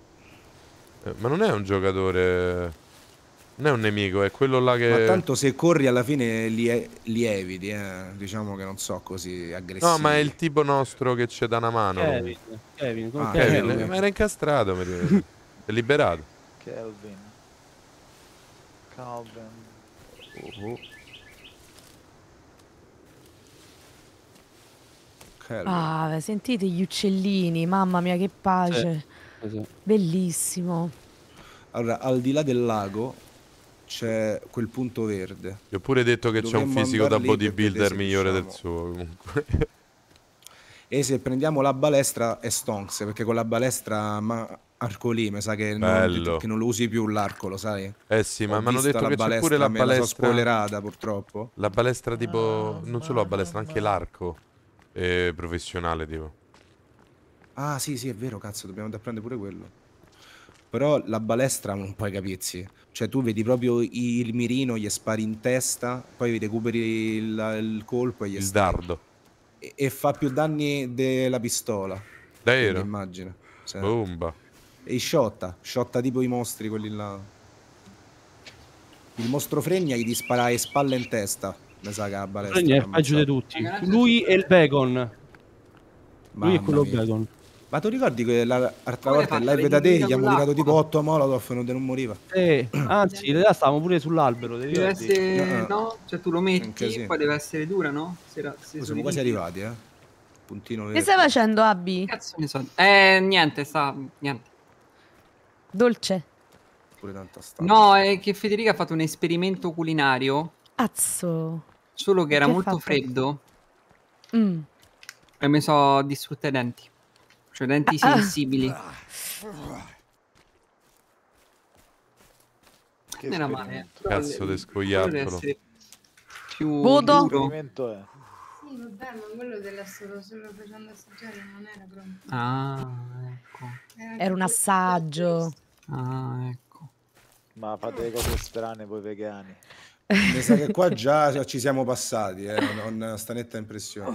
Ma non è un giocatore... Non è un nemico, è quello là che... Ma tanto se corri alla fine li eviti, diciamo che non so così aggressivo. No, ma è il tipo nostro che c'è da una mano. Kevin, Kevin. Ma era incastrato, è liberato. Calvin. Ah, sentite gli uccellini, mamma mia che pace. Sì. Bellissimo. Allora, al di là del lago c'è quel punto verde. Ti ho pure detto che c'è un fisico da bodybuilder migliore del suo, comunque. E se prendiamo la balestra è stonks, perché con la balestra arco lì, mi sa che non lo usi più l'arco, lo sai? Eh sì, ma mi hanno detto che c'è pure la balestra. Me la so spoilerata, purtroppo. La balestra tipo... non solo la balestra, anche l'arco. Professionale tipo. Ah sì, è vero, cazzo, dobbiamo andare a prendere pure quello. Però la balestra non puoi capirsi. Cioè tu vedi proprio il mirino, gli spari in testa, poi recuperi il colpo e gli dardo. E fa più danni della pistola. Davvero? Immagina. Bomba. E sciotta tipo i mostri, quelli là. Il mostro Fregna gli dispara le spalle in testa. Mi sa che la balestra. Fregna è peggio di tutti. Lui è il Bacon. Lui è quello Bacon. Ma tu ricordi che l'altra volta in live da te gli abbiamo tirato tipo 8 molotov e non moriva? Anzi, in realtà stavamo pure sull'albero. Deve essere... no? Cioè tu lo metti, poi deve essere dura, no? Siamo quasi arrivati, Puntino verde. Che stai facendo, Abby? Cazzo ne so. Niente, niente. Dolce. Pure tanta stata. No, è che Federica ha fatto un esperimento culinario. Azzo. Solo che era molto freddo. E mi sono distrutte i denti. Cioè denti sensibili. Che non era male. Cazzo di scoiattolo. Più voto. duro. Sì, vabbè, ma quello della solo facendo assaggiare non era pronto. Ah, ecco. Era un assaggio. Ah, ecco. Ma fate cose strane voi vegani. Mi sa che qua già ci siamo passati, non sta netta impressione.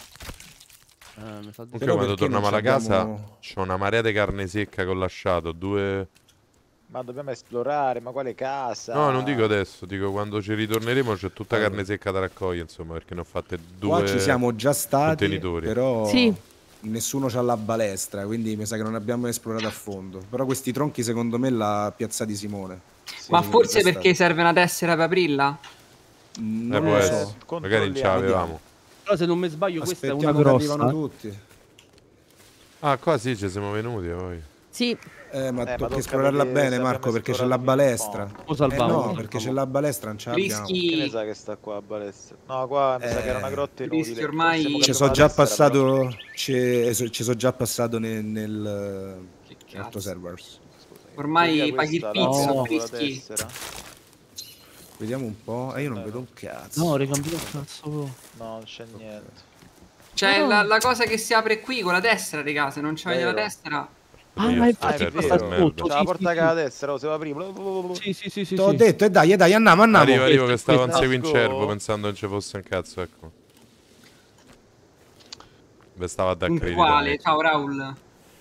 Però quando torniamo alla casa c'ho una marea di carne secca con lasciato, 2... Ma dobbiamo esplorare, ma quale casa? No, non dico adesso, dico quando ci ritorneremo c'è tutta carne secca da raccogliere, insomma, perché ne ho fatte 2 qua ci siamo già stati, contenitori. Però nessuno c'ha la balestra, quindi mi sa che non abbiamo esplorato a fondo. Però questi tronchi secondo me l'ha piazzati Simone. Sì, ma forse perché serve una tessera per aprirla? Non lo so. Magari non ce l'avevamo. Però se non mi sbaglio questa è una grossa. grossa. Tutti. Ah, qua sì, ci siamo venuti poi. Sì. Ma tocca esplorarla bene, Marco, perché c'è la balestra. No, perché c'è la balestra, non ce l'abbiamo. Che ne sa che sta qua a balestra? No, qua mi sa che era una grotta inutile. Ormai ci sono già passato. Ci sono già passato nel altro server. Ormai paghi il pizzo, rischi. Vediamo un po'. Io non vedo un cazzo. No, ricambio il cazzo. No, non c'è niente. C'è la cosa che si apre qui con la destra, raga. Se non c'avete la destra. Ma infatti c'è la porta che la destra, se va prima. Sì. Ti ho detto, e dai, andiamo. Arrivo che stavo inseguendo in cervo pensando non ci fosse un cazzo, ecco. Beh, stava da credito. Quale? Ciao Raul.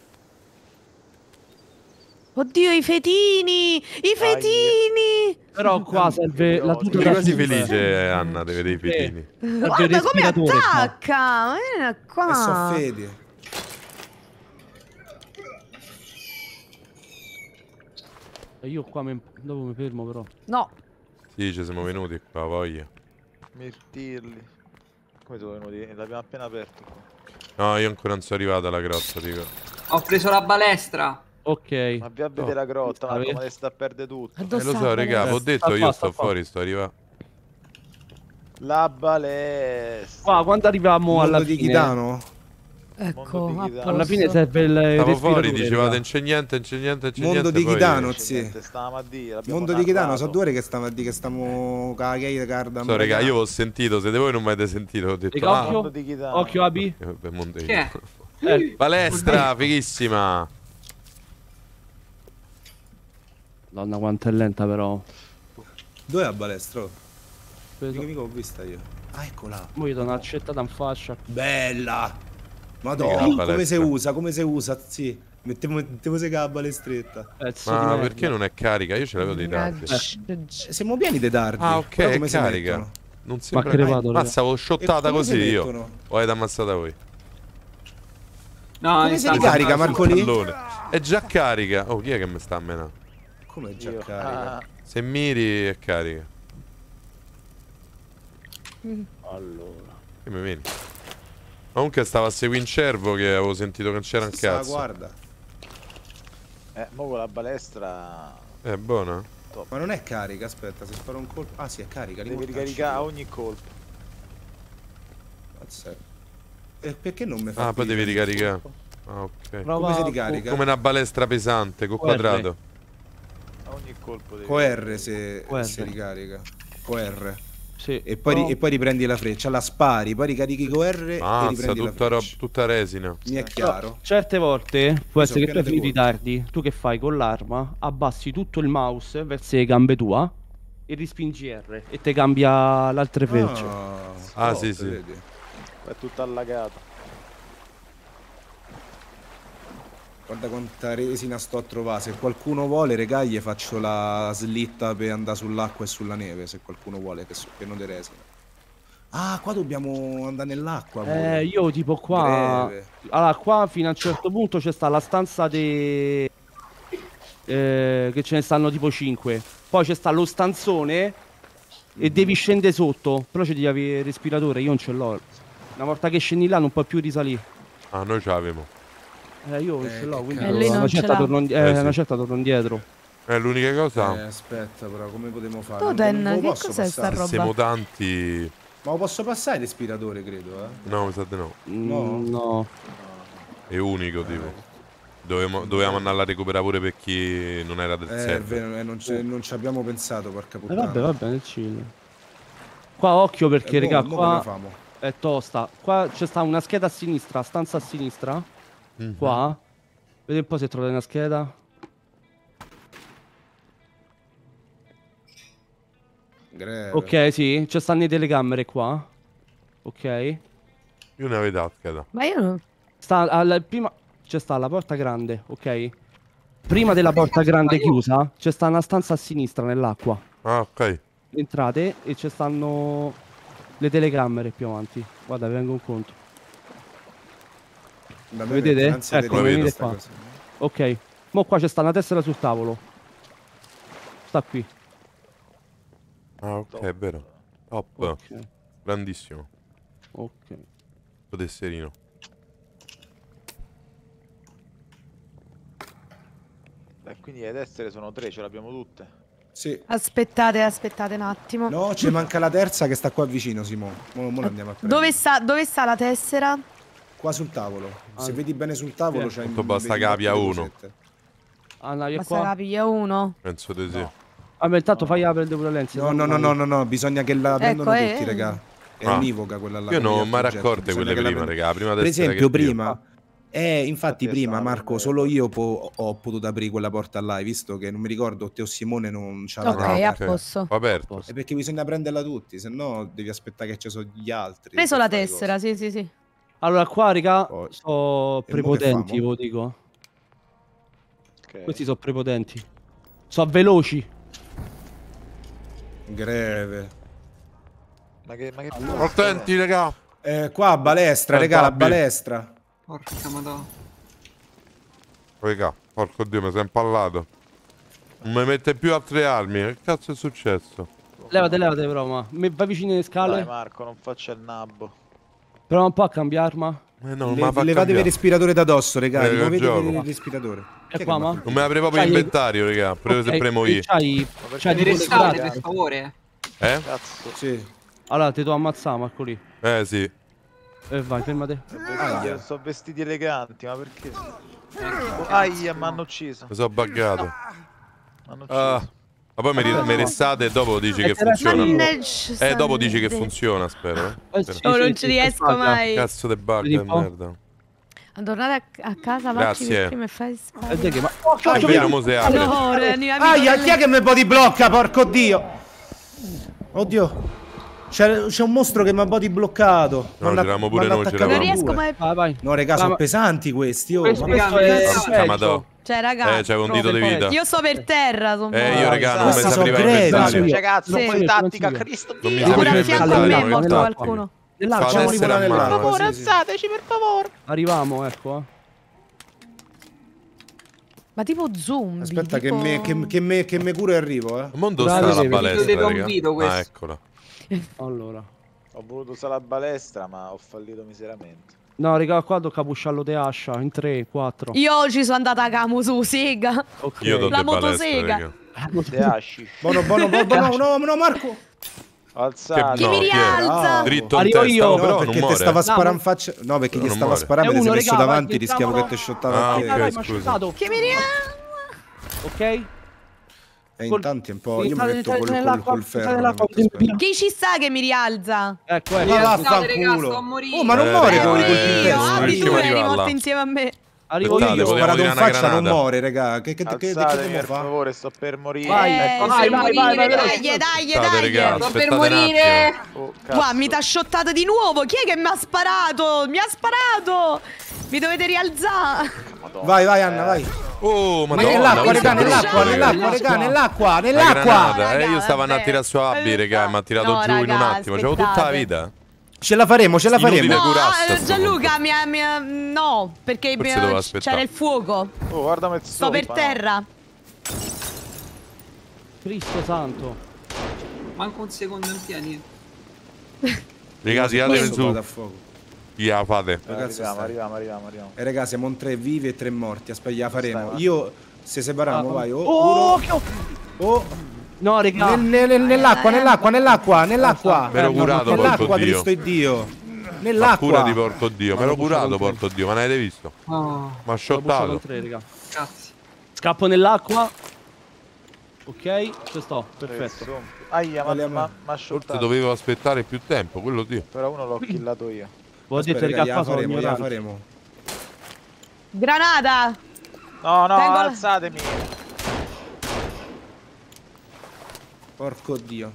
Oddio, i fetini! I fetini! Però qua serve la tuta. Sei quasi felice, Anna, di vedere i fetini. Guarda come attacca! Ma vieni qua! So fedi. Io qua dopo mi fermo però. No. Sì, ci siamo venuti qua, voglia. Mirtilli. Come sono venuti? L'abbiamo appena aperto. No, io ancora non sono arrivato alla grotta, dico. Ho preso la balestra. Ok. Ma vi a vedere la grotta, ma come sta a perdere tutto. Lo so, raga, ho detto io sto fuori, sto arrivando. La balestra. Qua, quando arriviamo alla di fine... Ghidano? Ecco, alla fine serve il stavo fuori, dicevate non c'è niente, Mondo di Ghidano, sì. Mondo di Ghidano, so 2 ore che stiamo a dire che stiamo cagai carda. So, raga, io ho sentito, siete voi non mi avete sentito, ho detto occhio AB. Palestra, fighissima. Madonna quanto è lenta però. Dov'è la balestra? Mica ho vista io. Ah, eccola. Mo' gli do una accettata in faccia. Bella. Madonna, come si usa, sì. Mettevo se la balestretta. Ma perché non è carica? Io ce l'avevo dei dardi. Siamo pieni dei dardi. Ah, ok, è carica. Non sembra crepato. Mazza, avevo shottata così io. O avete ammazzata voi? No, come si ricarica, Marco lì? È già carica. Oh, chi è che mi sta a menare? Come è già carica? Se miri è carica. Allora. Che mi vieni? Comunque stava a seguire in cervo che avevo sentito che non c'era un cazzo. Guarda. Mo con la balestra. È buona? Top. Ma non è carica, aspetta, se sparo un colpo. Ah sì, è carica. Devi ricaricare a ogni colpo. E perché non mi fa? Ah, poi devi ricaricare. Ah, ok. Come si ricarica? Come una balestra pesante, col quadrato. A ogni colpo devi. Con R se ricarica. Con R. Sì. E poi riprendi la freccia, la spari, poi ricarichi con R e riprendi la freccia. Tutta resina. Mi è chiaro. Certe volte può essere che tu hai finito i dardi. Tu che fai con l'arma? Abbassi tutto il mouse verso le gambe tua e rispingi R e te cambia l'altra freccia. Ah, sì. È tutto allagato. Guarda quanta resina sto a trovare. Se qualcuno vuole, regà, gli faccio la slitta per andare sull'acqua e sulla neve. Se qualcuno vuole, che so pieno di resina. Ah, qua dobbiamo andare nell'acqua. Io tipo qua. Breve. Allora, qua fino a un certo punto c'è sta la stanza che ce ne stanno tipo 5. Poi c'è sta lo stanzone e devi scendere sotto. Però ci devi avere il respiratore, io non ce l'ho. Una volta che scendi là non puoi più risalire. Ah, noi ce l'avevo. Io non ce l'ho, quindi una certa torno indietro. È l'unica cosa. Aspetta, però, come potremo fare? Totem, che cos'è sta roba? Siamo tanti. Ma lo posso passare il respiratore, credo, No, mi sa di no. No. È unico, tipo. Dovevamo andare a recuperare pure per chi non era del server. È vero, non ci abbiamo pensato, porca puttana. Vabbè, nel chill. Qua occhio perché, raga, qua è tosta. Qua c'è sta una scheda a sinistra, stanza a sinistra. Qua. Vedi un po' se trovate una scheda. Ok, sì, ci stanno le telecamere qua. Ok. Io ne avevo la scheda. Ma io non... prima c'è sta la porta grande, ok? Prima della porta grande chiusa c'è sta una stanza a sinistra nell'acqua. Ah, ok. Entrate e ci stanno le telecamere più avanti. Guarda, vi vengo un conto. Vedete? Ecco, venite qua. Ok. Mo qua c'è sta una tessera sul tavolo. Sta qui. Ah, ok, è vero. Top. Okay. Grandissimo. Ok. Tesserino. Quindi le tessere sono 3, ce le abbiamo tutte. Sì. Aspettate un attimo. No, ci manca la terza che sta qua vicino, Simone. Mo andiamo a prendere. Dove sta la tessera? Qua sul tavolo. Se vedi bene sul tavolo c'è tutto basta capia uno. Basta capia uno. Penso di sì. Vabbè, intanto fai aprire pure Lenzi. No, bisogna che la prendono tutti, raga. È univoca quella là. Io non ho mai raccorte quelle prima, raga. Per esempio, prima. Infatti prima, Marco, solo io ho potuto aprire quella porta là, hai visto che non mi ricordo, te o Simone non ce l'aveva. Ok, a posto. Aperto. È perché bisogna prenderla tutti, se no devi aspettare che ci sono gli altri. Preso la tessera, sì. Allora qua, raga, sono prepotenti, ve lo dico. Okay. Questi sono prepotenti. Sono veloci. Greve. Ma che attenti, raga. Qua balestra, raga, la balestra. Porca madonna. Raga, porco dio, mi sei impallato. Non mi mette più altre armi. Che cazzo è successo? Levate però, ma vai vicino alle scale. Dai Marco, non faccia il nabbo. Prova un po' a cambiarma. No, levatevi il respiratore da dosso, raga. Muovetevi il respiratore. È qua, ma? Non me l'avrei proprio inventario, raga. Pure se premo io. C'hai per favore. Cazzo. Sì. Allora, ti devo ammazzare, Marco lì. Sì. Vai, fermate. Sono vestiti eleganti, ma perché? Aia, mi hanno ucciso. Mi sono buggato. M'hanno ucciso. Ma poi mi restate e dopo dici che funziona. Dopo dici che funziona, spero. Non ci riesco mai. Cazzo de bug di merda. Tornate a casa, grazie. Prima e fai Aia, chi è che mi body blocca, porco dio? Oddio. C'è un mostro che mi ha body bloccato. No, eravamo pure noi, non riesco mai. Vai. No, raga, sono pesanti questi. Questo cioè, raga, c'è un dito di vita. Io sto per terra. Io, raga, non mi sapriva inventario. Ragazzi, non fai tattica, Cristo Dio. Non mi sapriva inventario. È morto qualcuno. Facciamo rivolare per favore, alzateci, per favore. Arriviamo, ecco. Ma tipo zombie. Aspetta, tipo... che me curo e arrivo, Il mondo sta la balestra, raga. Ah, eccola. Allora. Ho voluto usare la balestra, ma ho fallito miseramente. No, raga, qua tocca pushallo de ascia in 3, 4. Io ci sono andata a camo su sega. Okay. Io do la motosega. De asci. Buono, no, Marco. Alzate. Chi mi rialza? Dritto in testa, io, no, però perché non ti stava muore. sparando in faccia. No, perché gli stava sparando, me ne sei messo davanti, rischiavo che ti shottava. Ok, scusa. Chi mi rialza? Ok? E intanto un po'. Io mi metto col ferro. Chi ci sta che mi rialza? Ecco, ma vaffanculo. Oh, ma non muore con i colpi in testa. Tu eri morto insieme a me. Arrivo io. Ho sparato in faccia, non muore, raga. Che Alzatevi, per favore, sto per morire. Vai, dai. Sto per morire. Qua mi t'ha shottato di nuovo. Chi è che mi ha sparato? Mi ha sparato. Vi dovete rialzare. Vai, Anna, vai. Oh, ma nell'acqua, raga, nell'acqua. Io stavo andando a tirare su Abby, raga, mi ha tirato giù in un attimo. C'avevo tutta la vita. Ce la faremo. No, Gianluca, no, perché c'era il fuoco. Oh, guarda me. Sto per terra. Cristo santo. Manco un secondo in piedi. Raga, tiratevi su. Via, fate. Arriviamo. Raga, siamo in 3 vivi e 3 morti. Aspetta, la faremo. Io, se separiamo, vai. No, raga. Nell'acqua. Mi ero curato, porco Dio. Cristo e Dio. Nell'acqua. Curati, porco Dio. Mi ero curato, porco Dio. Ma ne avete visto? Mi ha shottato. Cazzo. Scappo nell'acqua. Ok, ci sto, perfetto. Aia, ma forse dovevo aspettare più tempo, quello sì. Però uno l'ho killato io. Voi dite che la faremo. Granata! No, alzatemi. Porco Dio.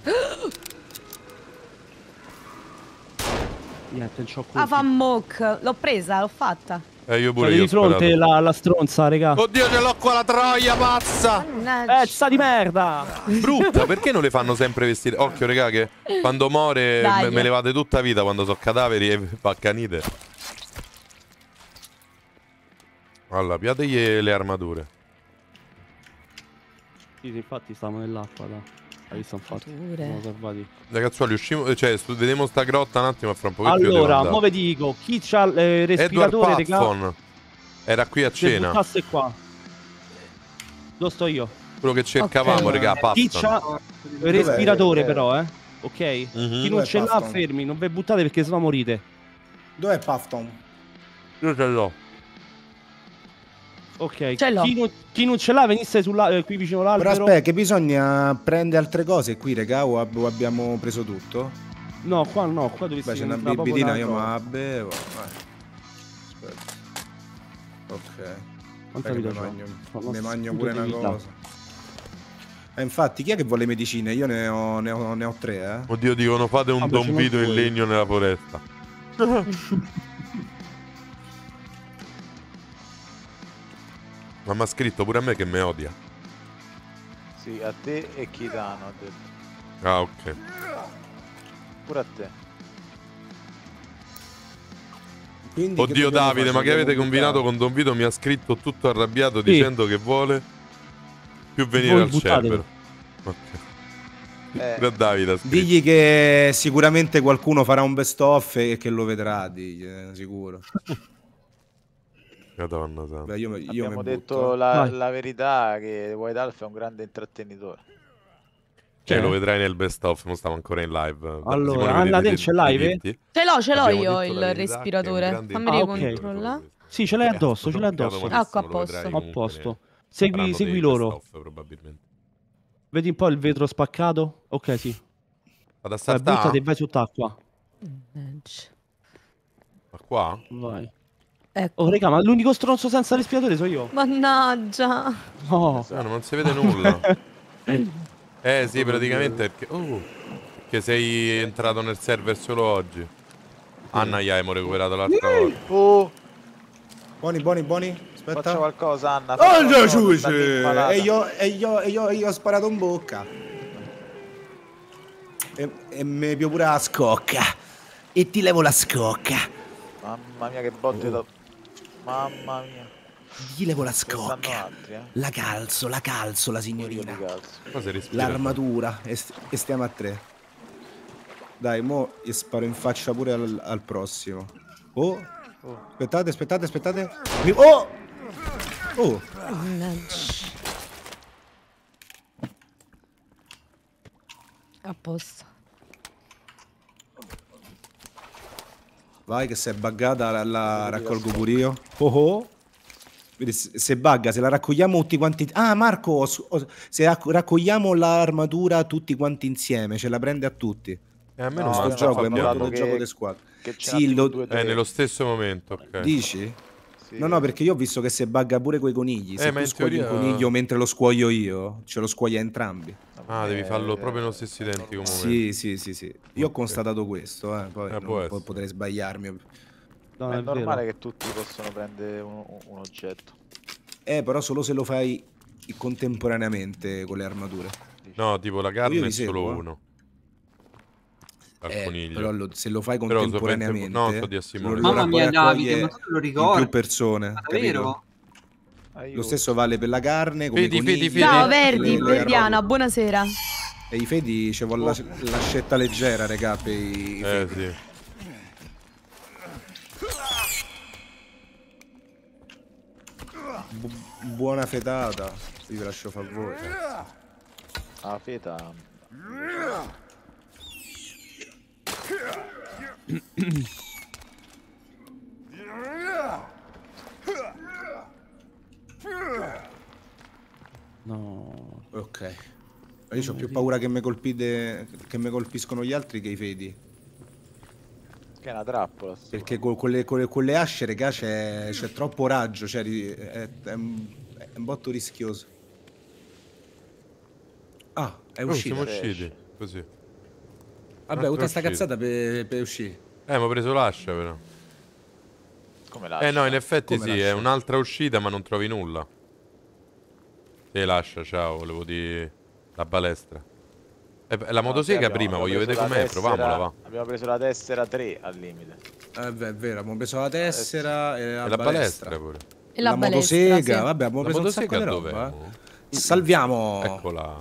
Niente, non c'ho qui. Fa mock. L'ho presa, l'ho fatta. Io pure. Di fronte la stronza, raga. Oddio, ce l'ho qua la troia, pazza! Pezza di merda! Brutta, perché non le fanno sempre vestire? Occhio, raga, che quando muore me levate tutta vita quando so cadaveri e paccanite. Allora, piategli le armature. Sì, infatti stavamo nell'acqua, dai. Hai visto, infatti. Siamo salvati. Ragazzuoli, usciamo, cioè, vediamo sta grotta un attimo a fra un po'. Allora, mo' vi dico, chi c'ha il respiratore, raga? Era qui a cena. Buttasse qua. Dove sto io? Quello che cercavamo, raga, Chi c'ha il respiratore però, ok? Chi non ce l'ha, fermi, non vi buttate perché sennò morite. Dov'è Puffton? Io ce l'ho. Ok, chi non ce l'ha venisse qui vicino all'albero. Però aspetta, che bisogna prendere altre cose qui, raga, o abbiamo preso tutto? No, qua dove c'è una bibidina, io ma bevo. Aspetta. Ok. Mi mangio pure una cosa. Infatti, chi è che vuole medicine? Io ne ho 3, Oddio, dicono fate un dombito in legno nella foresta. Ma mi ha scritto pure a me che me odia. Sì, a te e Kitano ha detto. Ah, ok. Pure a te. Quindi oddio Davide, ma che avete combinato con Don Vito? Mi ha scritto tutto arrabbiato dicendo che vuole più venire al server. Ok. Davide, digli che sicuramente qualcuno farà un best of e che lo vedrà, digli, sicuro. Madonna santa. Beh, io abbiamo detto la verità, che White Alpha è un grande intrattenitore. Cioè, lo vedrai nel best of, non stiamo ancora in live. Allora, Anna, te c'è live? Ce l'ho io il respiratore. Fammi ricontrollare. Sì, ce l'hai addosso, Qua a posto. A posto. Segui loro. Vedi un po' il vetro spaccato? Ok, sì. Vado a saltare. Buttati e vai sott'acqua. Ma qua? Vai. Ecco. Oh, raga, ma l'unico stronzo senza respiratore sono io. Mannaggia. No. Non si vede nulla. Sì, praticamente perché sei entrato nel server solo oggi. Anna gli abbiamo recuperato l'altra volta. Buoni. Aspetta. Faccio qualcosa, Anna. E io ho sparato in bocca. E mi più pure la scocca. E ti levo la scocca. Mamma mia, che botte da... Mamma mia. Gli levo la scocca. Altri, la calzo la signorina. Calzo. L'armatura. E stiamo a 3. Dai, mo gli sparo in faccia pure al prossimo. Aspettate. Oh! A posto. Vai che se è buggata la raccolgo pure io. Vedi, se bugga, se la raccogliamo tutti quanti... Ah, Marco, se raccogliamo l'armatura tutti quanti insieme, ce la prende a tutti. A me non sto gioco è molto del gioco di squadra. Sì, nello stesso momento, ok. Dici? No, perché io ho visto che se bugga pure coi conigli. Se tu scuogli un coniglio mentre lo scuoio io, ce lo scuoglia entrambi. Ah, devi farlo proprio nello stesso identico momento. Sì. Io ho constatato questo, poi potrei sbagliarmi. No, è normale che tutti possono prendere un oggetto. Però solo se lo fai contemporaneamente con le armature. No, tipo la carne è solo uno. Però se lo fai contemporaneamente, mamma mia, Davide, ma tu lo ricordi? Più persone, vero? Lo stesso vale per la carne, come fedi. Ciao Verdi, Verdiana, buonasera. E i fedi ci vuole la scetta leggera, regà, per i fedi. Sì. Buona fetata, vi lascio fare voi. La feta. No. Ok. Io ho più paura che mi colpiscono gli altri che i fedi. Che è una trappola. Perché con le asce, regà, c'è troppo raggio, cioè è un botto rischioso. Ah, è uscito. Siamo usciti, così. Vabbè, tutta sta cazzata per uscire. Ma ho preso l'ascia però. Come l'ascia? No, in effetti come sì, è un'altra uscita ma non trovi nulla. E l'ascia, ciao, volevo dire la balestra. La motosega prima, voglio vedere com'è, proviamola, va. Abbiamo preso la tessera 3 al limite. È vero, abbiamo preso la tessera e la balestra pure. E la motosega, sì. Vabbè, abbiamo preso un sacco di roba. Salviamo. Eccola.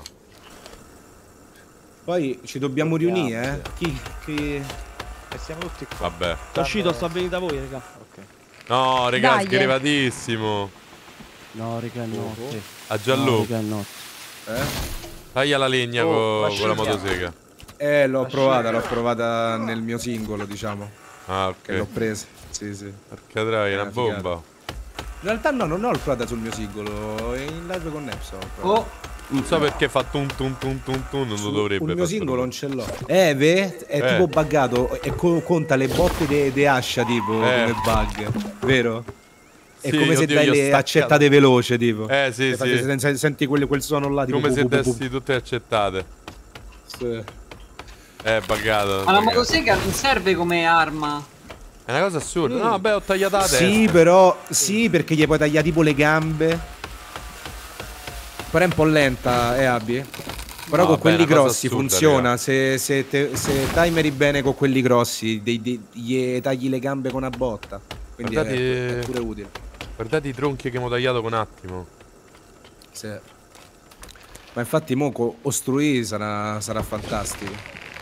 Poi ci dobbiamo riunire, Chi? E siamo tutti qua. Vabbè. Toshido, sta venendo da voi, raga. Ok. No, raga, sgrevatissimo. No, raga, no. A Giallù. No. Taglia la legna con la motosega. L'ho provata nel mio singolo, diciamo. Ah, ok. Che l'ho presa. Sì. Porca troia, una bomba. In realtà no, non l'ho provata sul mio singolo, è in live con Nepso. Non so perché fa non lo dovrebbe. Il mio singolo non ce l'ho. È tipo buggato e conta le botte di ascia tipo come bug, vero? È come se dai le accettate veloce, tipo. Sì. Senti quel suono là, tipo. Come se dessi tutte accettate. Sì. È buggato. Ma la motosega non serve come arma. È una cosa assurda. No, vabbè, ho tagliato la testa. Sì, però. Sì, perché gli puoi tagliare tipo le gambe. Però è un po' lenta, Abby. Però con quelli grossi funziona. Se timeri bene con quelli grossi, gli tagli le gambe con una botta. Quindi è pure utile. Guardate i tronchi che abbiamo tagliato con un attimo. Sì. Ma infatti mo ostruì sarà fantastico.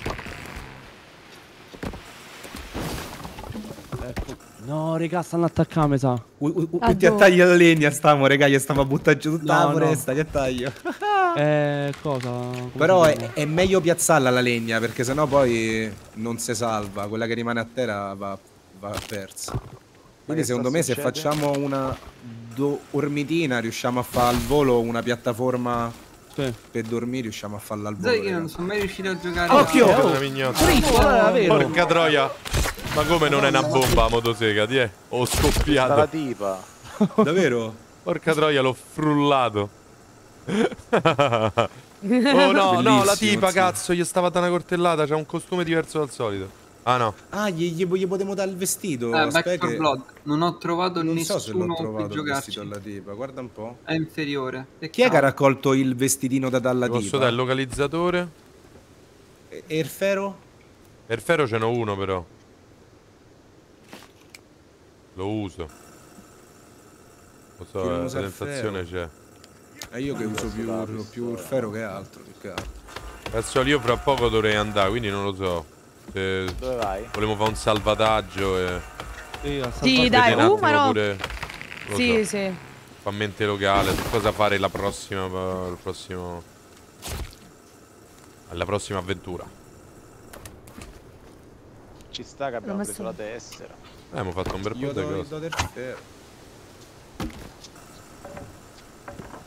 No, raga, stanno attaccando, sa. Tutti a tagliare la legna stiamo, raga, gli stiamo a buttare giù tutta la foresta, che taglio. Cosa? Però è meglio piazzarla la legna, perché sennò poi non si salva. Quella che rimane a terra va persa. Quindi secondo me se facciamo una ormitina riusciamo a fare al volo una piattaforma per dormire, riusciamo a farla al volo. Sai che non sono mai riuscito a giocare. Occhio! Porca troia! Ma come non è una bomba la motosega? Ho scoppiato. La tipa. Davvero? Porca troia, l'ho frullato. Oh no, la tipa, cazzo, gli stava dando una coltellata. C'ha un costume diverso dal solito. Ah no. Gli potremmo dare il vestito. Back 4 Blood. Non ho trovato non nessuno so se l'ho trovato per giocarci. Il vestito alla tipa, guarda un po'. È inferiore. Chi è che ha raccolto il vestitino da dalla tipa? Posso dare il localizzatore? E il ferro? Il ferro ce n'ho uno però. Lo uso. Lo so, la sensazione c'è. Io che uso più il ferro che altro. Adesso io fra poco dovrei andare, quindi non lo so. Dove vai? Volevamo fare un salvataggio e... Sì, dai, ma pure, sì. Fa mente locale su cosa fare la prossima avventura. Ci sta che abbiamo preso la tessera. Abbiamo fatto un bel po' di cose.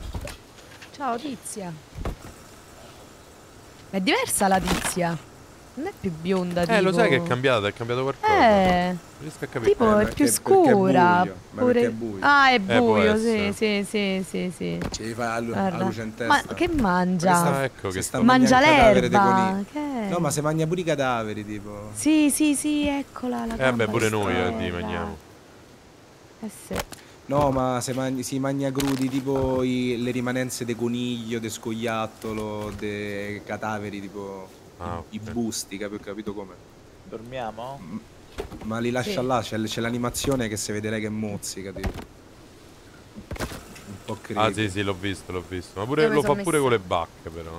Ciao Tizia. È diversa la Tizia. Non è più bionda, tipo. Lo sai che è cambiato qualcosa. Non riesco a capire. Tipo è più scura. Perché è buio. Ah, è buio, sì. Ci fa la luce in testa. Ma che mangia? Ecco che mangia l'erba. No, ma se mangia pure i cadaveri, tipo. Sì, eccola la beh, pure noi li mangiamo. Sì. No, ma se si mangia crudi tipo le rimanenze del coniglio, del scoiattolo, dei cadaveri, tipo i busti, capito come? Dormiamo? Ma li lascia là, c'è l'animazione che si vede lei che mozzica, tipo. Un po' creepy. Ah sì, l'ho visto. Ma pure lo fa pure con le bacche, però.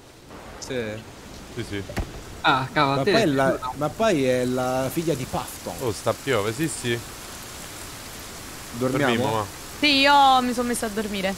Sì. Ah, cavolo. Ma poi è la figlia di Puffton. Oh, sta a piove, sì. Dormiamo? Ma. Sì, io mi sono messa a dormire.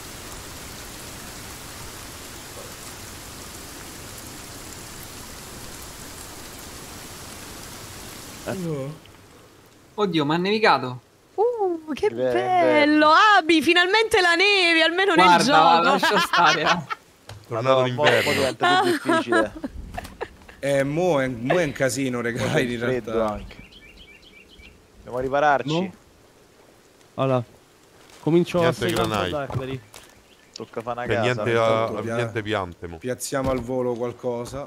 Oddio, ma ha nevicato. Che bello! Abi, finalmente la neve, almeno nel gioco. Lascia stare. Tornato l'inverno. Diventa più difficile. Mo è un casino, ragazzi, in realtà. Anche. Dobbiamo ripararci. No? Allora, comincio a seguire. Tocca fare una casa. Niente piante. Mo. Piazziamo al volo qualcosa.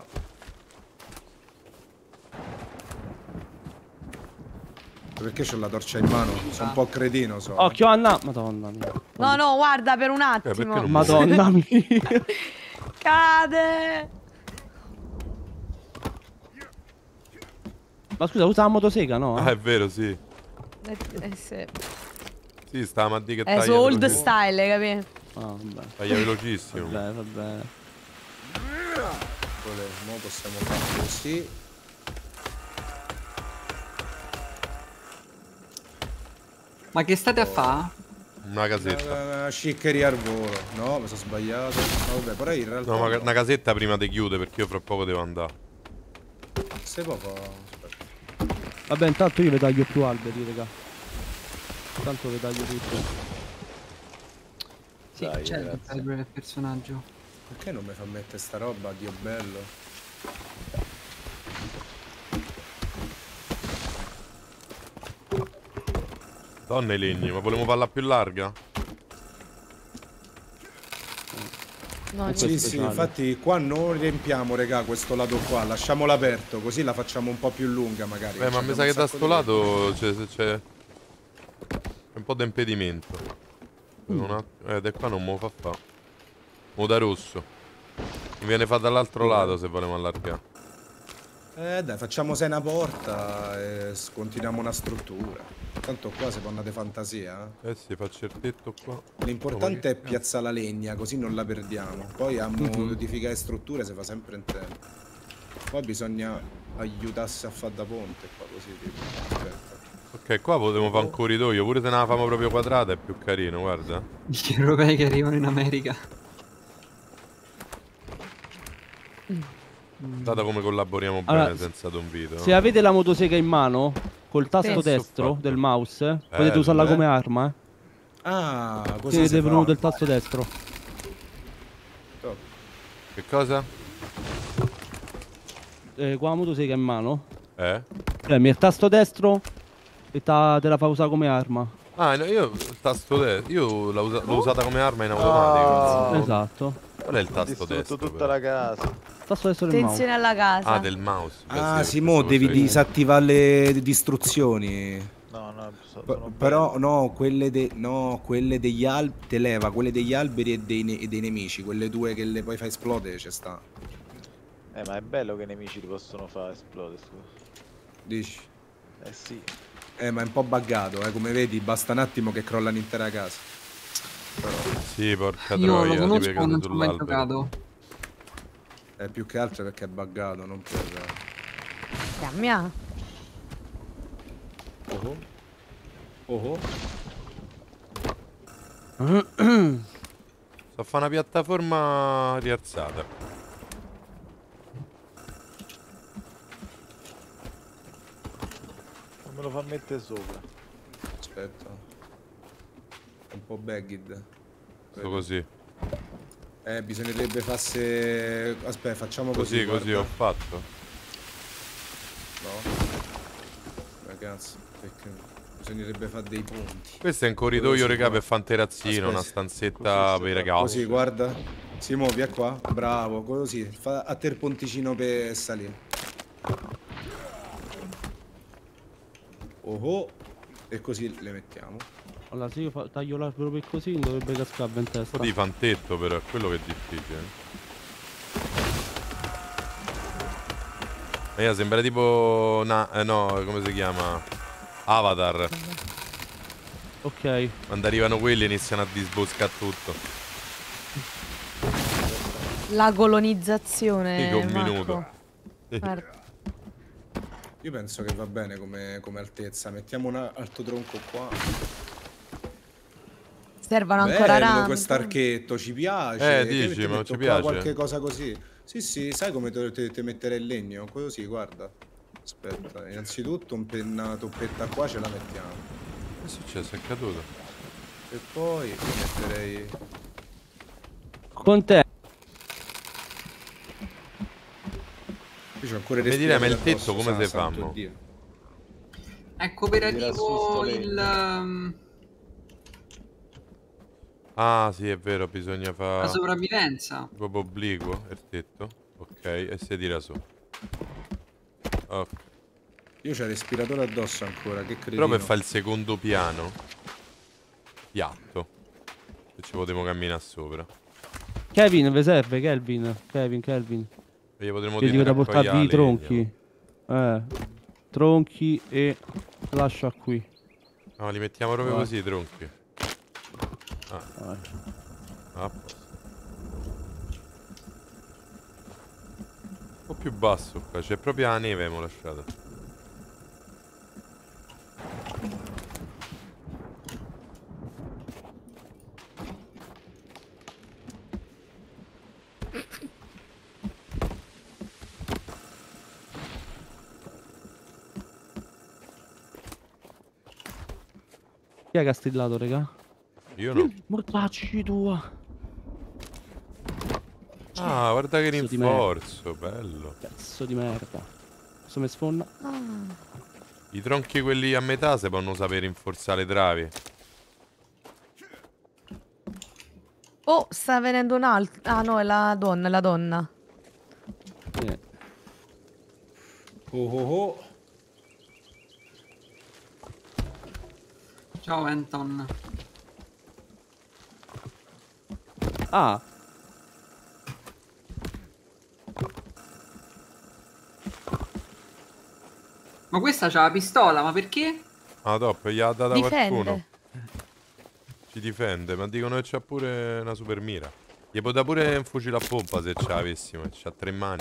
Perché c'ho la torcia in mano? Sono un po' cretino, so. Occhio Anna, madonna mia. No, guarda per un attimo. Madonna mia. Cade. Ma scusa, usa la motosega, no? Ah, è vero, sì. Sì. Sì, sta a dire che taglia. È su old style, capito? Vabbè. Taglia velocissimo. Vabbè. Mo possiamo fare così. Ma che state a fare? Una casetta. Una sciccheria al volo. No, mi sono sbagliato. Vabbè, però in realtà. No, ma una casetta prima di chiude perché io fra poco devo andare. Se poco. Vabbè, intanto io le taglio più alberi, raga. Intanto le taglio tutto. Sì, c'è il personaggio. Perché non mi fa mettere sta roba, Dio bello? Donne i legni, ma volevamo farla più larga? No, sì, infatti qua non riempiamo, regà, questo lato qua, lasciamolo aperto, così la facciamo un po' più lunga magari. Ma mi sa che da sto lato c'è un po' di impedimento. Da qua non me lo fa fare. Mo da rosso. Mi viene fatto dall'altro lato se vogliamo allargare. Dai, facciamo sei una porta e continuiamo una struttura. Tanto qua si può andare fantasia. Sì, faccio il tetto qua. L'importante è piazzare la legna, così non la perdiamo. Poi a modificare strutture si fa sempre in tempo. Poi bisogna aiutarsi a fare da ponte qua, così tipo. Aspetta. Ok, qua potremmo fare un corridoio, pure se ne la famo proprio quadrata è più carino, guarda. Gli europei che arrivano in America. Guarda come collaboriamo bene senza Don Vito. Se avete la motosega in mano, col tasto destro del mouse, potete usarla come arma. Ah, così avete premuto il tasto destro. Che cosa? Qua la motosega in mano. Premi il tasto destro e te la fa usare come arma. Ah, no, io il tasto destro, io l'ho usata come arma in automatico. Esatto. Qual è il tasto destro? Tutta la casa. Tasto destro del mouse. Attenzione alla casa. Ah, del mouse. Ah, sì, mo devi disattivare le distruzioni. No, però no, quelle degli alberi te leva, quelle degli alberi e dei nemici, quelle due che le poi fa esplodere, c'è sta. Ma è bello che i nemici li possono far esplodere, scusa. Dici? Sì. Ma è un po' buggato, come vedi, basta un attimo che crolla l'intera casa. Però... Sì, porca io troia, lo conosco, non ci ho mai giocato. Più che altro perché è buggato, non per... Cambia. So fa una piattaforma rialzata. Non me lo fa mettere sopra. Aspetta. È un po' bagged. Sto così. Bisognerebbe farsi... Aspetta, facciamo così. Così ho fatto. cazzo, perché bisognerebbe fare dei punti. Questo è un corridoio, regà, per fare un terrazzino, una stanzetta per i ragazzi. Così, guarda. Si muove, è qua. Bravo, così. Fa a te il ponticino per salire. Oh, e così le mettiamo. Allora, se io taglio l'albero per così, non dovrebbe cascare in testa. Un po' di fantetto, però, è quello che è difficile. Sembra tipo... no, come si chiama? Avatar. Ok. Quando arrivano quelli iniziano a disboscare tutto. La colonizzazione. Dico un minuto. Io penso che va bene come altezza. Mettiamo un alto tronco qua. Servono ancora rame. Questo archetto ci piace. Dici, ma ci piace? Qualche cosa così. Sì, sai come te mettere il legno? Così, guarda. Aspetta, innanzitutto una toppetta qua ce la mettiamo. Che è successo? È caduto. E poi metterei... Con te. Io c'ho ancora mi direi, ma il tetto come si fa? È cooperativo il... Ah, sì, è vero, bisogna fare... La sopravvivenza. Proprio obliquo, il tetto. Ok, e si tira su. Ok. Io c'ho il respiratore addosso ancora, che cretino. Però per fare il secondo piano piatto, se ci potremo camminare sopra. Kevin, vi serve? Kevin. E gli potremo dire da portarvi i tronchi. Tronchi e lascia qui. No, li mettiamo proprio così i tronchi. Un po' più basso qua, c'è proprio la neve, abbiamo lasciato. Chi è che ha strillato, raga? Io no. Mortacci tua. Ah, guarda che rinforzo, bello. Pezzo di merda. Questo mi sfonda. I tronchi quelli a metà si possono usare per rinforzare le travi. Oh, sta venendo un altro. Ah no, è la donna, Oh. Ciao Anton. Ah. Ma questa c'ha la pistola, ma perché? Ah, top, gli ha data Difende. qualcuno. Ci difende, ma dicono che c'ha pure una super mira. Gli può dare pure un fucile a pompa se ce l'avessimo, c'ha 3 mani.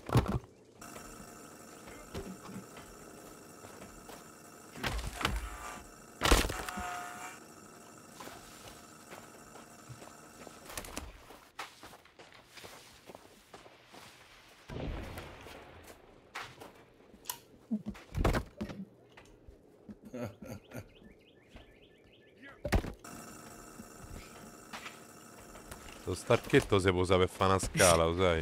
Lo starchetto si può usare per fare una scala, lo sai?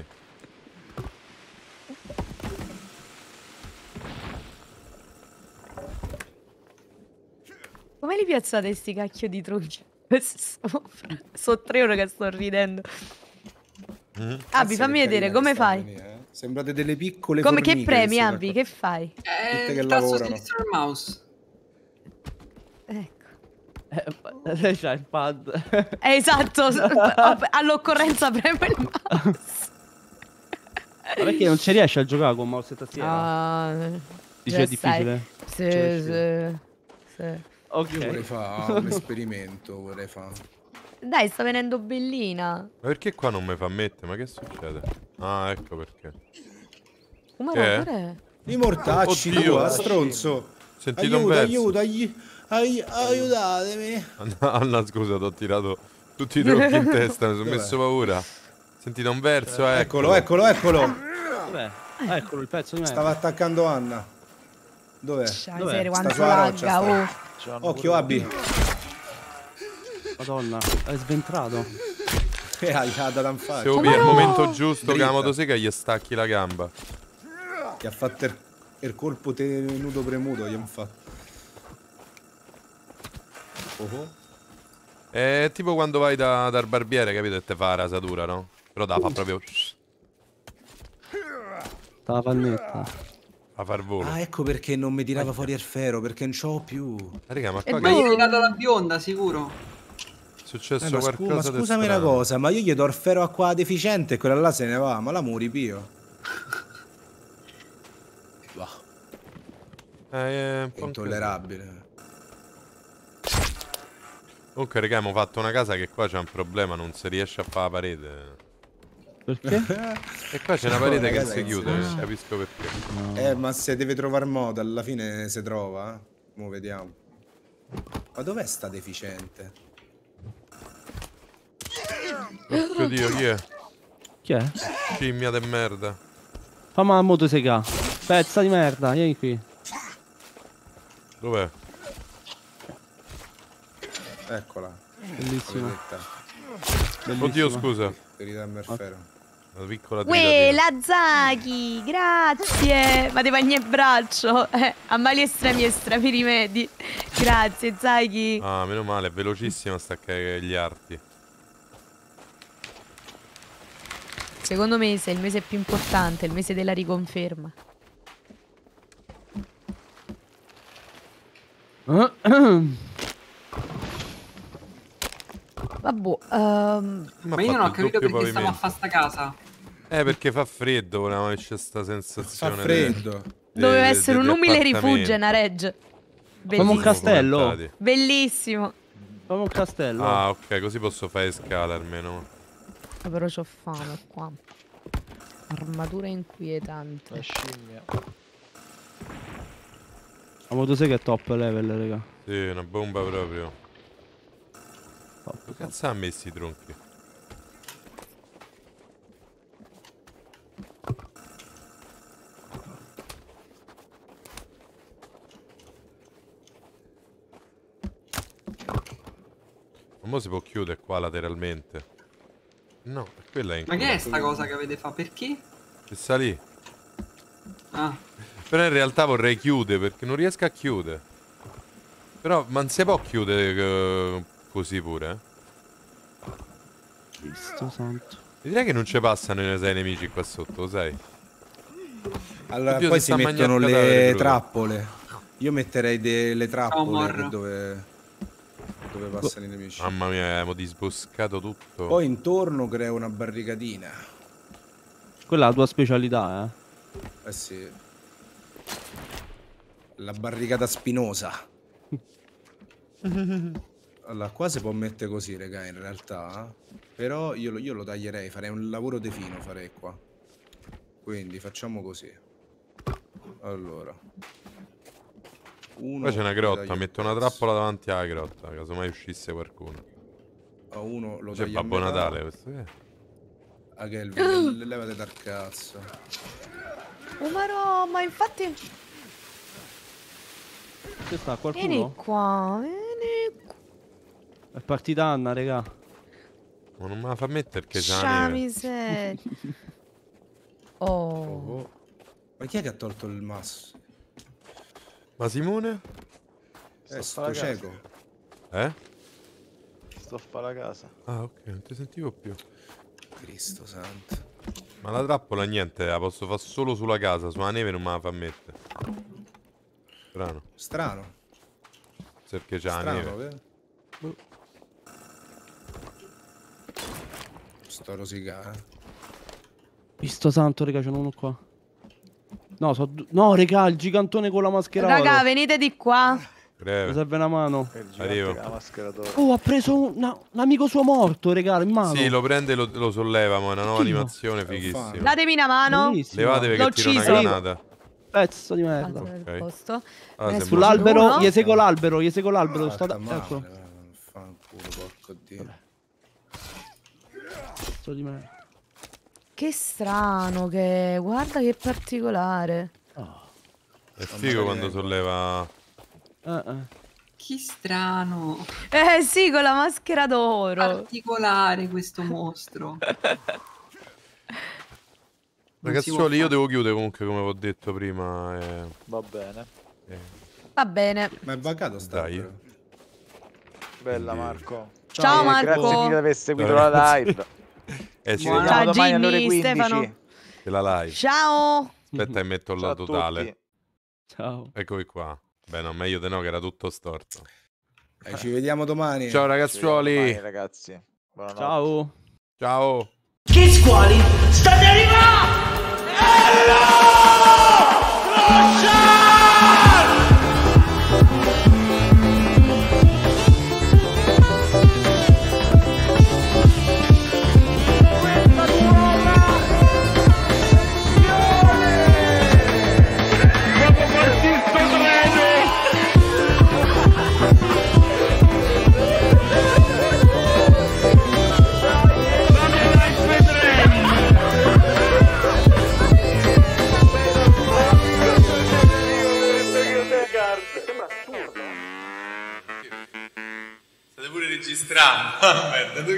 Come li piazzate sti cacchio di tronchi? Sono 3 ore che sto ridendo. Abbi, fammi vedere, come fai? Sembrate delle piccole come formiche. Che premi, Abbi? Che fai? Il tasto sinistro del mouse. Ecco. Lei c'ha il pad. Esatto, all'occorrenza premo il mouse. Ma perché non ci riesci a giocare con mouse e tastiera? Ah, dice è difficile? Sì. Ok. Io vorrei fare un esperimento, Dai, sta venendo bellina. Ma perché qua non mi fa mettere? Ma che succede? Ah, ecco perché. Come è? I mortacci, tua, stronzo. Sentito un verso. Aiutatemi. Anna, scusa, ti ho tirato tutti i tronchi in testa, mi sono messo paura. Sentito un verso, eccolo. Dov'è? Eccolo il pezzo di me. Stava attaccando Anna. Dov'è? Dov'è? Quanto lagga, Occhio, Abbi. Madonna, è sventrato. Che hai dato in faccia. Se ubi al momento giusto che la motosega gli stacchi la gamba. Che ha fatto il colpo tenuto premuto gli hanno fatto. È tipo quando vai dal barbiere, capito? E te fa la rasatura, no? Però fa proprio... La pannetta. A far volo. Ah, ecco perché non mi tirava fuori il ferro, perché non c'ho più. Raga, ma qua gli hai tirato la bionda, sicuro? È successo qualcosa ma scusami una cosa, ma io gli do il ferro a qua deficiente e quella là se ne va, ma la muri pio. È un po' intollerabile. Comunque, raga, abbiamo fatto una casa che qua c'è un problema, non si riesce a fare la parete. Perché? E qua c'è una parete che si chiude, non capisco perché. No. Ma se deve trovare modo, alla fine si trova. Mo' vediamo. Ma dov'è sta deficiente? Porco Dio, chi è? Chi è? Scimmia de merda. Fammi la motosega. Pezza di merda, vieni qui. Dov'è? Eccola. Bellissima. Oddio, scusa. Ridammi il ferro. Una piccola Uè, la Zaki, grazie. Ma devo il braccio. A mali estremi estremi rimedi. Grazie, Zaki. Ah, meno male, è velocissima sta gli arti. Secondo me è il mese più importante, il mese della riconferma. Vabbè, ma io non ho capito perché stiamo a fare sta casa. Perché fa freddo, volevamo c'è sta sensazione. Fa freddo. Doveva essere un umile rifugio, una regge. Fammi un castello. Bellissimo. Fammi un castello. Ah, ok, così posso fare scala almeno. Però c'ho fame qua. Armatura inquietante. La scimmia. La motosega è top level, raga. Sì, una bomba proprio. Che cazzo ha messo i tronchi? Ma si può chiudere qua lateralmente. No, quella è in. Ma che è sta cosa che avete fatto? Perché? Che sta lì. Ah. Però in realtà vorrei chiudere perché non riesco a chiudere. Però non si può chiudere così pure, Cristo santo. Mi direi che non ci passano i sei nemici qua sotto, lo sai? Allora poi si mettono le trappole. Io metterei delle trappole dove passano i nemici. Mamma mia, abbiamo disboscato tutto. Poi intorno creo una barricadina. Quella è la tua specialità, Eh sì. La barricata spinosa. Allora, qua si può mettere così, raga, in realtà. Però io lo taglierei, farei un lavoro de fino, farei qua. Quindi facciamo così. Allora. Qua c'è una grotta, metto una trappola davanti alla grotta, caso mai uscisse qualcuno. A uno lo c'è taglio a Babbo metà. Natale questo che è? Ah, che è il levate dal cazzo. Oh ma infatti. C'è sta qualcuno? Vieni qua, vieni qua. È partita Anna, raga. Ma non me la fa mettere perché c'è la neve. Miseria. Oh. Ma chi è che ha tolto il masso? Ma Simone? Sto cieco. Sto a fare la casa. Ah, ok, non ti sentivo più. Cristo santo. Ma la trappola niente, la posso fare solo sulla casa, sulla neve non me la fa mettere. Strano. Strano. Perché c'è la neve. Vero? Sto rosicando. Cristo santo, raga, c'è uno qua. No, no, raga, il gigantone con la maschera. Raga, venite di qua. Mi serve una mano. Arrivo. Oh, ha preso un amico suo morto, regalo, in mano. Sì, lo prende e lo solleva, ma è una nuova animazione fighissima. Datemi una mano. Levatevi che tiro una granata. Pezzo di merda. Okay. Sull'albero, gli seguo l'albero, Ecco. Fanculo, porco Dio. Pezzo di merda. Che strano che... Guarda che particolare. È figo quando solleva... Che strano. Sì, con la maschera d'oro. Particolare questo mostro. Ragazzuoli, io devo chiudere comunque, come ho detto prima. Va bene. Va bene. Ma è buggato sta. Dai. Bella Marco. Ciao Marco. Grazie mille di aver seguito la live. Ci vediamo domani alle ore 15. Stefano. E la live. Ciao. Aspetta, metto la totale. Ciao. Eccomi qua. Beh, no, meglio di no, che era tutto storto. Ci vediamo domani. Ciao ragazzuoli. Domani, ragazzi. Buonanotte. Ciao. Ciao. Che squali? State arrivando! State pure registrando. Merda,